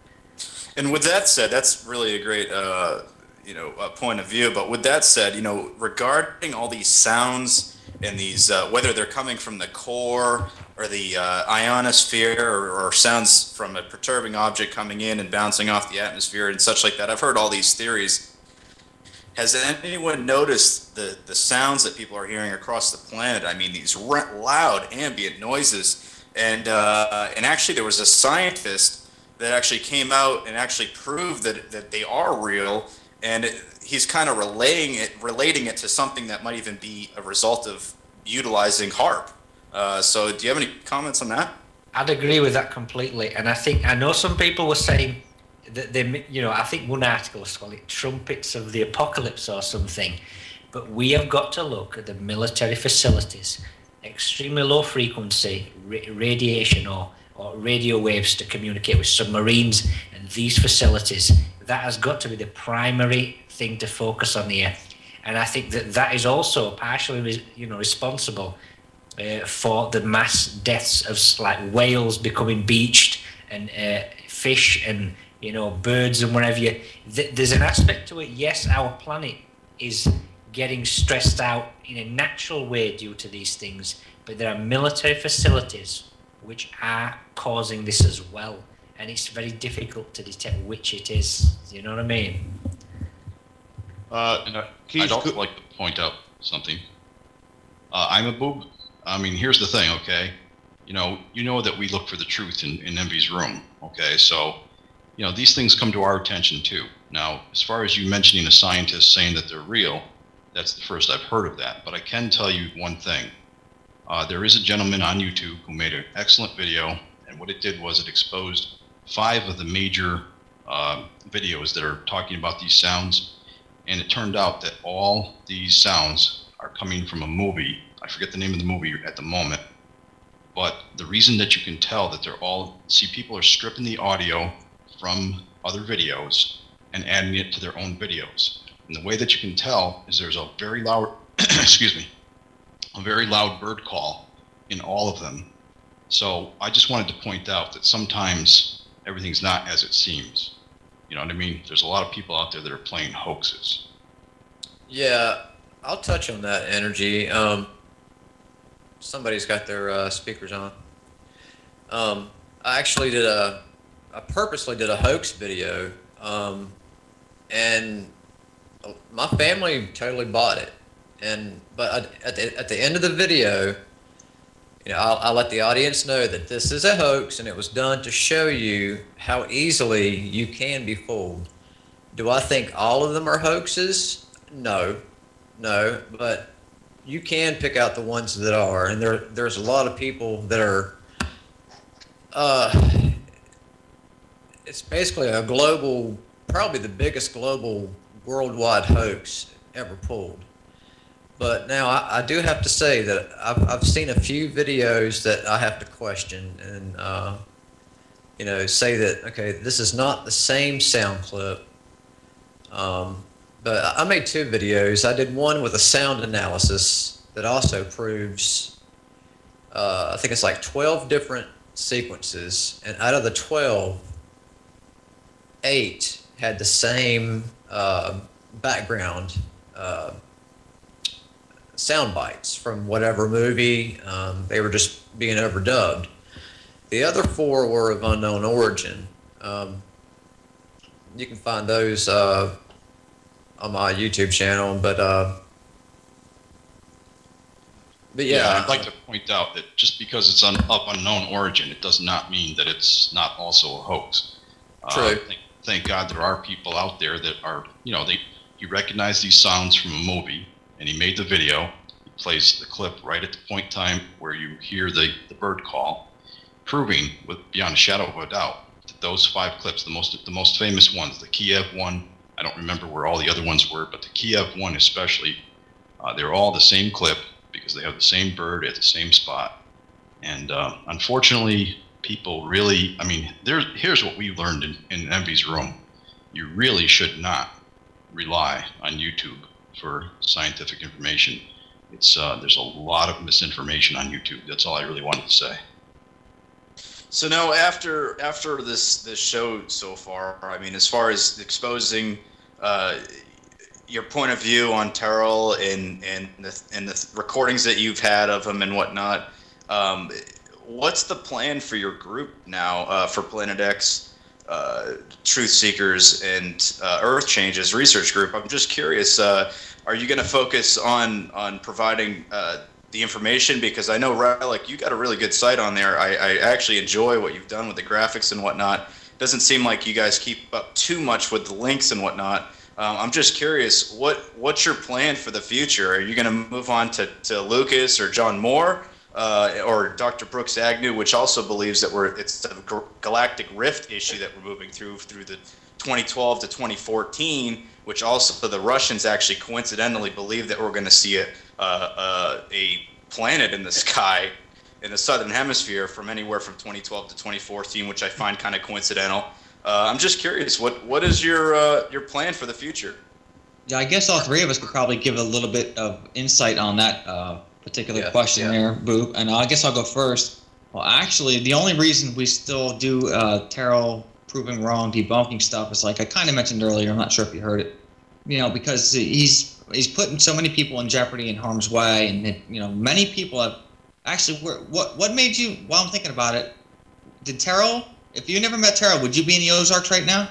And with that said, that's really a great, uh, you know, uh, point of view. But with that said, you know, regarding all these sounds and these, uh, whether they're coming from the core or the uh, ionosphere, or, or sounds from a perturbing object coming in and bouncing off the atmosphere and such like that, I've heard all these theories. has anyone noticed the, the sounds that people are hearing across the planet? I mean, these loud ambient noises. And, uh, and actually, there was a scientist that actually came out and actually proved that, that they are real. And it, he's kind of relating it, relating it to something that might even be a result of utilizing HAARP. Uh, so do you have any comments on that? I'd agree with that completely. And I think, I know some people were saying, that they, you know, I think one article was called it trumpets of the apocalypse or something, but we have got to look at the military facilities, extremely low frequency ra radiation or, or radio waves to communicate with submarines and these facilities. That has got to be the primary thing to focus on here. And I think that that is also partially, you know, responsible uh, for the mass deaths of like whales becoming beached and uh, fish and you know, birds and wherever you... Th there's an aspect to it, yes, our planet is getting stressed out in a natural way due to these things, but there are military facilities which are causing this as well, and it's very difficult to detect which it is. You know what I mean? Uh, and I, I'd also like to point out something. Uh, I'm a boob. I mean, here's the thing, okay? You know, you know that we look for the truth in, in Envy's room, okay? So... you know, these things come to our attention too. Now, as far as you mentioning a scientist saying that they're real, that's the first I've heard of that. But I can tell you one thing. Uh, there is a gentleman on YouTube who made an excellent video, and what it did was it exposed five of the major uh, videos that are talking about these sounds, and it turned out that all these sounds are coming from a movie. I forget the name of the movie at the moment, but the reason that you can tell that they're all, see, people are stripping the audio from other videos and adding it to their own videos. And the way that you can tell is there's a very loud, excuse me, a very loud bird call in all of them. So I just wanted to point out that sometimes everything's not as it seems. You know what I mean? There's a lot of people out there that are playing hoaxes. Yeah, I'll touch on that energy. Um, somebody's got their uh, speakers on. Um, I actually did a I purposely did a hoax video, um, and my family totally bought it. And but I, at the at the end of the video, you know, I'll, I'll let the audience know that this is a hoax, and it was done to show you how easily you can be fooled. Do I think all of them are hoaxes? No, no. But you can pick out the ones that are, and there there's a lot of people that are. Uh, It's basically a global, probably the biggest global worldwide hoax ever pulled. But now I, I do have to say that I've, I've seen a few videos that I have to question and, uh, you know, say that, okay, this is not the same sound clip. Um, but I made two videos. I did one with a sound analysis that also proves, uh, I think it's like twelve different sequences. And out of the twelve, eight had the same uh, background uh, sound bites from whatever movie. Um, they were just being overdubbed. The other four were of unknown origin. Um, you can find those uh, on my YouTube channel, but uh, but yeah. yeah, I'd like to point out that just because it's un of unknown origin, it does not mean that it's not also a hoax. True. Uh, thank, thank God there are people out there that are, you know, they he recognized these sounds from a movie, and he made the video. He plays the clip right at the point in time where you hear the, the bird call, proving with beyond a shadow of a doubt that those five clips, the most the most famous ones, the Kiev one, I don't remember where all the other ones were, but the Kiev one especially, uh, they're all the same clip because they have the same bird at the same spot. And uh, unfortunately, people really, I mean, there's, here's what we learned in, in Envy's room. You really should not rely on YouTube for scientific information. It's uh, there's a lot of misinformation on YouTube. That's all I really wanted to say. So now, after after this this show so far, I mean, as far as exposing uh, your point of view on Terral and and the and the recordings that you've had of him and whatnot, um, what's the plan for your group now uh, for Planet X? uh, Truth Seekers and uh, Earth Changes research group. I'm just curious, uh, are you going to focus on on providing uh, the information? Because I know, Relic, you got a really good site on there. I, I actually enjoy what you've done with the graphics and whatnot. Doesn't seem like you guys keep up too much with the links and whatnot. Um, I'm just curious, what what's your plan for the future? Are you going to move on to, to Lucas or John Moore uh, or Doctor Brooks Agnew, which also believes that we're it's a galactic rift issue that we're moving through through the twenty twelve to twenty fourteen, which also the Russians actually coincidentally believe that we're going to see a, uh, uh, a planet in the sky in the southern hemisphere from anywhere from twenty twelve to twenty fourteen, which I find kind of coincidental. Uh, I'm just curious, what what is your uh, your plan for the future? Yeah, I guess all three of us could probably give a little bit of insight on that uh, particular Yeah, question yeah. there, Boop. And I guess I'll go first. Well, actually, the only reason we still do uh, Terral proving wrong, debunking stuff is like I kind of mentioned earlier. I'm not sure if you heard it. You know, because he's he's putting so many people in jeopardy and harm's way, and it, you know, many people have actually. What what made you? While I'm thinking about it, did Terral? If you never met Terral, would you be in the Ozarks right now?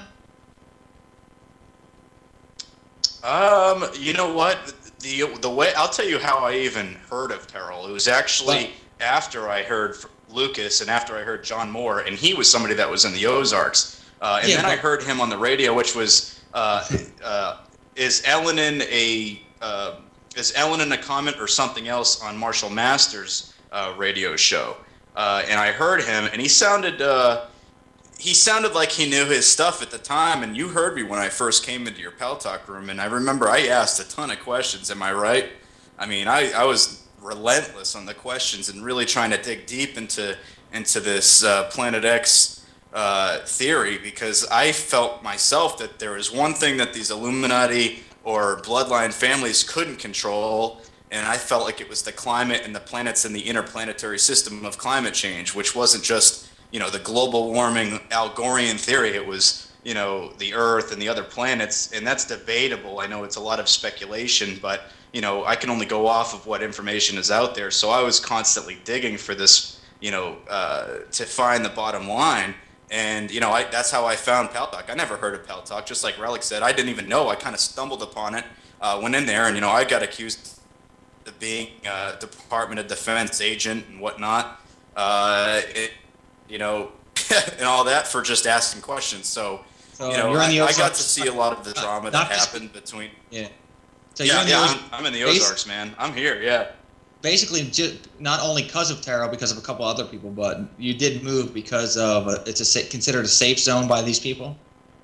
Um, you know what? The the way I'll tell you how I even heard of Terral. It was actually Well, after I heard from Lucas and after I heard John Moore, and he was somebody that was in the Ozarks. Uh, and Yeah, then I but- heard him on the radio, which was uh, uh, is Elenin a uh, is Elenin a comment or something else on Marshall Masters' uh, radio show? Uh, and I heard him, and he sounded. Uh, He sounded like he knew his stuff at the time, and you heard me when I first came into your Pal Talk room, and I remember I asked a ton of questions, am I right? I mean, I, I was relentless on the questions and really trying to dig deep into into this uh, Planet X uh, theory, because I felt myself that there was one thing that these Illuminati or bloodline families couldn't control, and I felt like it was the climate and the planets in the interplanetary system of climate change, which wasn't just, you know, the global warming Al Gorean theory. It was, you know, the Earth and the other planets, and that's debatable. I know it's a lot of speculation, but, you know, I can only go off of what information is out there. So I was constantly digging for this, you know, uh, to find the bottom line. And, you know, I, that's how I found Pal Talk. I never heard of Pal Talk. Just like Relic said, I didn't even know. I kind of stumbled upon it, uh, went in there, and, you know, I got accused of being a Department of Defense agent and whatnot. Uh, it, you know, and all that for just asking questions. So, So you know, you're in the I, I got Ozarks. to see a lot of the drama that Not just- happened between. Yeah. So you're Yeah, in the yeah, Ozarks. I'm, I'm in the Bas- Ozarks, man. I'm here, yeah. Basically, ju- not only because of Terral, because of a couple other people, but you did move because of a, it's a sa- considered a safe zone by these people.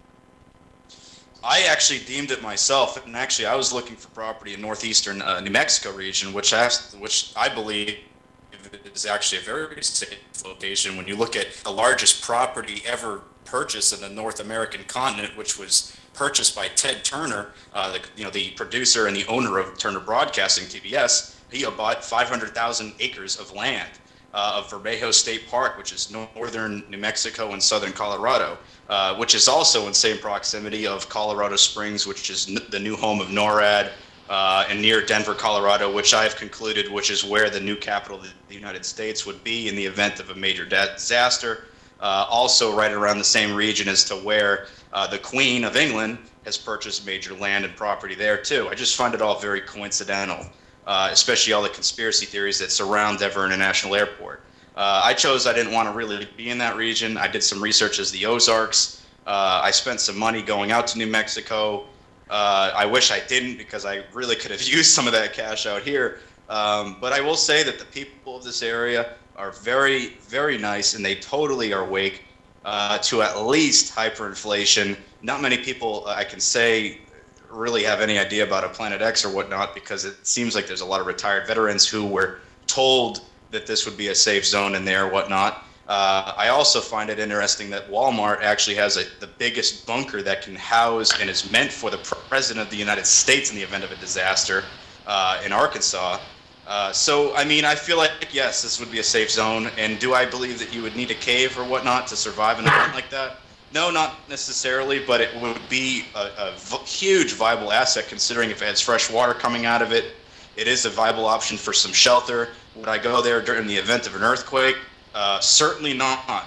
I actually deemed it myself, and actually I was looking for property in northeastern uh, New Mexico region, which I, which I believe is actually a very safe location. When you look at the largest property ever purchased in the North American continent, which was purchased by Ted Turner, uh, the, you know, the producer and the owner of Turner Broadcasting, T B S, he bought five hundred thousand acres of land uh, of Vermejo State Park, which is northern New Mexico and southern Colorado, uh, which is also in same proximity of Colorado Springs, which is n- the new home of NORAD, uh, and near Denver, Colorado, which I've concluded, which is where the new capital of the United States would be in the event of a major da- disaster. Uh, also right around the same region as to where uh, the Queen of England has purchased major land and property there too. I just find it all very coincidental, uh, especially all the conspiracy theories that surround Denver International Airport. Uh, I chose I didn't want to really be in that region. I did some research as the Ozarks. Uh, I spent some money going out to New Mexico. Uh, I wish I didn't, because I really could have used some of that cash out here. Um, but I will say that the people of this area are very, very nice, and they totally are awake uh, to at least hyperinflation. Not many people, uh, I can say, really have any idea about a Planet X or whatnot, because it seems like there's a lot of retired veterans who were told that this would be a safe zone in there or whatnot. Uh, I also find it interesting that Walmart actually has a, the biggest bunker that can house and is meant for the President of the United States in the event of a disaster uh, in Arkansas. Uh, so, I mean, I feel like, yes, this would be a safe zone. And do I believe that you would need a cave or whatnot to survive an event like that? No, not necessarily, but it would be a, a v- huge viable asset, considering if it has fresh water coming out of it. It is a viable option for some shelter. Would I go there during the event of an earthquake? Uh, certainly not.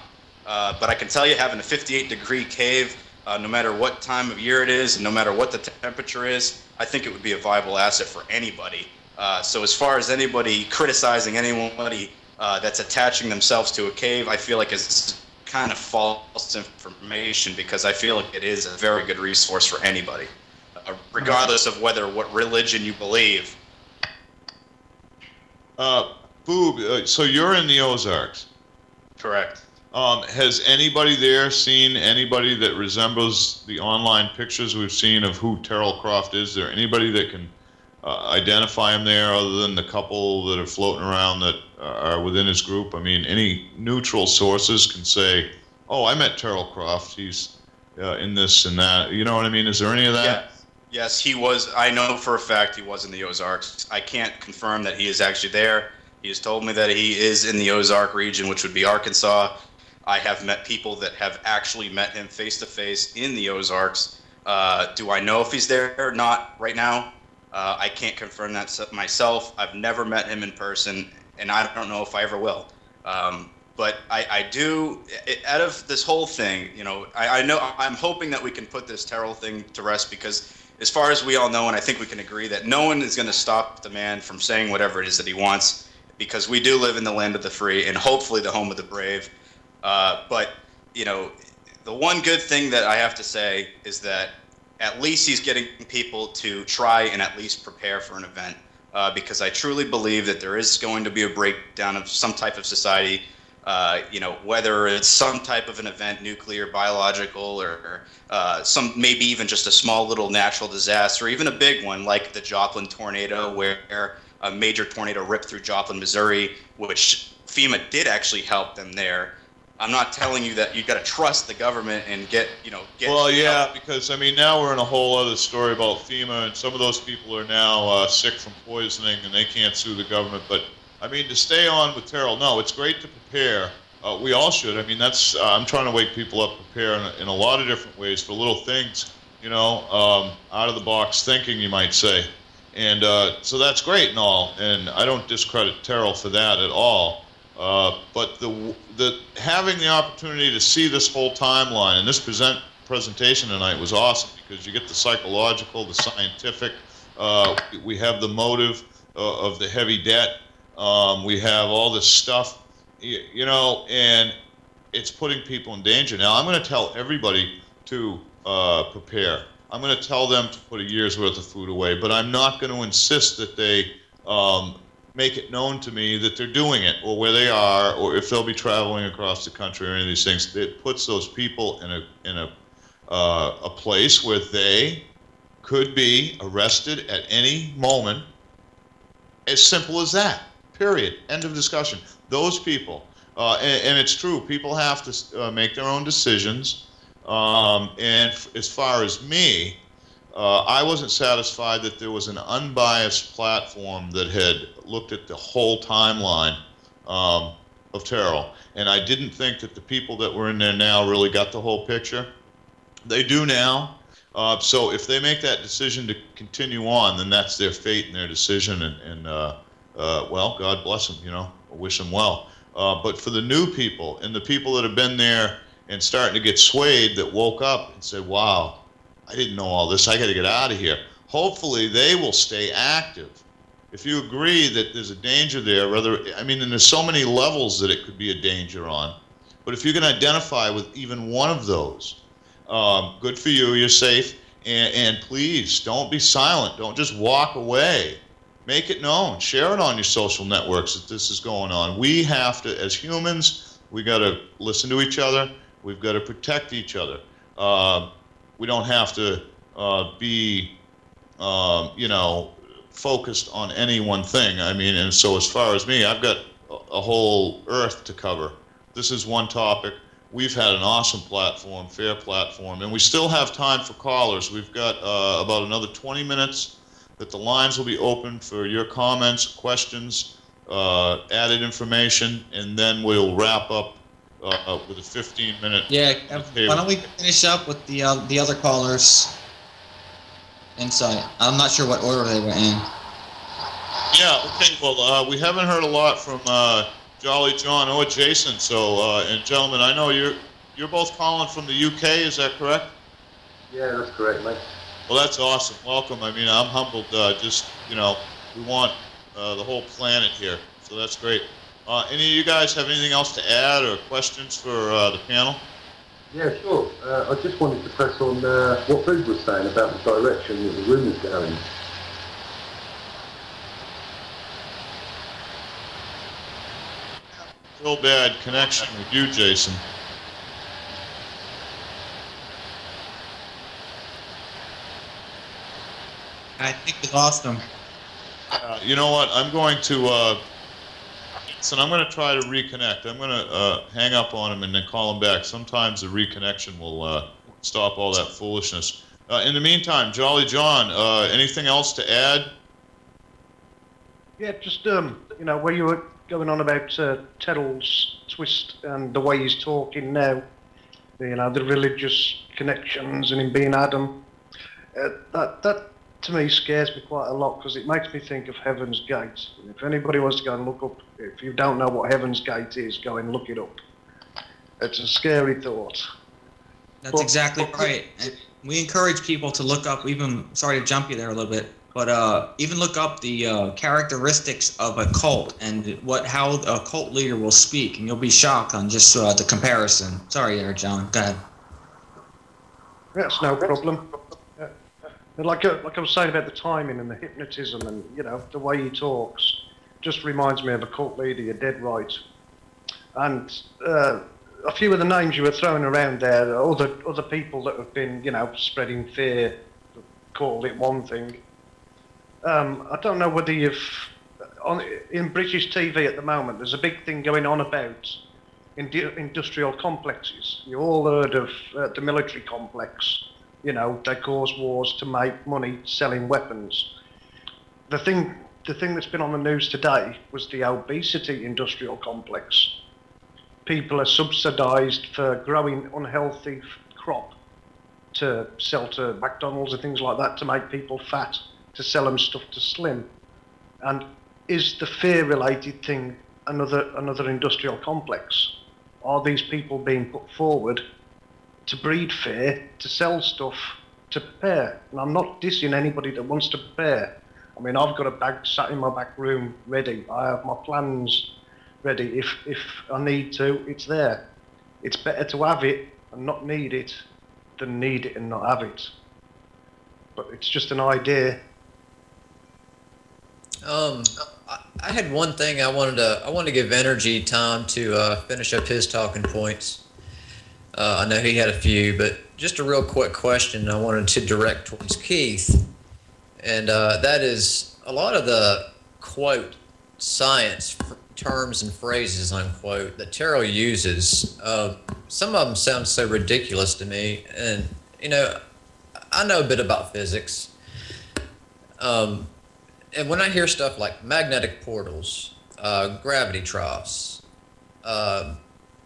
Uh, but I can tell you, having a fifty-eight degree cave, uh, no matter what time of year it is, and no matter what the temperature is, I think it would be a viable asset for anybody. Uh, so as far as anybody criticizing anybody uh, that's attaching themselves to a cave, I feel like it's kind of false information, because I feel like it is a very good resource for anybody, uh, regardless of whether what religion you believe. Uh, Boob, uh, so you're in the Ozarks. Correct. Um, has anybody there seen anybody that resembles the online pictures we've seen of who Terrell Croft is? Is there anybody that can uh, identify him there other than the couple that are floating around that are within his group? I mean, any neutral sources can say, oh, I met Terrell Croft. He's uh, in this and that. You know what I mean? Is there any of that? Yeah. Yes, he was. I know for a fact he was in the Ozarks. I can't confirm that he is actually there. He has told me that he is in the Ozark region, which would be Arkansas. I have met people that have actually met him face to face in the Ozarks. Uh, do I know if he's there or not right now? Uh, I can't confirm that myself. I've never met him in person, and I don't know if I ever will. Um, but I, I do, it, out of this whole thing, you know, I, I know, I'm hoping that we can put this Terrell thing to rest, because as far as we all know, and I think we can agree, that no one is going to stop the man from saying whatever it is that he wants, because we do live in the land of the free and hopefully the home of the brave. Uh, but, you know, the one good thing that I have to say is that at least he's getting people to try and at least prepare for an event, uh, because I truly believe that there is going to be a breakdown of some type of society, uh, you know, whether it's some type of an event, nuclear, biological, or, or uh, some maybe even just a small little natural disaster, or even a big one like the Joplin tornado, where a major tornado ripped through Joplin, Missouri, which FEMA did actually help them there. I'm not telling you that you got to trust the government and get, you know, get. Well, yeah, because I mean, now we're in a whole other story about FEMA, and some of those people are now uh, sick from poisoning, and they can't sue the government. But I mean, to stay on with Terrell, no, it's great to prepare. Uh, we all should. I mean, that's uh, I'm trying to wake people up, prepare in a, in a lot of different ways for little things, you know, um, out of the box thinking, you might say, and uh, so that's great and all. And I don't discredit Terrell for that at all. Uh, but the the having the opportunity to see this whole timeline, and this present presentation tonight was awesome, because you get the psychological, the scientific, uh, we have the motive uh, of the heavy debt, um, we have all this stuff, you, you know, and it's putting people in danger. Now, I'm going to tell everybody to uh, prepare. I'm going to tell them to put a year's worth of food away, but I'm not going to insist that they um, make it known to me that they're doing it, or where they are, or if they'll be traveling across the country, or any of these things. It puts those people in a in a uh, a place where they could be arrested at any moment. As simple as that. Period. End of discussion. Those people, uh, and, and it's true. People have to uh, make their own decisions. Um, and f as far as me, Uh, I wasn't satisfied that there was an unbiased platform that had looked at the whole timeline um, of Terrell, and I didn't think that the people that were in there now really got the whole picture. They do now, uh, so if they make that decision to continue on, then that's their fate and their decision, and, and uh, uh, well, God bless them, you know, I wish them well. Uh, but for the new people, and the people that have been there and starting to get swayed, that woke up and said, wow, I didn't know all this, I got to get out of here. Hopefully they will stay active. If you agree that there's a danger there, rather, I mean, and there's so many levels that it could be a danger on, but if you can identify with even one of those, um, good for you, you're safe, and, and please, don't be silent, don't just walk away. Make it known, share it on your social networks that this is going on. We have to, as humans, we got to listen to each other, we've got to protect each other. Uh, We don't have to uh, be, um, you know, focused on any one thing. I mean, and so as far as me, I've got a, a whole earth to cover. This is one topic. We've had an awesome platform, fair platform, and we still have time for callers. We've got uh, about another twenty minutes that the lines will be open for your comments, questions, uh, added information, and then we'll wrap up Uh, with a fifteen minute. Yeah, why don't we finish up with the uh, the other callers' insight? I'm not sure what order they were in. Yeah. Okay. Well, uh, we haven't heard a lot from uh, Jolly John or Jason. So, uh, and gentlemen, I know you're you're both calling from the U K. Is that correct? Yeah, that's correct, mate. Well, that's awesome. Welcome. I mean, I'm humbled. Uh, just you know, we want uh, the whole planet here, so that's great. Uh, any of you guys have anything else to add or questions for uh, the panel? Yeah, sure. Uh, I just wanted to press on uh, what Booth was saying about the direction that the room is going. Real bad connection with you, Jason. I think we lost him. Uh, you know what? I'm going to. Uh, so I'm going to try to reconnect. I'm going to uh, hang up on him and then call him back. Sometimes the reconnection will uh, stop all that foolishness. Uh, in the meantime, Jolly John, uh, anything else to add? Yeah, just um, you know, where you were going on about uh, Terrell's twist and the way he's talking now, you know, the religious connections and him being Adam. Uh, that that to me scares me quite a lot because it makes me think of Heaven's Gate. If anybody wants to go and look up, if you don't know what Heaven's Gate is, go and look it up. It's a scary thought. That's But- exactly right. And we encourage people to look up, even, sorry to jump you there a little bit, but uh, even look up the uh, characteristics of a cult and what how a cult leader will speak, and you'll be shocked on just uh, the comparison. Sorry there, John. Go ahead. That's no problem. Uh, and like, uh, like I was saying about the timing and the hypnotism and, you know, the way he talks, just reminds me of a cult leader, you're dead right. And uh, a few of the names you were throwing around there, other, other people that have been, you know, spreading fear, call it one thing. Um, I don't know whether you've, on, in British T V at the moment, there's a big thing going on about Indu- industrial complexes. You all heard of uh, the military complex. You know, they cause wars to make money selling weapons. The thing, the thing that's been on the news today was the obesity industrial complex. People are subsidised for growing unhealthy crop to sell to McDonald's and things like that to make people fat, to sell them stuff to slim. And is the fear-related thing another another industrial complex? Are these people being put forward to breed fear, to sell stuff, to prepare? And I'm not dissing anybody that wants to prepare. I mean, I've got a bag sat in my back room ready. I have my plans ready. If, if I need to, it's there. It's better to have it and not need it than need it and not have it. But it's just an idea. Um, I, I had one thing I wanted to I wanted to give Energy time to uh, finish up his talking points. Uh, I know he had a few, but just a real quick question I wanted to direct towards Keith, and uh, that is a lot of the quote science f- terms and phrases unquote that Terrell uses. Uh, some of them sound so ridiculous to me, and you know, I know a bit about physics. Um, And when I hear stuff like magnetic portals, uh, gravity troughs, uh,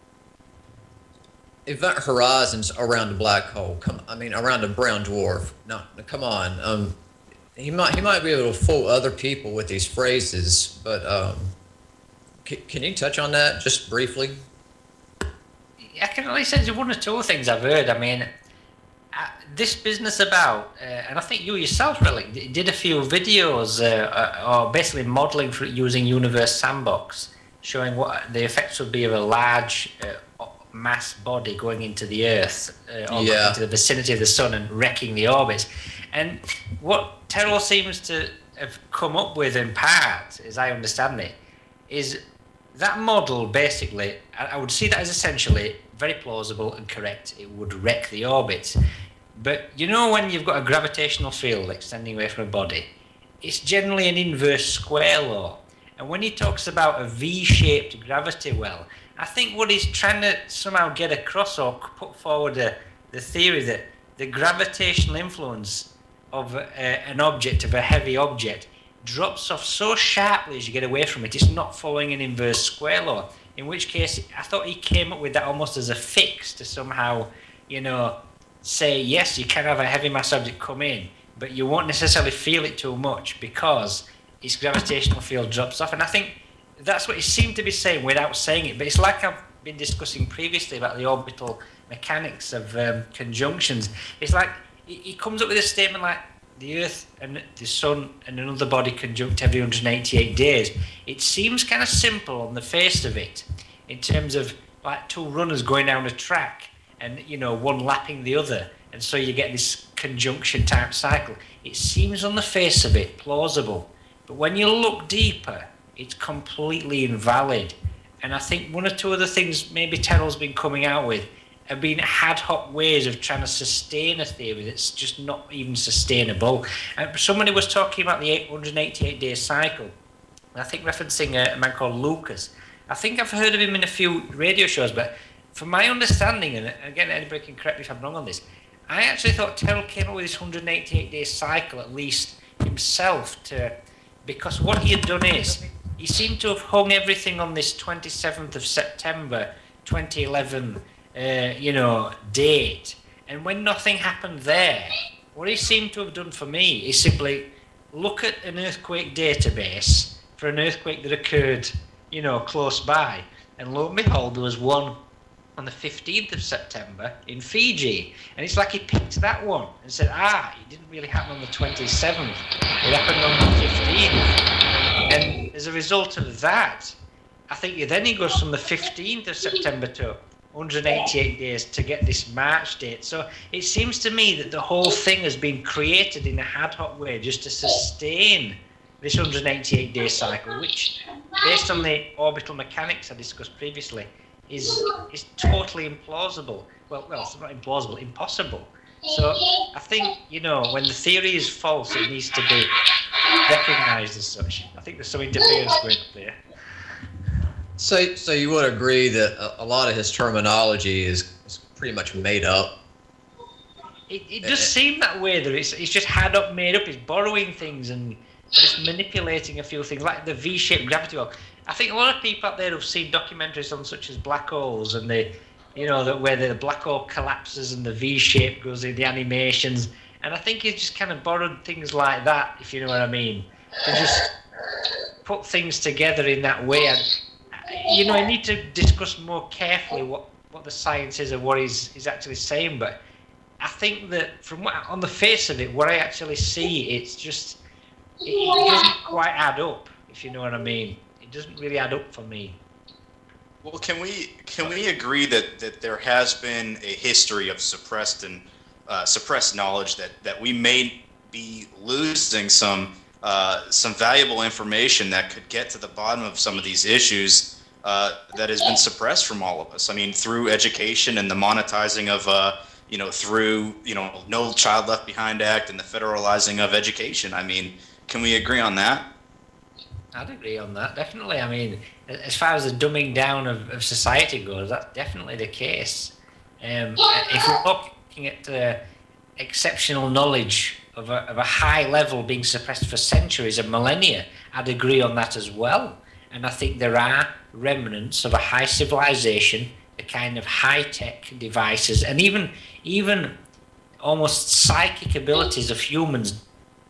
event horizons around a black hole, come, I mean, around a brown dwarf. No, come on. Um, he might he might be able to fool other people with these phrases, but um, c- can you touch on that just briefly? I can only say there's one or two things I've heard. I mean, uh, this business about, uh, and I think you yourself really d- did a few videos, uh, uh, or basically modelling for using Universe Sandbox, showing what the effects would be of a large uh, mass body going into the Earth, uh, or Yeah. going into the vicinity of the Sun and wrecking the orbits. And what Terrell seems to have come up with in part, as I understand it, is that model basically, I I would see that as essentially very plausible and correct. It would wreck the orbit. But you know when you've got a gravitational field extending away from a body, it's generally an inverse square law. And when he talks about a V-shaped gravity well, I think what he's trying to somehow get across or put forward a, the theory that the gravitational influence of a, an object, of a heavy object, drops off so sharply as you get away from it, it's not following an inverse square law. In which case, I thought he came up with that almost as a fix to somehow, you know, say, yes, you can have a heavy mass object come in, but you won't necessarily feel it too much because its gravitational field drops off. And I think that's what he seemed to be saying without saying it. But it's like I've been discussing previously about the orbital mechanics of um, conjunctions. It's like he, he comes up with a statement like the Earth and the Sun and another body conjunct every one hundred eighty-eight days. It seems kind of simple on the face of it, in terms of like two runners going down a track and, you know, one lapping the other, and so you get this conjunction type cycle. It seems on the face of it plausible, but when you look deeper, it's completely invalid. And I think one or two other things maybe Terrell's been coming out with have been ad hoc ways of trying to sustain a theory that's just not even sustainable. And somebody was talking about the eight hundred eighty-eight day cycle, I think referencing a, a man called Lucas. I think I've heard of him in a few radio shows, but from my understanding, and again, anybody can correct me if I'm wrong on this, I actually thought Terrell came up with this one hundred eighty-eight day cycle, at least himself, to because what he had done is, he seemed to have hung everything on this twenty-seventh of September twenty eleven, uh, you know, date. And when nothing happened there, what he seemed to have done for me is simply look at an earthquake database for an earthquake that occurred, you know, close by. And lo and behold, there was one on the fifteenth of September in Fiji. And it's like he picked that one and said, ah, it didn't really happen on the twenty-seventh. It happened on the fifteenth. And as a result of that, I think then he goes from the fifteenth of September to one hundred eighty-eight days to get this March date. So it seems to me that the whole thing has been created in a ad hoc way just to sustain this one hundred eighty-eight day cycle, which, based on the orbital mechanics I discussed previously, is is totally implausible. Well, well, it's not implausible, impossible. So I think, you know, when the theory is false, it needs to be recognised as such. I think there's some interference going on there. So, so you would agree that a, a lot of his terminology is, is pretty much made up? It, it does seem that way, that it's, it's just had up, made up. It's borrowing things and just manipulating a few things, like the V-shaped gravity well. I think a lot of people out there have seen documentaries on such as black holes, and they, you know, that where the black hole collapses and the V-shape goes in the animations. And I think he's just kind of borrowed things like that, if you know what I mean, to just put things together in that way. And, you know, I need to discuss more carefully what, what the science is and what he's, he's actually saying. But I think that from what, on the face of it, what I actually see, it's just, it, it doesn't quite add up, if you know what I mean. It doesn't really add up for me. Well, can we can we agree that, that there has been a history of suppressed and uh, suppressed knowledge, that, that we may be losing some uh, some valuable information that could get to the bottom of some of these issues uh, that has been suppressed from all of us? I mean, through education and the monetizing of uh, you know, through you know No Child Left Behind Act and the federalizing of education. I mean, can we agree on that? I'd agree on that, definitely. I mean, as far as the dumbing down of, of society goes, that's definitely the case. Um, if we're looking at uh, exceptional knowledge of a, of a high level being suppressed for centuries and millennia, I'd agree on that as well. And I think there are remnants of a high civilization, the kind of high-tech devices, and even even almost psychic abilities of humans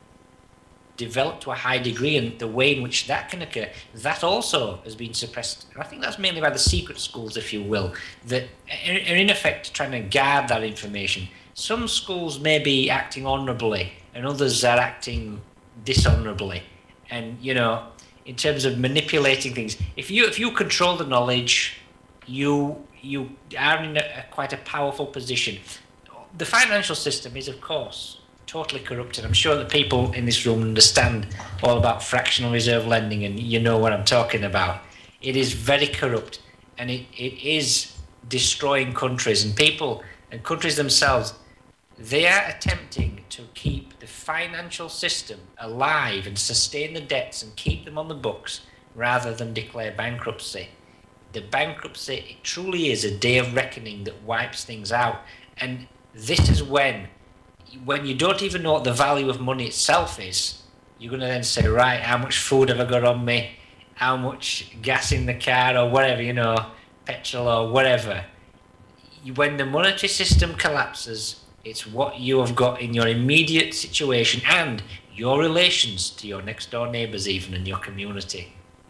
developed to a high degree, and the way in which that can occur, that also has been suppressed. And I think that's mainly by the secret schools, if you will, that are in effect trying to guard that information. Some schools may be acting honourably, and others are acting dishonourably. And, you know, in terms of manipulating things, if you if you control the knowledge, you you are in a, a quite a powerful position. The financial system is, of course, totally corrupted. I'm sure that people in this room understand all about fractional reserve lending, and you know what I'm talking about. It is very corrupt, and it, it is destroying countries and people and countries themselves. They are attempting to keep the financial system alive and sustain the debts and keep them on the books rather than declare bankruptcy. The bankruptcy, it truly is a day of reckoning that wipes things out. And this is when when you don't even know what the value of money itself is, you're going to then say, right, how much food have I got on me? How much gas in the car, or whatever, you know, petrol or whatever. When the monetary system collapses, it's what you have got in your immediate situation and your relations to your next door neighbours even, and your community.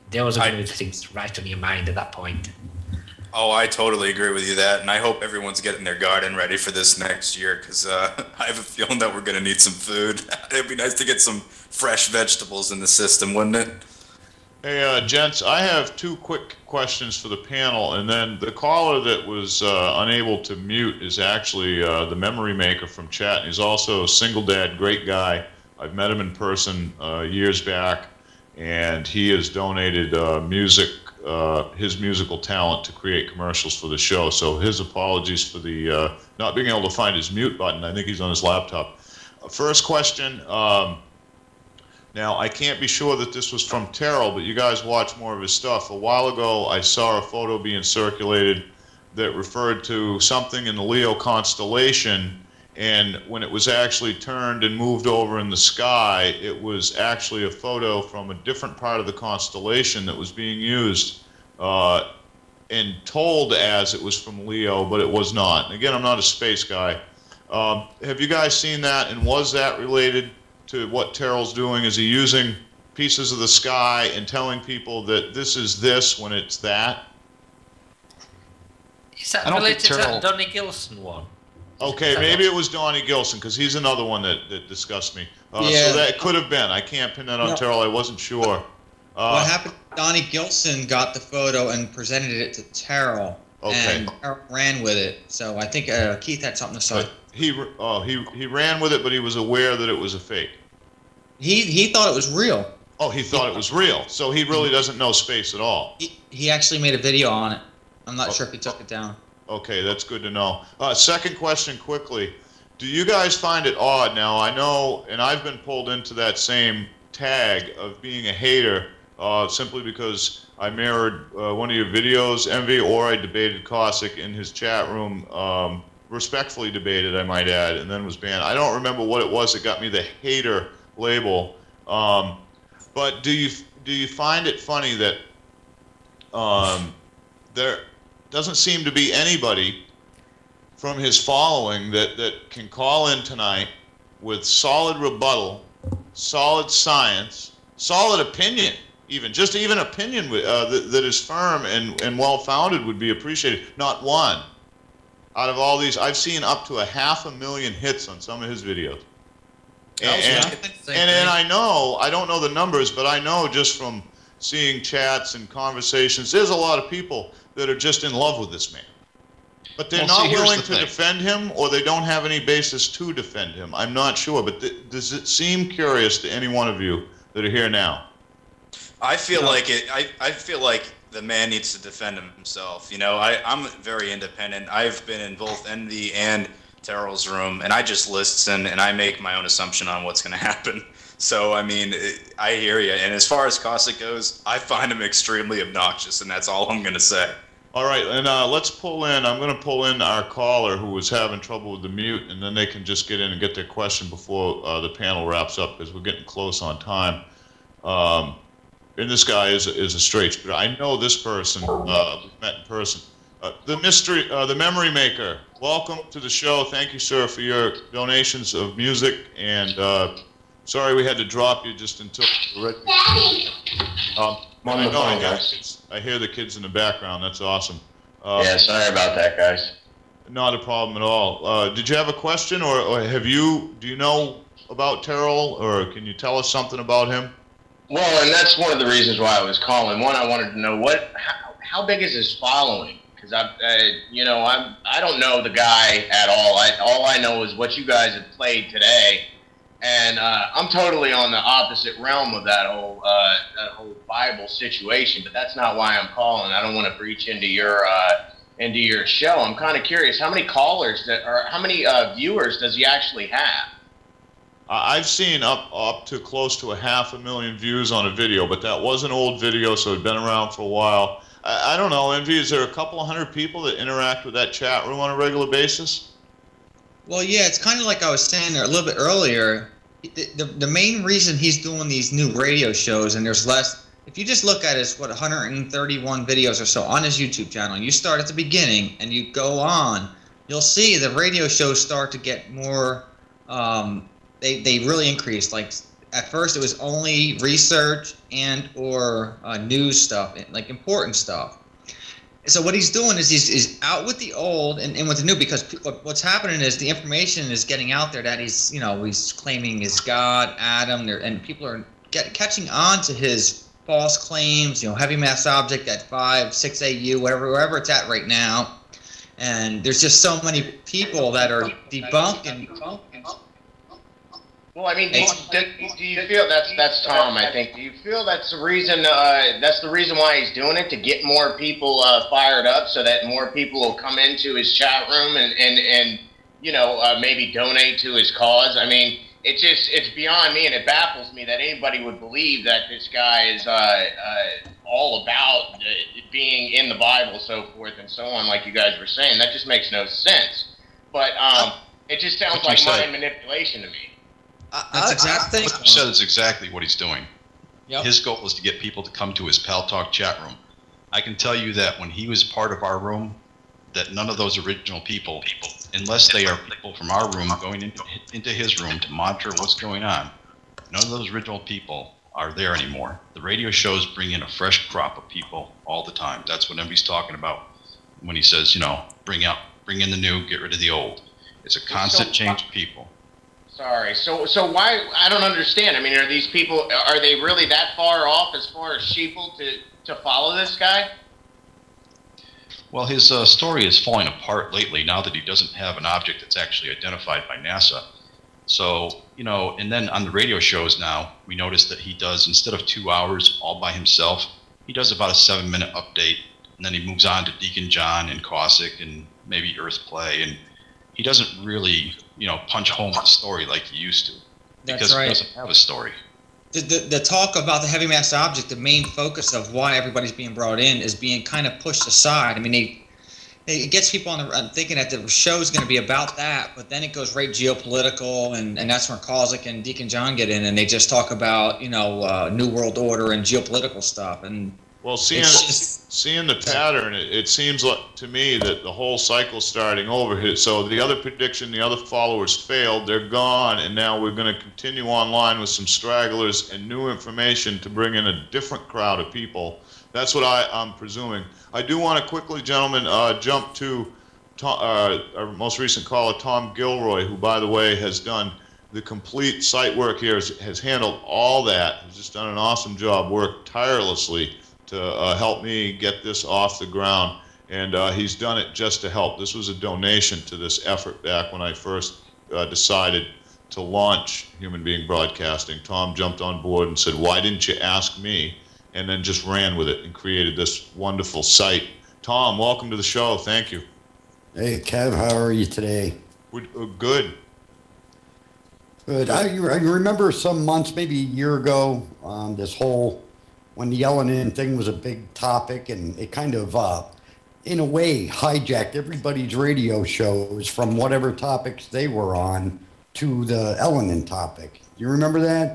Those are going to be the things right on your mind at that point. Oh, I totally agree with you that, and I hope everyone's getting their garden ready for this next year, because uh, I have a feeling that we're going to need some food. It'd be nice to get some fresh vegetables in the system, wouldn't it? Hey, uh, gents, I have two quick questions for the panel, and then the caller that was uh, unable to mute is actually uh, the memory maker from chat. He's also a single dad, great guy. I've met him in person uh, years back, and he has donated uh, music, uh, his musical talent to create commercials for the show. So his apologies for the uh, not being able to find his mute button. I think he's on his laptop. Uh, first question. Um, Now, I can't be sure that this was from Terral, but you guys watch more of his stuff. A while ago, I saw a photo being circulated that referred to something in the Leo constellation, and when it was actually turned and moved over in the sky, it was actually a photo from a different part of the constellation that was being used uh, and told as it was from Leo, but it was not. And again, I'm not a space guy. Um, have you guys seen that, and was that related to what Terrell's doing? Is he using pieces of the sky and telling people that this is this when it's that? Is that related to that Donnie Gilson one? Okay, maybe it was Donnie Gilson, because he's another one that, that discussed me. Uh, Yeah. So that could have been. I can't pin that on No. Terrell. I wasn't sure. Uh, what happened? Donnie Gilson got the photo and presented it to Terrell, Okay. and Terrell ran with it. So I think uh, Keith had something to say. He oh he he ran with it, but he was aware that it was a fake. He he thought it was real. Oh, he thought it was real. So he really doesn't know space at all. He, he actually made a video on it. I'm not Oh. sure if he took it down. Okay, that's good to know. Uh, second question, quickly. Do you guys find it odd? Now, I know, and I've been pulled into that same tag of being a hater uh, simply because I mirrored uh, one of your videos, Envy, or I debated Cossack in his chat room, um, respectfully debated, I might add, and then was banned. I don't remember what it was that got me the hater label. Um, but do you do you find it funny that um, there doesn't seem to be anybody from his following that, that can call in tonight with solid rebuttal, solid science, solid opinion, even just even opinion uh, that, that is firm and, and well-founded would be appreciated. Not one. Out of all these, I've seen up to a half a million hits on some of his videos. And, and, and, and I know, I don't know the numbers, but I know just from seeing chats and conversations, there's a lot of people that are just in love with this man. But they're Well, not see, here's willing the to thing. defend him, or they don't have any basis to defend him. I'm not sure, but th does it seem curious to any one of you that are here now? I feel like it. I, I feel like the man needs to defend himself. You know, I, I'm very independent. I've been in both Envy and Terrell's room, and I just listen and I make my own assumption on what's going to happen. So, I mean, it, I hear you. And as far as Cossack goes, I find him extremely obnoxious, and that's all I'm going to say. All right, and uh, let's pull in. I'm going to pull in our caller who was having trouble with the mute, and then they can just get in and get their question before uh, the panel wraps up, because we're getting close on time. Um, and this guy is a, is a straight, but I know this person. Uh, we've met in person. Uh, the mystery, uh, the memory maker. Welcome to the show. Thank you, sir, for your donations of music. And uh, sorry we had to drop you just until the red. Um, I know, I, guys. I hear the kids in the background. That's awesome. Uh, yeah, sorry about that, guys. Not a problem at all. Uh, did you have a question, or, or have you? Do you know about Terrell, or can you tell us something about him? Well, and that's one of the reasons why I was calling. One, I wanted to know what, how, how big is his following? Because I, I, you know, I'm, I don't know the guy at all. I, all I know is what you guys have played today, and uh, I'm totally on the opposite realm of that whole, uh, that whole Bible situation. But that's not why I'm calling. I don't want to breach into your, uh, into your show. I'm kind of curious. How many callers that, or how many uh, viewers does he actually have? I've seen up up to close to a half a million views on a video, but that was an old video, so it'd been around for a while. I, I don't know, Envy, is there a couple of hundred people that interact with that chat room on a regular basis? Well, yeah, it's kind of like I was saying there a little bit earlier. The, the, the main reason he's doing these new radio shows, and there's less, if you just look at his, what, one hundred thirty-one videos or so on his YouTube channel, and you start at the beginning and you go on, you'll see the radio shows start to get more, um, they, they really increase. Like at first it was only research and or uh, news stuff, like important stuff. So what he's doing is he's, he's out with the old and, and with the new, because what's happening is the information is getting out there that he's, you know, he's claiming is God, Adam, and people are get, catching on to his false claims, you know, heavy mass object at five, six A U, whatever, wherever it's at right now. And there's just so many people that are debunking. Well, I mean, do, do, do you feel that's that's Tom? I think. Do you feel that's the reason? Uh, that's the reason why he's doing it, to get more people uh, fired up, so that more people will come into his chat room and and and you know uh, maybe donate to his cause. I mean, it just it's beyond me, and it baffles me that anybody would believe that this guy is uh, uh, all about uh, being in the Bible, so forth and so on, like you guys were saying. That just makes no sense. But um, it just sounds like mind manipulation to me. That's exactly. What you said is exactly what he's doing. Yep. His goal is to get people to come to his Pal Talk chat room. I can tell you that when he was part of our room, that none of those original people, people unless they are people from our room going into, into his room to monitor what's going on, none of those original people are there anymore. The radio shows bring in a fresh crop of people all the time. That's what everybody's talking about when he says, you know, bring out, bring in the new, get rid of the old. It's a constant change of people. Sorry. So, so why? I don't understand. I mean, are these people? Are they really that far off as far as sheeple to to follow this guy? Well, his uh, story is falling apart lately now that he doesn't have an object that's actually identified by NASA. So, you know, and then on the radio shows now, we notice that he does, instead of two hours all by himself, he does about a seven minute update, and then he moves on to Deacon John and Cossack and maybe Earth Play, and he doesn't really, you know, punch home the story like he used to, because That's right. he doesn't have a story. The, the, the talk about the heavy mass object, the main focus of why everybody's being brought in, is being kind of pushed aside. I mean, they, they, it gets people on the, uh, thinking that the show's going to be about that, but then it goes right geopolitical, and, and that's where Cossack and Deacon John get in, and they just talk about, you know, uh, New World Order and geopolitical stuff. And well, seeing just, seeing the pattern, it, it seems like to me that the whole cycle's starting over here. So the other prediction, the other followers failed, they're gone, and now we're going to continue online with some stragglers and new information to bring in a different crowd of people. That's what I, I'm presuming. I do want to quickly, gentlemen, uh, jump to Tom, uh, our most recent caller, Tom Gilroy, who, by the way, has done the complete site work here, has, has handled all that, has just done an awesome job, worked tirelessly to uh, help me get this off the ground, and uh, he's done it just to help. This was a donation to this effort back when I first uh, decided to launch Human Being Broadcasting. Tom jumped on board and said, why didn't you ask me? And then just ran with it and created this wonderful site. Tom, welcome to the show. Thank you. Hey, Kev, how are you today? We're, uh, good. Good. I, I remember some months, maybe a year ago, um, this whole, when the yelling in thing was a big topic, and it kind of, uh, in a way, hijacked everybody's radio shows from whatever topics they were on to the Ellen topic. You remember that?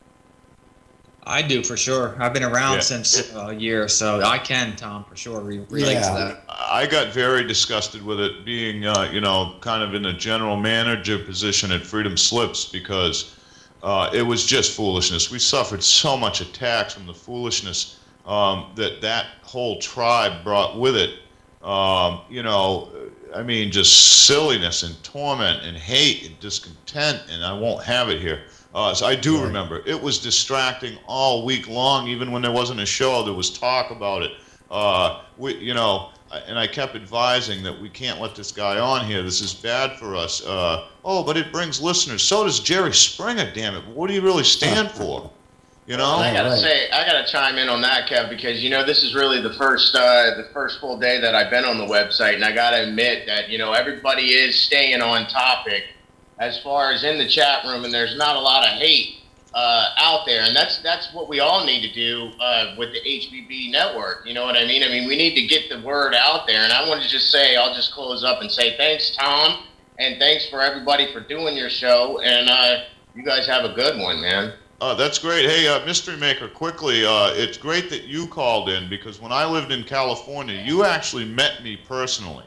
I do, for sure. I've been around Yeah. since a year, so I can, Tom, for sure, re- relate Yeah. to that. I got very disgusted with it being, uh, you know, kind of in a general manager position at Freedom Slips, because uh, it was just foolishness. We suffered so much attacks from the foolishness um, that that whole tribe brought with it. Um, you know, I mean, just silliness and torment and hate and discontent, and I won't have it here. Uh, so I do remember it was distracting all week long. Even when there wasn't a show, there was talk about it. Uh, we, you know, and I kept advising that we can't let this guy on here. This is bad for us. Uh, oh, but it brings listeners. So does Jerry Springer. Damn it! What do you really stand for? You know. I gotta say, I gotta chime in on that, Kev, because you know this is really the first, uh, the first full day that I've been on the website, and I gotta admit that you know everybody is staying on topic as far as in the chat room, and there's not a lot of hate uh, out there, and that's that's what we all need to do uh, with the H B B network. You know what I mean? I mean, we need to get the word out there, and I want to just say, I'll just close up and say thanks, Tom, and thanks for everybody for doing your show, and uh, you guys have a good one, man. Uh, that's great. Hey, uh, Mystery Maker, quickly, uh, it's great that you called in, because when I lived in California, you actually met me personally.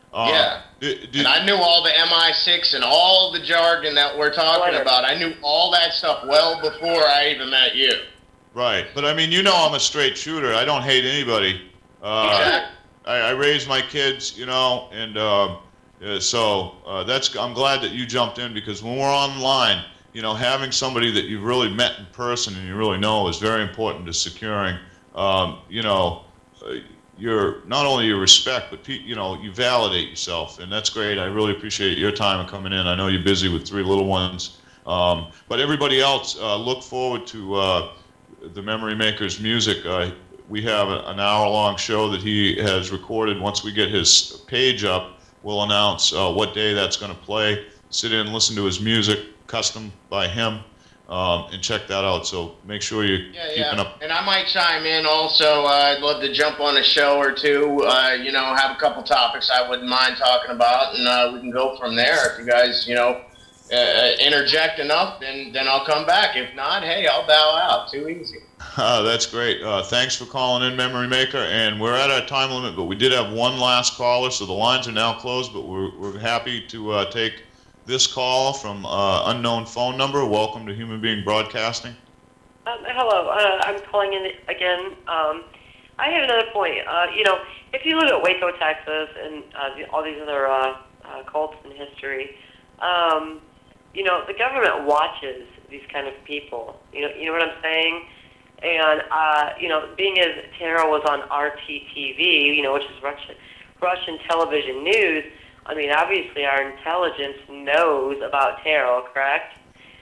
Um, yeah. do- do- And I knew all the M I six and all the jargon that we're talking about. I knew all that stuff well before I even met you. Right, but I mean, you know, I'm a straight shooter. I don't hate anybody. Uh, Exactly. I, I raise my kids, you know, and uh, uh, so uh, that's. I'm glad that you jumped in, because when we're online, you know, having somebody that you've really met in person and you really know is very important to securing, um, you know, uh, your not only your respect, but pe- you know, you validate yourself, and that's great. I really appreciate your time coming in. I know you're busy with three little ones, um, but everybody else, uh, look forward to uh, the Memory Maker's music. Uh, we have a, an hour-long show that he has recorded. Once we get his page up, we'll announce uh, what day that's going to play. Sit in and listen to his music, custom by him, um, and check that out. So make sure you're Yeah, keeping yeah. up. And I might chime in also. Uh, I'd love to jump on a show or two, uh, you know, have a couple topics I wouldn't mind talking about, and uh, we can go from there. If you guys, you know, uh, interject enough, then, then I'll come back. If not, hey, I'll bow out. Too easy. Uh, that's great. Uh, thanks for calling in, Memory Maker. And we're at our time limit, but we did have one last caller, so the lines are now closed, but we're, we're happy to uh, take this call from uh, unknown phone number. Welcome to Human Being Broadcasting. Um, hello, uh, I'm calling in again. Um, I have another point. Uh, you know, if you look at Waco, Texas, and uh, the, all these other uh, uh, cults in history, um, you know, the government watches these kind of people. You know, you know what I'm saying? And uh, you know, being as Terral was on R T T V, you know, which is Russian Russian television news. I mean, obviously our intelligence knows about Terral, correct?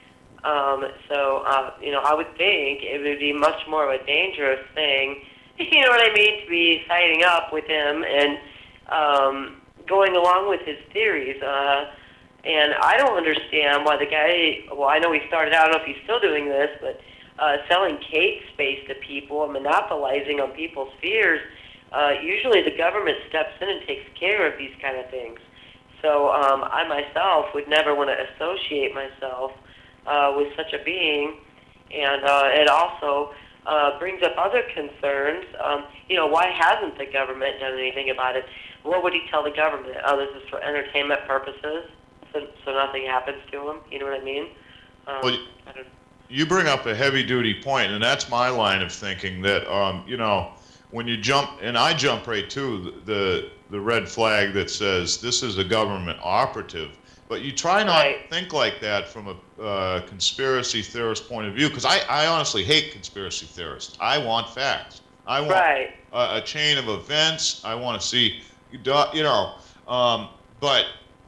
Um, so, uh, you know, I would think it would be much more of a dangerous thing, you know what I mean, to be siding up with him and um, going along with his theories. Uh, and I don't understand why the guy, well, I know he started out, I don't know if he's still doing this, but uh, selling Kate space to people and monopolizing on people's fears, uh, usually the government steps in and takes care of these kind of things. So um, I myself would never want to associate myself uh, with such a being, and uh, it also uh, brings up other concerns. Um, you know, why hasn't the government done anything about it? What would he tell the government? Oh, this is for entertainment purposes, so, so nothing happens to him. You know what I mean? Um, Well, I don't, you bring up a heavy-duty point, and that's my line of thinking, that, um, you know, when you jump, and I jump right to the, the, the red flag that says this is a government operative, but you try not to think like that from a uh, conspiracy theorist point of view, because I, I honestly hate conspiracy theorists. I want facts. I want right. a, a chain of events. I want to see, you know, um, but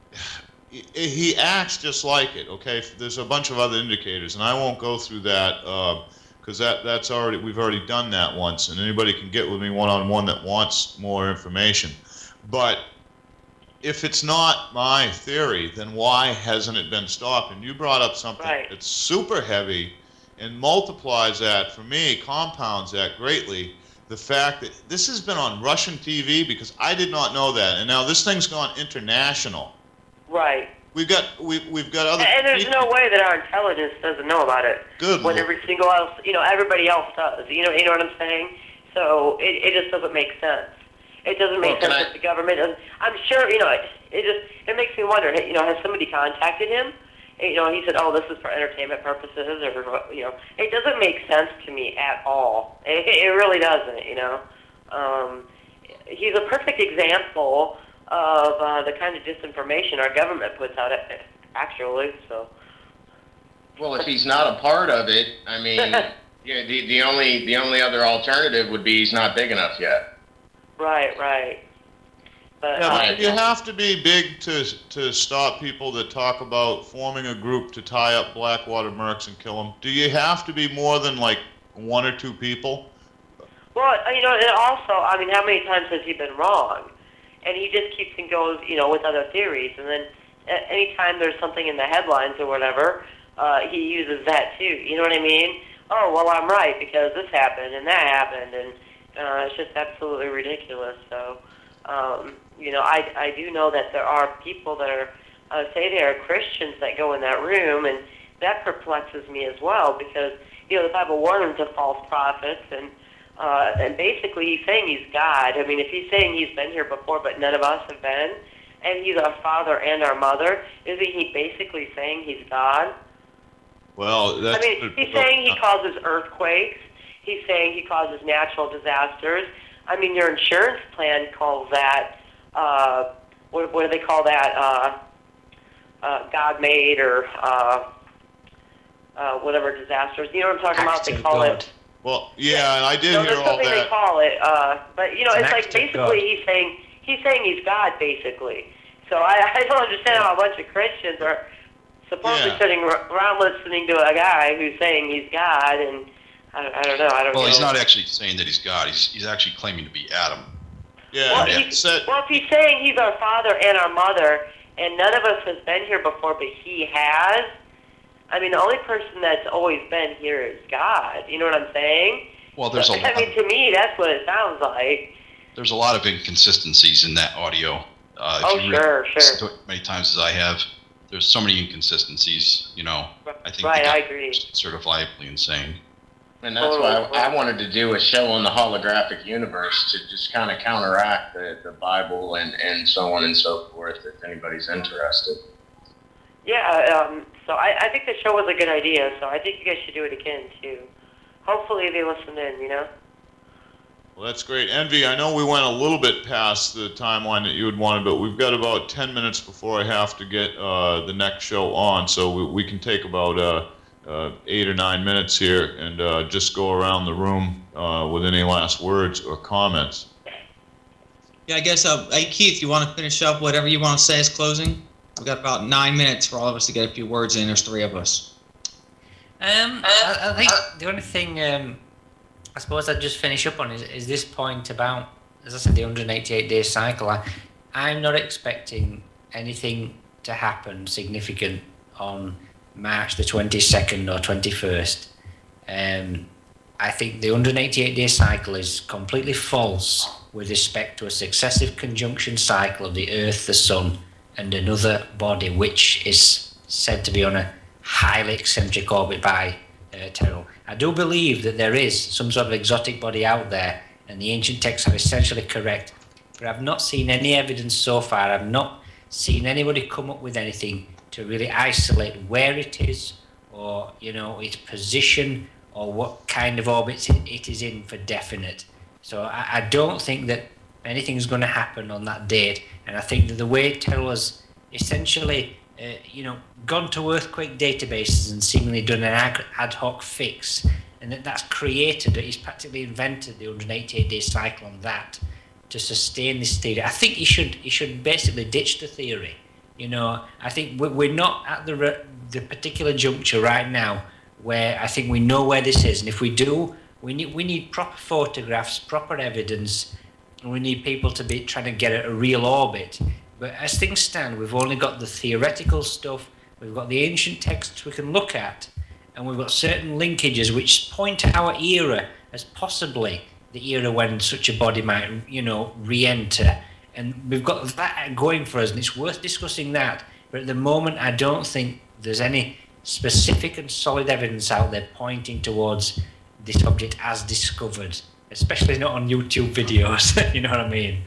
he acts just like it, okay? There's a bunch of other indicators, and I won't go through that because uh, that that's already, we've already done that once, and anybody can get with me one-on-one that wants more information. But if it's not my theory, then why hasn't it been stopped? And you brought up something right. that's super heavy and multiplies that, for me, compounds that greatly. The fact that this has been on Russian T V, because I did not know that, and now this thing's gone international. Right. We've got we've we've got other. And there's people. no way that our intelligence doesn't know about it. Good When Lord. every single else, you know, everybody else does. You know, you know what I'm saying? So it, it just doesn't make sense. It doesn't make Well, sense can that the government doesn't. I'm sure, you know, it, it just it makes me wonder. You know, has somebody contacted him? You know, he said, "Oh, this is for entertainment purposes," or you know, it doesn't make sense to me at all. It, it really doesn't. You know, um, he's a perfect example of uh, the kind of disinformation our government puts out, actually. So, Well, if he's not a part of it, I mean, yeah, the the only the only other alternative would be he's not big enough yet. right, right. But, Yeah, uh, but you have to be big to to stop people that talk about forming a group to tie up Blackwater Mercs and kill them. Do you have to be more than like one or two people? well, you know, and also, I mean, how many times has he been wrong? And he just keeps and goes, you know, with other theories. And then a- anytime there's something in the headlines or whatever, uh, he uses that too. You know what I mean? Oh, well, I'm right because this happened and that happened, and uh, it's just absolutely ridiculous. So, um, you know, I I do know that there are people that are uh, say they are Christians that go in that room, and that perplexes me as well because you know the Bible warns of false prophets and. Uh, and basically, he's saying he's God. I mean, if he's saying he's been here before, but none of us have been, and he's our father and our mother, isn't he basically saying he's God? Well, that's. I mean, he's saying he causes earthquakes. He's saying he causes natural disasters. I mean, your insurance plan calls that, uh, what, what do they call that, uh, uh, God-made or uh, uh, whatever disasters. You know what I'm talking about? They call it. Well, yeah, and I did No, hear there's all something they that. call it, uh, but you know, It's it's an like act of God. basically he's saying he's saying he's God, basically. So I, I don't understand how a bunch of Christians are supposedly Yeah. sitting ar- around listening to a guy who's saying he's God, and I, I don't know. I don't Well, know. he's not actually saying that he's God. He's he's actually claiming to be Adam. Yeah, Well, yeah. he's, well, if he's saying he's our father and our mother, and none of us has been here before, but he has. I mean, the only person that's always been here is God. You know what I'm saying? Well, there's a I lot. mean, to me, that's what it sounds like. There's a lot of inconsistencies in that audio. Uh, if Oh, you sure, read sure. listen to it many times as I have, there's so many inconsistencies. You know, I think Right, the guy I agree. is certifiably insane. And that's why I, I wanted to do a show on the holographic universe to just kind of counteract the, the Bible and, and so on and so forth, if anybody's interested. Yeah, um, so I, I think the show was a good idea, so I think you guys should do it again, too. Hopefully they listen in, you know? Well, that's great. Envy, I know we went a little bit past the timeline that you had wanted, but we've got about ten minutes before I have to get uh, the next show on, so we, we can take about uh, uh, eight or nine minutes here and uh, just go around the room uh, with any last words or comments. Yeah, I guess, uh, hey, Keith, you want to finish up whatever you want to say as closing? We've got about nine minutes for all of us to get a few words in. There's three of us. Um, I, I think the only thing um, I suppose I'd just finish up on is, is this point about, as I said, the one hundred eighty-eight day cycle. I, I'm not expecting anything to happen significant on March the twenty-second or twenty-first. Um, I think the one hundred eighty-eight day cycle is completely false with respect to a successive conjunction cycle of the Earth, the Sun, and another body which is said to be on a highly eccentric orbit by uh, Terral. I do believe that there is some sort of exotic body out there, and the ancient texts are essentially correct, but I've not seen any evidence so far. I've not seen anybody come up with anything to really isolate where it is, or you know, its position, or what kind of orbit it, it is in for definite. So I, I don't think that anything's going to happen on that date, and I think that the way Terral has essentially, uh, you know, gone to earthquake databases and seemingly done an ad, ad hoc fix, and that that's created, he's practically invented the one hundred eighty-eight day cycle on that to sustain this theory. I think he should he should basically ditch the theory. You know, I think we're, we're not at the re- the particular juncture right now where I think we know where this is, and if we do, we need we need proper photographs, proper evidence, and we need people to be trying to get at a real orbit. But as things stand, we've only got the theoretical stuff, we've got the ancient texts we can look at, and we've got certain linkages which point to our era as possibly the era when such a body might, you know, re-enter. And we've got that going for us, and it's worth discussing that. But at the moment, I don't think there's any specific and solid evidence out there pointing towards this object as discovered, especially not on YouTube videos. You know what I mean?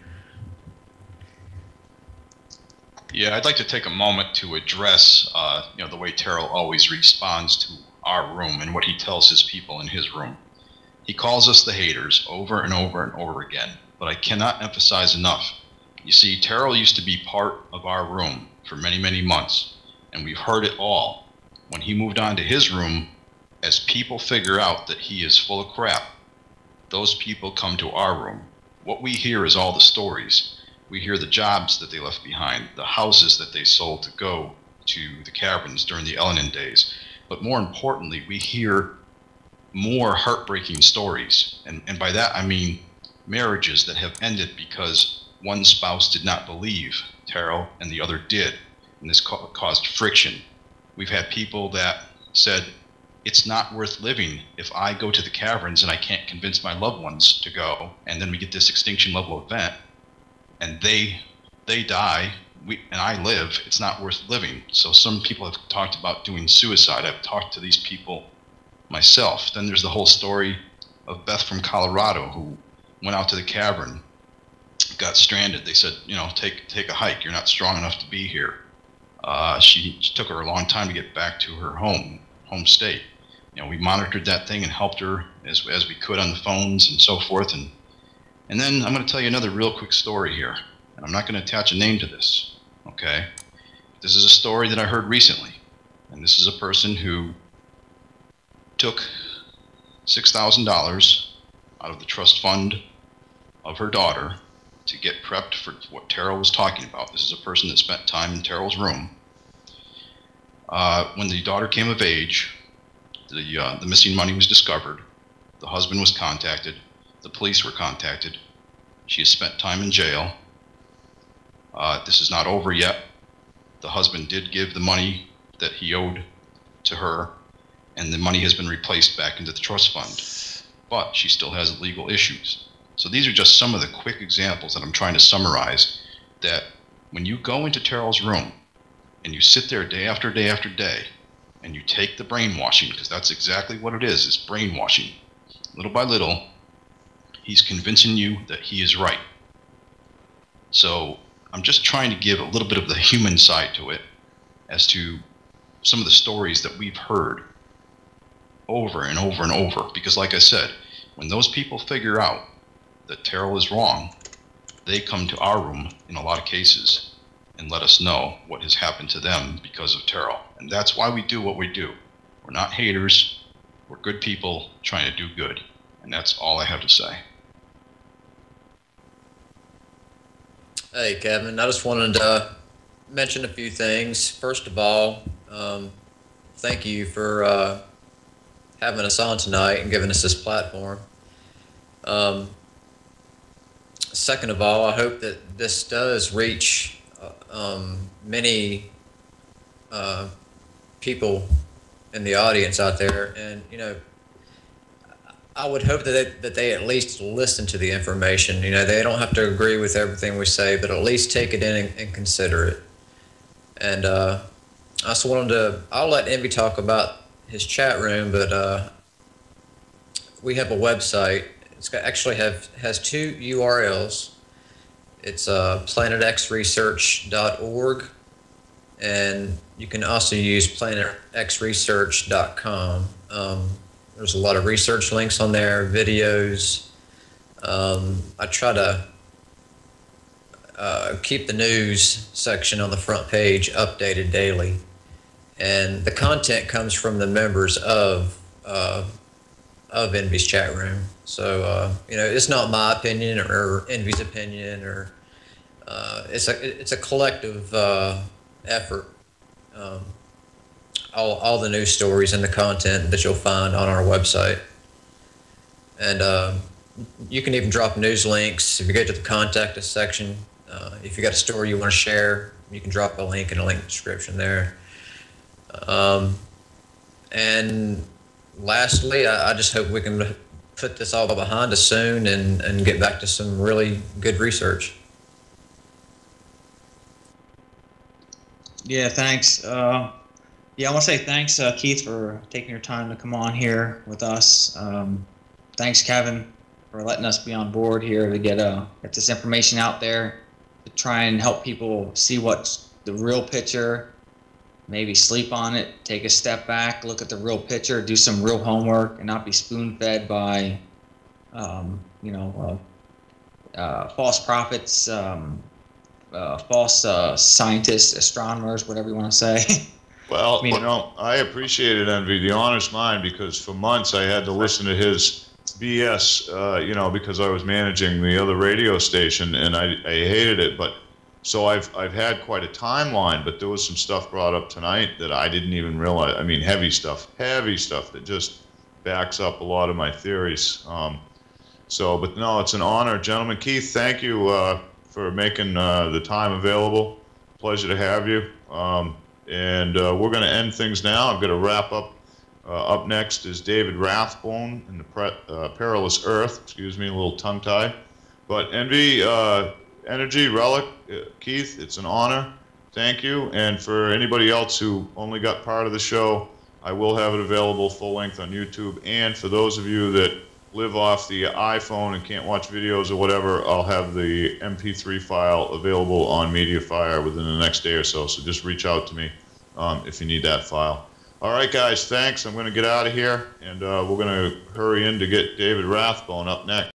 Yeah, I'd like to take a moment to address, uh, you know, the way Terral always responds to our room and what he tells his people in his room. He calls us the haters over and over and over again, but I cannot emphasize enough. You see, Terral used to be part of our room for many, many months, and we've heard it all. When he moved on to his room, as people figure out that he is full of crap, those people come to our room. What we hear is all the stories. We hear the jobs that they left behind, the houses that they sold to go to the caverns during the Elenin days. But more importantly, we hear more heartbreaking stories. And, and by that, I mean marriages that have ended because one spouse did not believe Terral and the other did. And this ca- caused friction. We've had people that said, it's not worth living if I go to the caverns and I can't convince my loved ones to go, and then we get this extinction level event, and they they die, we, and I live. It's not worth living. So some people have talked about doing suicide. I've talked to these people myself. Then there's the whole story of Beth from Colorado, who went out to the cavern got stranded. They said, you know, take take a hike. You're not strong enough to be here. Uh, she, she took her a long time to get back to her home home state. You know, we monitored that thing and helped her as as we could on the phones and so forth. And and then I'm going to tell you another real quick story here. And I'm not going to attach a name to this. Okay, this is a story that I heard recently, and this is a person who took six thousand dollars out of the trust fund of her daughter to get prepped for what Terrell was talking about. This is a person that spent time in Terrell's room. Uh, when the daughter came of age, the, uh, the missing money was discovered. The husband was contacted. The police were contacted. She has spent time in jail. Uh, this is not over yet. The husband did give the money that he owed to her, and the money has been replaced back into the trust fund. But she still has legal issues. So these are just some of the quick examples that I'm trying to summarize, that when you go into Terrell's room and you sit there day after day after day and you take the brainwashing, because that's exactly what it is, it's brainwashing. Little by little, he's convincing you that he is right. So I'm just trying to give a little bit of the human side to it as to some of the stories that we've heard over and over and over. Because like I said, when those people figure out that Terrell is wrong, they come to our room in a lot of cases and let us know what has happened to them because of Terrell. And that's why we do what we do. We're not haters. We're good people trying to do good. And that's all I have to say. Hey, Kevin, I just wanted to mention a few things. First of all, um, thank you for uh, having us on tonight and giving us this platform. Um, second of all, I hope that this does reach uh, um, many uh, people in the audience out there. And, you know, I would hope that they, that they at least listen to the information. You know, they don't have to agree with everything we say, but at least take it in and, and consider it. And uh, I also wanted to, I'll let Envy talk about his chat room, but uh, we have a website. It's got, actually have has two U R Ls. It's uh, planet x research dot org, and you can also use planet x research dot com. Um, there's a lot of research links on there, videos. Um, I try to uh, keep the news section on the front page updated daily, and the content comes from the members of uh, of Envy's chat room. So, uh, you know, it's not my opinion or, or Envy's opinion, or uh, it's a it's a collective uh, effort. Um, all all the news stories and the content that you'll find on our website, and uh, you can even drop news links if you go to the contact us section. Uh, if you got a story you want to share, you can drop a link in a link description there. Um, and lastly, I, I just hope we can put this all behind us soon and, and get back to some really good research. Yeah, thanks. Uh, yeah, I want to say thanks, uh, Keith, for taking your time to come on here with us. Um, thanks, Kevin, for letting us be on board here to get uh, get this information out there, to try and help people see what's the real picture, maybe sleep on it, take a step back, look at the real picture, do some real homework, and not be spoon-fed by, um, you know, uh, uh, false prophets, um, uh, false uh, scientists, astronomers, whatever you want to say. Well, I mean, you know, I appreciate it, Envy. The honor's mine, because for months I had to listen to his B S, uh, you know, because I was managing the other radio station, and I, I hated it. But so I've I've had quite a timeline, but there was some stuff brought up tonight that I didn't even realize. I mean, heavy stuff, heavy stuff that just backs up a lot of my theories. Um, so, but no, it's an honor, gentlemen. Keith, thank you uh, for making uh, the time available. Pleasure to have you. Um, and uh, we're going to end things now. I'm going to wrap up. Uh, up next is David Rathbone in the pre uh, Perilous Earth. Excuse me, a little tongue-tied. But Envy, uh, Energy, Relic, uh, Keith, it's an honor. Thank you. And for anybody else who only got part of the show, I will have it available full length on YouTube. And for those of you that live off the iPhone and can't watch videos or whatever, I'll have the M P three file available on MediaFire within the next day or so. So just reach out to me um, if you need that file. All right, guys, thanks. I'm going to get out of here, and uh, we're going to hurry in to get David Rathbone up next.